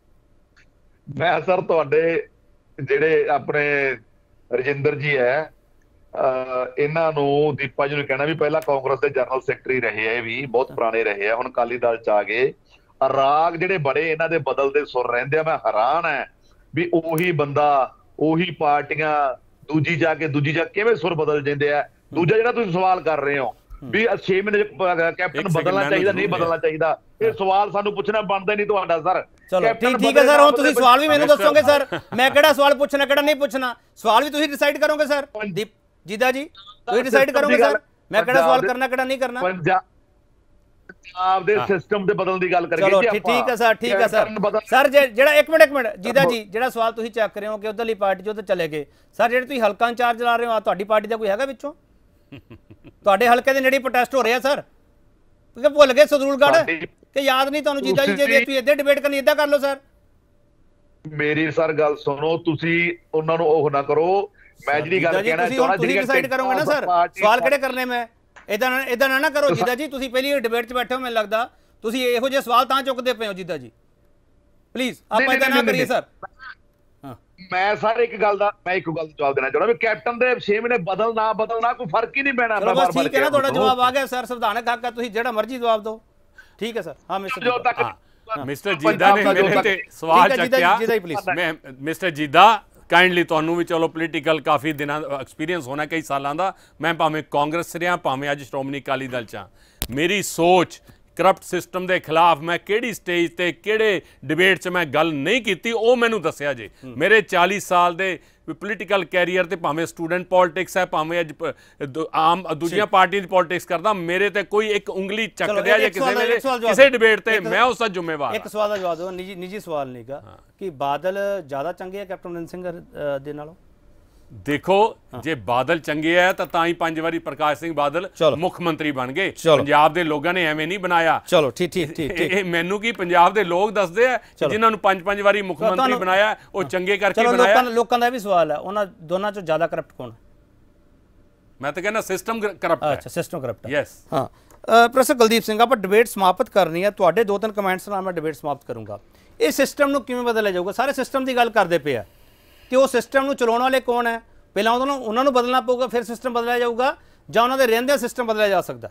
ਮੈਂ ਸਰ ਤੁਹਾਡੇ ਜਿਹੜੇ ਆਪਣੇ ਰਜਿੰਦਰ ਜੀ ਹੈ ਇਹਨਾਂ ਨੂੰ, ਦੀਪਾ ਜੀ ਨੂੰ ਕਹਿਣਾ ਵੀ ਪਹਿਲਾਂ ਕਾਂਗਰਸ ਦੇ ਜਨਰਲ ਸੈਕਟਰੀ ਰਹੇ ਆ, ਇਹ ਵੀ ਬਹੁਤ ਪੁਰਾਣੇ ਰਹੇ ਆ, ਹੁਣ ਅਕਾਲੀ ਦਲ ਚ ਆ ਗਏ। ਰਾਗ ਜਿਹੜੇ ਬੜੇ ਇਹਨਾਂ ਦੇ ਬਦਲਦੇ ਸੁਰ ਰਹਿੰਦੇ ਆ, ਮੈਂ ਹੈਰਾਨ ਹੈ ਵੀ ਉਹੀ ਬੰਦਾ ਉਹੀ ਪਾਰਟੀਆਂ ਦੂਜੀ ਜਾ ਕੇ ਦੂਜੀ ਜਾ ਕਿਵੇਂ ਸੁਰ ਬਦਲ ਜਾਂਦੇ ਆ। ਦੂਜਾ ਜਿਹੜਾ ਤੁਸੀਂ ਸਵਾਲ ਕਰ ਰਹੇ ਹੋ ਵੀ ਛੇ ਮਹੀਨੇ ਕੈਪਟਨ ਬਦਲਣਾ ਚਾਹੀਦਾ ਨਹੀਂ ਬਦਲਣਾ ਚਾਹੀਦਾ, ਇਹ ਸਵਾਲ ਸਾਨੂੰ ਪੁੱਛਣਾ ਬਣਦਾ ਨਹੀਂ ਤੁਹਾਡਾ ਸਰ। ਚਲੋ ਠੀਕ ਹੈ ਸਰ, ਹੁਣ ਤੁਸੀਂ ਸਵਾਲ ਵੀ ਮੈਨੂੰ ਦੱਸੋਗੇ ਸਰ, ਮੈਂ ਕਿਹੜਾ ਸਵਾਲ ਪੁੱਛਣਾ ਕਿਹੜਾ ਨਹੀਂ ਪੁੱਛਣਾ, ਸਵਾਲ ਵੀ ਤੁਸੀਂ ਡਿਸਾਈਡ ਕਰੋਗੇ ਸਰ। ਦੀਪ ਜੀਦਾ ਜੀ ਤੁਸੀਂ ਡਿਸਾਈਡ ਕਰੋਗੇ ਸਰ ਮੈਂ ਕਿਹੜਾ ਸਵਾਲ ਕਰਨਾ ਕਿਹੜਾ ਨਹੀਂ ਕਰਨਾ। ਪੰਜਾਬ ਦੇ ਸਿਸਟਮ ਦੇ ਬਦਲਣ ਦੀ ਗੱਲ ਕਰੀਏ। ਚਲੋ ਠੀਕ ਹੈ ਸਰ, ਠੀਕ ਹੈ ਸਰ। ਸਰ ਜਿਹੜਾ ਇੱਕ ਮਿੰਟ ਇੱਕ ਮਿੰਟ ਜੀਦਾ ਜੀ, ਜਿਹੜਾ ਸਵਾਲ ਤੁਸੀਂ ਚੱਕ ਰਹੇ ਹੋ ਕਿ ਉਧਰਲੀ ਪਾਰਟੀ 'ਚ ਉਧਰ ਚਲੇ ਗਏ, ਸਰ ਜਿਹੜੇ ਤੁਸੀਂ ਹਲਕਾ ਇੰਚਾਰਜ ਚਲਾ ਰਹੇ ਹੋ, ਤੁਹਾਡੀ ਪਾਰਟੀ ਦਾ ਕੋਈ ਹੈਗਾ ਵਿੱਚੋਂ? ਤੁਹਾਡੇ ਹਲਕੇ ਦੇ ਨੇੜੇ ਪ੍ਰੋਟੈਸਟ ਹੋ ਰਿਹਾ ਸਰ, ਕਿਉਂਕਿ ਭੁੱਲ ਗਏ ਸਦਰੂਲਗੜ੍ਹ ਕਿ ਯਾਦ ਨਹੀਂ ਤੁਹਾਨੂੰ? ਜੀਦਾ ਜੀ ਜੇ ਤੁਸੀਂ ਇੱਦਾਂ ਡਿਬੇਟ ਕਰਨੀ ਇੱਦਾਂ ਕਰ ਲਓ ਸਰ। ਮੇਰੀ ਸਰ ਗੱਲ ਸੁਣੋ, ਤੁਸੀਂ ਉਹਨਾਂ ਨੂੰ ਉਹ ਨਾ ਕਰੋ। ਮੈਂ ਜਿਹੜੀ ਗੱਲ ਕਹਿਣਾ ਚਾਹੁੰਦਾ ਤੁਸੀਂ ਡਿਸਾਈਡ ਕਰੋਗੇ ਨਾ ਸਰ, ਸਵਾਲ ਕਿਹੜੇ ਕਰਨੇ। ਮੈਂ ਇਦਾਂ ਇਦਾਂ ਨਾ ਨਾ ਕਰੋ ਜੀਦਾ ਜੀ, ਤੁਸੀਂ ਪਹਿਲੀ ਡਿਬੇਟ 'ਚ ਬੈਠੇ ਹੋ, ਮੈਨੂੰ ਲੱਗਦਾ ਤੁਸੀਂ ਇਹੋ ਜਿਹੇ ਸਵਾਲ ਤਾਂ ਚੁੱਕਦੇ ਪਏ ਹੋ ਜੀਦਾ ਜੀ, ਪਲੀਜ਼ ਆਪਾਂ ਇਦਾਂ ਨਾ ਕਰੀਏ ਸਰ। ਮੈਂ ਸਰ ਇੱਕ ਗੱਲ ਦਾ ਮੈਂ ਇੱਕ ਗੱਲ ਦਾ ਜਵਾਬ ਦੇਣਾ ਚਾਹੁੰਦਾ ਵੀ ਕੈਪਟਨ ਦੇ ਛੇ ਮਹੀਨੇ ਬਦਲ ਨਾ ਬਦਲਣਾ ਕੋਈ ਫਰਕ ਹੀ ਨਹੀਂ ਪੈਣਾ। ਬਸ ਠੀਕ ਹੈ ਨਾ, ਤੁਹਾਡਾ ਜਵਾਬ ਆ ਗਿਆ ਸਰ, ਸੰਵਿਧਾਨਕ ਹੱਕ ਹੈ, ਤੁਸੀਂ ਜਿਹੜਾ ਮਰਜ਼ੀ ਜਵਾਬ ਦਿਓ। ਠੀਕ ਹੈ ਸਰ। ਹਾਂ ਮਿਸਟਰ ਮਿਸਟਰ ਜੀਦਾ ਨੇ ਮੇਰੇ ਤੇ ਸਵਾਲ ਚੱਕਿਆ। ਮੈਂ ਮਿਸਟਰ ਜੀਦਾ ਕਾਈਂਡਲੀ ਤੁਹਾਨੂੰ ਵੀ ਚਲੋ ਪੋਲੀਟੀਕਲ ਕਾਫੀ ਦਿਨਾਂ ਐਕਸਪੀਰੀਅੰਸ ਹੋਣਾ, ਕਈ ਸਾਲਾਂ ਦਾ। ਮੈਂ ਭਾਵੇਂ ਕਾਂਗਰਸ ਰਿਹਾ ਭਾਵੇਂ ਅੱਜ ਸ਼੍ਰੋਮਣੀ ਅਕਾਲੀ ਦਲ 'ਚ, ਮੇਰੀ ਸੋਚ ਕਰਪਟ ਸਿਸਟਮ ਦੇ ਖਿਲਾਫ ਮੈਂ ਕਿਹੜੀ ਸਟੇਜ ਤੇ ਕਿਹੜੇ ਡਿਬੇਟ 'ਚ ਮੈਂ ਗੱਲ ਨਹੀਂ ਕੀਤੀ ਉਹ ਮੈਨੂੰ ਦੱਸਿਆ ਜੇ। ਮੇਰੇ ਚਾਲੀ ਸਾਲ ਦੇ ਪੋਲੀਟੀਕਲ ਕੈਰੀਅਰ ਤੇ ਭਾਵੇਂ ਸਟੂਡੈਂਟ ਪੋਲਿਟਿਕਸ ਹੈ ਭਾਵੇਂ ਅੱਜ ਆਮ ਦੂਜੀਆਂ ਪਾਰਟੀਆਂ ਦੀ ਪੋਲਿਟਿਕਸ ਕਰਦਾ, ਮੇਰੇ ਤੇ ਕੋਈ ਇੱਕ ਉਂਗਲੀ ਚੱਕ ਦਿਆ ਜੇ ਕਿਸੇ ਵੇਲੇ ਕਿਸੇ ਡਿਬੇਟ ਤੇ, ਮੈਂ ਉਸ ਦਾ ਜ਼ਿੰਮੇਵਾਰ। ਇੱਕ ਸਵਾਲ ਦਾ ਜਵਾਬ ਦਿਓ, ਨਿੱਜੀ ਨਿੱਜੀ ਸਵਾਲ ਨਹੀਂਗਾ, ਕਿ ਬਾਦਲ ਜ਼ਿਆਦਾ ਚੰਗੇ ਆ ਕੈਪਟਨ ਅਮਰਿੰਦਰ ਸਿੰਘ ਦੇ ਨਾਲੋਂ? ਦੇਖੋ ਜੇ ਬਾਦਲ ਚੰਗੇ ਆ ਤਾਂ ਤਾਂ ਹੀ ਪੰਜ ਵਾਰੀ ਪ੍ਰਕਾਸ਼ ਸਿੰਘ ਬਾਦਲ ਮੁੱਖ ਮੰਤਰੀ ਬਣ ਗਏ। ਪੰਜਾਬ ਦੇ ਲੋਕਾਂ ਨੇ ਐਵੇਂ ਨਹੀਂ ਬਣਾਇਆ। ਚਲੋ ਠੀਕ ਠੀਕ ਠੀਕ ਇਹ ਮੈਨੂੰ ਕੀ ਪੰਜਾਬ ਦੇ ਲੋਕ ਦੱਸਦੇ ਆ ਜਿਨ੍ਹਾਂ ਨੂੰ ਪੰਜ ਪੰਜ ਵਾਰੀ ਮੁੱਖ ਮੰਤਰੀ ਬਣਾਇਆ ਉਹ ਚੰਗੇ ਕਰਕੇ ਬਣਾਇਆ। ਲੋਕਾਂ ਦਾ ਵੀ ਸਵਾਲ ਹੈ, ਉਹਨਾਂ ਦੋਨਾਂ ਚੋਂ ਜ਼ਿਆਦਾ ਕਰਪਟ ਕੌਣ? ਮੈਂ ਤਾਂ ਕਹਿੰਦਾ ਸਿਸਟਮ ਕਰਪਟ ਹੈ। ਅੱਛਾ ਸਿਸਟਮ ਕਰਪਟ ਹੈ। ਯੈਸ। ਹਾਂ ਪ੍ਰੋਫੈਸਰ ਕੁਲਦੀਪ ਸਿੰਘ, ਆਪਾਂ ਡਿਬੇਟ ਸਮਾਪਤ ਕਰਨੀ ਹੈ, ਤੁਹਾਡੇ ਦੋ ਤਿੰਨ ਕਮੈਂਟਸ ਨਾਲ ਮੈਂ ਡਿਬੇਟ ਸਮਾਪਤ ਕਰੂੰਗਾ। ਇਹ ਸਿਸਟਮ ਨੂੰ ਕਿਵੇਂ ਬਦਲਿਆ ਜਾਊਗਾ? ਸਾਰੇ ਸਿਸਟਮ ਦੀ ਗੱਲ ਕਰਦੇ ਪਏ ਆ, ਤੇ ਉਹ ਸਿਸਟਮ ਨੂੰ ਚਲਾਉਣ ਵਾਲੇ ਕੌਣ ਹੈ? ਪਹਿਲਾਂ ਉਹਨਾਂ ਨੂੰ ਉਹਨਾਂ ਨੂੰ ਬਦਲਣਾ ਪਊਗਾ, ਫਿਰ ਸਿਸਟਮ ਬਦਲਿਆ ਜਾਊਗਾ, ਜਾਂ ਉਹਨਾਂ ਦੇ ਰਹਿੰਦੇ ਸਿਸਟਮ ਬਦਲਿਆ ਜਾ ਸਕਦਾ?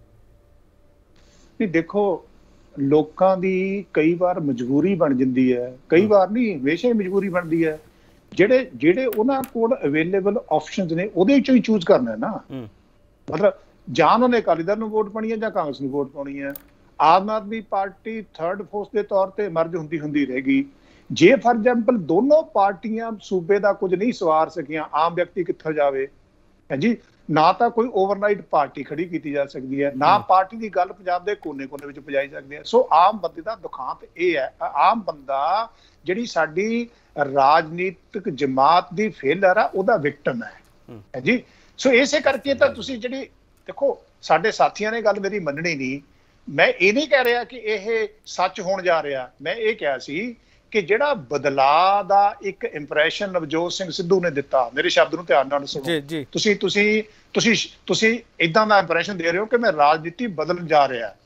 ਨਹੀਂ ਦੇਖੋ, ਲੋਕਾਂ ਦੀ ਕਈ ਵਾਰ ਮਜਬੂਰੀ ਬਣ ਜਾਂਦੀ ਹੈ, ਕਈ ਵਾਰ ਨਹੀਂ ਹਮੇਸ਼ਾ ਹੀ ਮਜਬੂਰੀ ਬਣਦੀ ਹੈ। ਜਿਹੜੇ ਜਿਹੜੇ ਉਹਨਾਂ ਕੋਲ ਅਵੇਲੇਬਲ ਆਪਸ਼ਨਸ ਨੇ ਉਹਦੇ ਵਿੱਚੋਂ ਹੀ ਚੂਜ਼ ਕਰਨਾ ਨਾ। ਮਤਲਬ ਜਾਂ ਉਹਨਾਂ ਨੇ ਅਕਾਲੀ ਦਲ ਨੂੰ ਵੋਟ ਪਾਉਣੀ ਹੈ ਜਾਂ ਕਾਂਗਰਸ ਨੂੰ ਵੋਟ ਪਾਉਣੀ ਹੈ। ਆਮ ਆਦਮੀ ਪਾਰਟੀ ਥਰਡ ਫੋਰਸ ਦੇ ਤੌਰ ਤੇ ਮਰਜ ਹੁੰਦੀ ਹੁੰਦੀ ਰਹੇਗੀ। ਜੇ ਫਾਰ ਐਗਜ਼ਾਮਪਲ ਦੋਨੋਂ ਪਾਰਟੀਆਂ ਸੂਬੇ ਦਾ ਕੁਝ ਨਹੀਂ ਸਵਾਰ ਸਕੀਆਂ, ਆਮ ਵਿਅਕਤੀ ਕਿੱਥੋਂ ਜਾਵੇ? ਹਾਂਜੀ, ਨਾ ਤਾਂ ਕੋਈ ਓਵਰਨਾਈਟ ਪਾਰਟੀ ਖੜੀ ਕੀਤੀ ਜਾ ਸਕਦੀ ਹੈ, ਨਾ ਪਾਰਟੀ ਦੀ ਗੱਲ ਪੰਜਾਬ ਦੇ ਕੋਨੇ-ਕੋਨੇ ਵਿੱਚ ਪਹੁੰਚਾਈ ਸਕਦੀ ਹੈ। ਸੋ ਆਮ ਬੰਦੇ ਦਾ ਦੁਖਾਂਤ ਇਹ ਹੈ, ਆਮ ਬੰਦਾ ਜਿਹੜੀ ਸਾਡੀ ਰਾਜਨੀਤਿਕ ਜਮਾਤ ਦੀ ਫੇਲਰ ਆ ਉਹਦਾ ਵਿਕਟਮ ਹੈ ਹੈ ਜੀ। ਸੋ ਇਸੇ ਕਰਕੇ ਤਾਂ ਤੁਸੀਂ ਜਿਹੜੀ ਦੇਖੋ ਸਾਡੇ ਸਾਥੀਆਂ ਨੇ ਗੱਲ ਮੇਰੀ ਮੰਨਣੀ ਨਹੀਂ, ਮੈਂ ਇਹ ਨਹੀਂ ਕਹਿ ਰਿਹਾ ਕਿ ਇਹ ਸੱਚ ਹੋਣ ਜਾ ਰਿਹਾ, ਮੈਂ ਇਹ ਕਿਹਾ ਸੀ ਕਿ ਜਿਹੜਾ ਬਦਲਾਅ ਦਾ ਇੱਕ ਇੰਪ੍ਰੈਸ਼ਨ ਨਵਜੋਤ ਸਿੰਘ ਸਿੱਧੂ ਨੇ ਦਿੱਤਾ, ਮੇਰੇ ਸ਼ਬਦ ਨੂੰ ਧਿਆਨ ਨਾਲ ਸੁਣੋ, ਤੁਸੀਂ ਤੁਸੀਂ ਤੁਸੀਂ ਤੁਸੀਂ ਇਦਾਂ ਦਾ ਇੰਪ੍ਰੈਸ਼ਨ ਦੇ ਰਹੇ ਹੋ ਕਿ ਮੈਂ ਰਾਜਨੀਤੀ ਬਦਲਣ ਜਾ ਰਿਹਾ,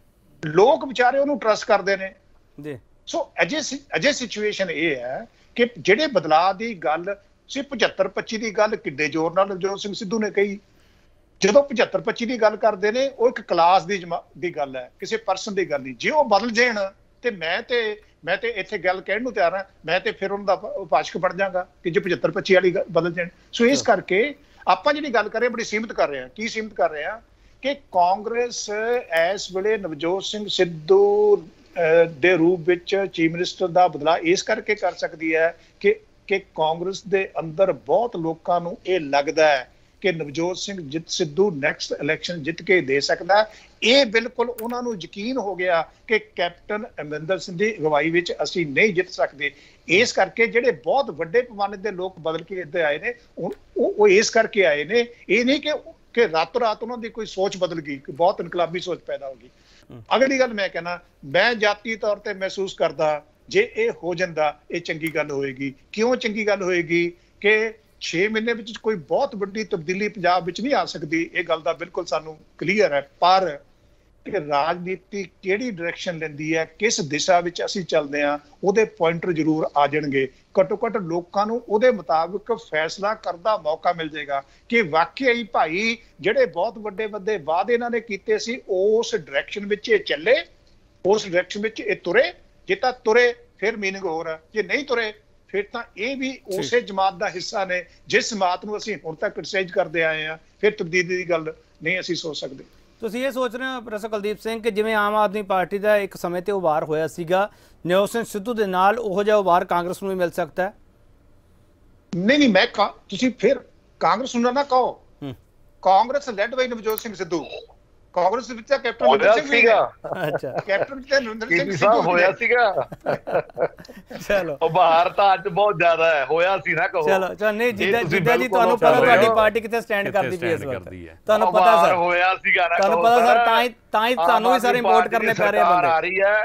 ਲੋਕ ਵਿਚਾਰੇ ਉਹਨੂੰ ਟਰਸਟ ਕਰਦੇ ਨੇ ਜੀ। ਸੋ ਅਜੇ ਅਜੇ ਸਿਚੁਏਸ਼ਨ ਇਹ ਹੈ ਕਿ ਜਿਹੜੇ ਬਦਲਾਅ ਦੀ ਗੱਲ ਸੀ ਪਝੱਤਰ ਪੱਚੀ ਦੀ ਗੱਲ ਕਿੱਡੇ ਜ਼ੋਰ ਨਾਲ ਨਵਜੋਤ ਸਿੰਘ ਸਿੱਧੂ ਨੇ ਕਹੀ, ਜਦੋਂ ਪਝੱਤਰ ਪੱਚੀ ਦੀ ਗੱਲ ਕਰਦੇ ਨੇ ਉਹ ਇੱਕ ਕਲਾਸ ਦੀ ਦੀ ਗੱਲ ਹੈ, ਕਿਸੇ ਪਰਸਨ ਦੀ ਗੱਲ ਨਹੀਂ। ਜੇ ਉਹ ਬਦਲ ਜਾਣ ਤੇ ਮੈਂ ਤੇ ਮੈਂ ਤੇ ਇੱਥੇ ਗੱਲ ਕਹਿਣ ਨੂੰ ਤਿਆਰ ਹਾਂ, ਮੈਂ ਤੇ ਫਿਰ ਉਹਨਾਂ ਦਾ ਉਪਾਸ਼ਕ ਬਣ ਜਾਗਾ ਕਿ ਜੇ ਪਝੱਤਰ ਪੱਚੀ ਵਾਲੀ ਬਦਲ ਜਾਣ। ਸੋ ਇਸ ਕਰਕੇ ਆਪਾਂ ਜਿਹੜੀ ਗੱਲ ਕਰ ਰਹੇ ਬੜੀ ਸੀਮਿਤ ਕਰ ਰਹੇ ਹਾਂ। ਕੀ ਸੀਮਿਤ ਕਰ ਰਹੇ ਹਾਂ ਕਿ ਕਾਂਗਰਸ ਇਸ ਵੇਲੇ ਨਵਜੋਤ ਸਿੰਘ ਸਿੱਧੂ ਦੇ ਰੂਪ ਵਿੱਚ ਚੀਫ ਮਿਨਿਸਟਰ ਦਾ ਬਦਲਾਅ ਇਸ ਕਰਕੇ ਕਰ ਸਕਦੀ ਹੈ ਕਿ ਕਿ ਕਾਂਗਰਸ ਦੇ ਅੰਦਰ ਬਹੁਤ ਲੋਕਾਂ ਨੂੰ ਇਹ ਲੱਗਦਾ ਹੈ ਕਿ ਨਵਜੋਤ ਸਿੰਘ ਜਿੱਤ ਸਿੱਧੂ ਨੈਕਸਟ ਇਲੈਕਸ਼ਨ ਜਿੱਤ ਕੇ ਦੇ ਸਕਦਾ। ਇਹ ਬਿਲਕੁਲ ਉਹਨਾਂ ਨੂੰ ਯਕੀਨ ਹੋ ਗਿਆ ਕਿ ਕੈਪਟਨ ਅਮਰਿੰਦਰ ਸਿੰਘ ਦੀ ਅਗਵਾਈ ਵਿੱਚ ਅਸੀਂ ਨਹੀਂ ਜਿੱਤ ਸਕਦੇ। ਇਸ ਕਰਕੇ ਜਿਹੜੇ ਬਹੁਤ ਵੱਡੇ ਪੈਮਾਨੇ ਦੇ ਲੋਕ ਬਦਲ ਕੇ ਇੱਥੇ ਆਏ ਨੇ ਉਹ ਉਹ ਇਸ ਕਰਕੇ ਆਏ ਨੇ, ਇਹ ਨਹੀਂ ਕਿ ਕਿ ਰਾਤੋਂ ਰਾਤ ਉਹਨਾਂ ਦੀ ਕੋਈ ਸੋਚ ਬਦਲ ਗਈ, ਕਿ ਬਹੁਤ ਇਨਕਲਾਬੀ ਸੋਚ ਪੈਦਾ ਹੋ ਗਈ। ਅਗਲੀ ਗੱਲ ਮੈਂ ਕਹਿਣਾ, ਮੈਂ ਜਾਤੀ ਤੌਰ ਤੇ ਮਹਿਸੂਸ ਕਰਦਾ ਜੇ ਇਹ ਹੋ ਜਾਂਦਾ ਇਹ ਚੰਗੀ ਗੱਲ ਹੋਏਗੀ। ਕਿਉਂ ਚੰਗੀ ਗੱਲ ਹੋਏਗੀ ਕਿ ਛੇ ਮਹੀਨੇ ਵਿੱਚ ਕੋਈ ਬਹੁਤ ਵੱਡੀ ਤਬਦੀਲੀ ਪੰਜਾਬ ਵਿੱਚ ਨਹੀਂ ਆ ਸਕਦੀ, ਇਹ ਗੱਲ ਦਾ ਬਿਲਕੁਲ ਸਾਨੂੰ ਕਲੀਅਰ ਹੈ, ਪਰ ਕਿ ਰਾਜਨੀਤੀ ਕਿਹੜੀ ਡਾਇਰੈਕਸ਼ਨ ਲੈਂਦੀ ਹੈ, ਕਿਸ ਦਿਸ਼ਾ ਵਿੱਚ ਅਸੀਂ ਚੱਲਦੇ ਹਾਂ, ਉਹਦੇ ਪੁਆਇੰਟਰ ਜ਼ਰੂਰ ਆ ਜਾਣਗੇ। ਘੱਟੋ ਘੱਟ ਲੋਕਾਂ ਨੂੰ ਉਹਦੇ ਮੁਤਾਬਿਕ ਫੈਸਲਾ ਕਰਨ ਦਾ ਮੌਕਾ ਮਿਲ ਜਾਏਗਾ ਕਿ ਵਾਕਈ ਭਾਈ ਜਿਹੜੇ ਬਹੁਤ ਵੱਡੇ ਵੱਡੇ ਵਾਅਦੇ ਇਹਨਾਂ ਨੇ ਕੀਤੇ ਸੀ ਉਸ ਡਾਇਰੈਕਸ਼ਨ ਵਿੱਚ ਇਹ ਚੱਲੇ, ਉਸ ਡਾਇਰੈਕਸ਼ਨ ਵਿੱਚ ਇਹ ਤੁਰੇ। ਜੇ ਤਾਂ ਤੁਰੇ ਫਿਰ ਮੀਨਿੰਗ ਹੋਰ ਹੈ, ਜੇ ਨਹੀਂ ਤੁਰੇ ਫਿਰ ਤਾਂ ਇਹ ਵੀ ਉਸੇ ਜਮਾਤ ਦਾ ਹਿੱਸਾ ਨੇ ਜਿਸ ਜਮਾਤ ਨੂੰ ਅਸੀਂ ਹੁਣ ਤੱਕ ਕ੍ਰਿਟਿਸਾਈਜ਼ ਕਰਦੇ ਆਏ ਹਾਂ। ਫਿਰ ਤਬਦੀਲੀ ਦੀ ਗੱਲ ਨਹੀਂ ਅਸੀਂ ਸੋਚ ਸਕਦੇ। ਤੁਸੀਂ ਇਹ ਸੋਚ ਰਹੇ ਹੋ ਪ੍ਰੋਫੈਸਰ ਕੁਲਦੀਪ ਸਿੰਘ ਕਿ ਜਿਵੇਂ ਆਮ ਆਦਮੀ ਪਾਰਟੀ ਦਾ ਇੱਕ ਸਮੇਂ ਤੇ ਉਭਾਰ ਹੋਇਆ ਸੀਗਾ ਨਵਜੋਤ ਸਿੰਘ ਸਿੱਧੂ ਦੇ ਨਾਲ, ਉਹੋ ਜਿਹਾ ਉਭਾਰ ਕਾਂਗਰਸ ਨੂੰ ਵੀ ਮਿਲ ਸਕਦਾ ਹੈ? ਨਹੀਂ ਨਹੀਂ ਮੈਂ ਤੁਸੀਂ ਫਿਰ ਕਾਂਗਰਸ ਨੂੰ ਨਾ ਕਹੋ, ਕਾਂਗਰਸ ਲੈਡ ਬਾਈ ਨਵਜੋਤ ਸਿੰਘ ਸਿੱਧੂ, ਕਾਂਗਰਸ ਵਿੱਚ ਕੈਪਟਨ ਅਮਰਿੰਦਰ ਸਿੰਘ ਸੀਗਾ। ਅੱਛਾ, ਕੈਪਟਨ ਤੇ ਅਮਰਿੰਦਰ ਸਿੰਘ ਸਾਹਿਬ ਹੋਇਆ ਸੀਗਾ। ਚਲੋ ਉਭਾਰ ਤਾਂ ਅੱਜ ਬਹੁਤ ਜ਼ਿਆਦਾ ਹੈ, ਹੋਇਆ ਸੀ ਨਾ ਕਹੋ। ਚਲੋ ਚਲੋ ਨਹੀਂ ਜਿੱਦਾਂ ਜਿੱਦਾਂ ਜੀ ਤੁਹਾਨੂੰ ਪਤਾ ਤੁਹਾਡੀ ਪਾਰਟੀ ਕਿੱਥੇ ਸਟੈਂਡ ਕਰਦੀ ਪਈ ਇਸ ਵਕਤ, ਤੁਹਾਨੂੰ ਪਤਾ ਸਰ ਹੋਇਆ ਸੀਗਾ ਨਾ, ਤੁਹਾਨੂੰ ਪਤਾ ਸਰ ਤਾਂ ਹੀ ਤਾਂ ਹੀ ਤੁਹਾਨੂੰ ਵੀ ਸਾਰੇ ਇੰਪੋਰਟ ਕਰਨੇ ਪੈ ਰਹੇ ਬੰਦੇ ਆ ਰਹੀ ਹੈ।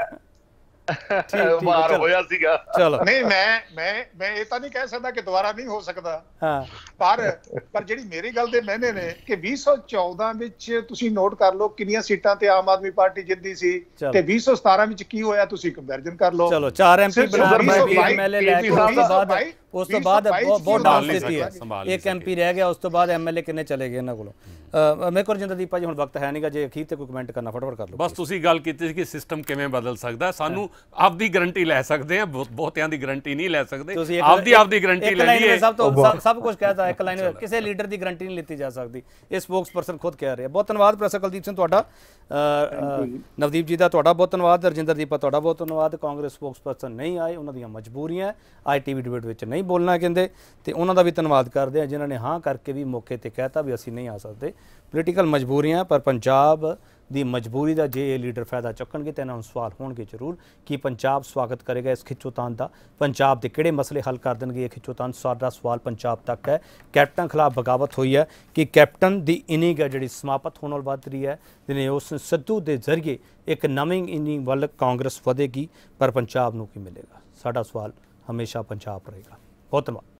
ਉਭਾਰ ਹੋਇਆ ਸੀਗਾ। ਚਲੋ ਨਹੀਂ ਮੈਂ ਮੈਂ ਮੈਂ ਇਹ ਤਾਂ ਨਹੀਂ ਕਹਿ ਸਕਦਾ ਕਿ ਦੁਬਾਰਾ ਨਹੀਂ ਹੋ ਸਕਦਾ, ਹਾਂ, ਪਰ ਪਰ ਜਿਹੜੀ ਮੇਰੀ ਗੱਲ ਦੇ ਮੈਨੇ ਨੇ ਕਿ ਵੀਹ ਸੌ ਚੌਦਾਂ ਵਿੱਚ ਤੁਸੀਂ ਨੋਟ ਕਰ ਲਓ ਕਿੰਨੀਆਂ ਸੀਟਾਂ ਤੇ ਆਮ ਆਦਮੀ ਪਾਰਟੀ ਜਿੱਤਦੀ ਸੀ ਤੇ ਵੀਹ ਸੌ ਸਤਾਰਾਂ ਵਿੱਚ ਕੀ ਹੋਇਆ, ਤੁਸੀਂ ਕੰਪੈਰੀਜ਼ਨ ਕਰ ਲਓ। ਚਲੋ ਚਾਰ ਐਮਪੀ ਬਣਾ ਕੇ ਐਮਐਲਏ ਲੈ ਕੇ ਉਸ ਤੋਂ ਬਾਅਦ ਉਸ ਤੋਂ ਬਾਅਦ ਬਹੁਤ ਡਾਊਨ ਦਿੱਤੀ ਹੈ, ਇੱਕ ਐਮਪੀ ਰਹਿ ਗਿਆ, ਉਸ ਤੋਂ ਬਾਅਦ ਐਮਐਲਏ ਕਿੰਨੇ ਚਲੇ ਗਏ ਇਹਨਾਂ ਕੋਲੋਂ। ਮੇਰੇ ਕੋਲ ਰਜਿੰਦਰਦੀਪ ਭਾਜੀ ਹੁਣ ਵਕਤ ਹੈ ਨਹੀਂਗਾ, ਜੇ ਅਖੀਰ ਤੇ ਕੋਈ ਕਮੈਂਟ ਕਰਨਾ ਫਟਾਫਟ ਕਰ ਲਓ। ਬਸ ਤੁਸੀਂ ਗੱਲ ਕੀਤੀ ਸੀ ਕਿ ਸਿਸਟਮ ਕਿਵੇਂ ਬਦਲ ਸਕਦਾ, ਸਾਨੂੰ ਆਪਦੀ ਗਾਰੰਟੀ ਲੈ ਸਕਦੇ ਆ, ਬਹੁਤਿਆਂ ਦੀ ਗਾਰੰਟੀ ਨਹੀਂ ਲੈ ਸਕਦੇ, ਆਪਦੀ ਆਪਦੀ ਗਾਰੰਟੀ ਲੈ ਲਈਏ। ਸਭ ਤੋਂ ਸਭ ਕੁਝ ਕਹਿਤਾ ਇੱਕ ਲਾਈਨ, ਕਿਸੇ ਲੀਡਰ ਦੀ ਗਾਰੰਟੀ ਨਹੀਂ ਲਿੱਤੀ ਜਾ ਸਕਦੀ, ਇਹ ਸਪੋਕਸਪਰਸਨ ਖੁਦ ਕਹਿ ਰਿਹਾ। ਬਹੁਤ ਧੰਨਵਾਦ ਪ੍ਰੋਫੈਸਰ ਕੁਲਦੀਪ ਸਿੰਘ ਤੁਹਾਡਾ, ਨਵਦੀਪ ਜੀ ਦਾ ਤੁਹਾਡਾ ਬਹੁਤ ਧੰਨਵਾਦ, ਰਜਿੰਦਰਦੀਪ ਤੁਹਾਡਾ ਬਹੁਤ ਧੰਨਵਾਦ। ਕਾਂਗਰਸ ਸਪੋਕਸਪਰਸਨ ਨਹੀਂ ਆਏ, ਉਹਨਾਂ ਦੀਆਂ ਮਜਬੂਰੀਆਂ, ਆਈ ਟੀ ਵੀ ਡਿਬੇਟ ਵਿੱਚ ਨਹੀਂ ਬੋਲਣਾ ਕਹਿੰਦੇ, ਤੇ ਉਹਨਾਂ ਦਾ ਵੀ ਧੰਨਵਾਦ ਕਰਦੇ ਆ ਜਿਨ੍ਹਾਂ ਨੇ ਹਾਂ ਕਰਕੇ ਵੀ ਮੌਕੇ ਤੇ ਕਹਿਤਾ ਵੀ ਅਸੀਂ ਨਹੀਂ ਆ ਸਕਦੇ। ਪੋਲੀਟੀਕਲ ਮਜਬੂਰੀਆਂ, ਪਰ ਪੰਜਾਬ ਦੀ ਮਜਬੂਰੀ ਦਾ ਜੇ ਇਹ ਲੀਡਰ ਫਾਇਦਾ ਚੁੱਕਣਗੇ ਤਾਂ ਇਹਨਾਂ ਨੂੰ ਸਵਾਲ ਹੋਣਗੇ ਜ਼ਰੂਰ ਕਿ ਪੰਜਾਬ ਸਵਾਗਤ ਕਰੇਗਾ ਇਸ ਖਿੱਚੋਤਾਣ ਦਾ, ਪੰਜਾਬ ਦੇ ਕਿਹੜੇ ਮਸਲੇ ਹੱਲ ਕਰ ਦੇਣਗੇ ਇਹ ਖਿੱਚੋਤਾਣ। ਸਾਡਾ ਸਵਾਲ ਪੰਜਾਬ ਤੱਕ ਹੈ। ਕੈਪਟਨ ਖਿਲਾਫ ਬਗਾਵਤ ਹੋਈ ਹੈ ਕਿ ਕੈਪਟਨ ਦੀ ਇਨਿੰਗ ਹੈ ਜਿਹੜੀ ਸਮਾਪਤ ਹੋਣ ਵੱਲ ਵੱਧ ਰਹੀ ਹੈ, ਜਿਹਨੇ ਉਸ ਸਿੱਧੂ ਦੇ ਜ਼ਰੀਏ ਇੱਕ ਨਵੀਂ ਇਨਿੰਗ ਵੱਲ ਕਾਂਗਰਸ ਵਧੇਗੀ, ਪਰ ਪੰਜਾਬ ਨੂੰ ਕੀ ਮਿਲੇਗਾ? ਸਾਡਾ ਸਵਾਲ ਹਮੇਸ਼ਾ ਪੰਜਾਬ ਰਹੇਗਾ। ਬਹੁਤ ਧੰਨਵਾਦ।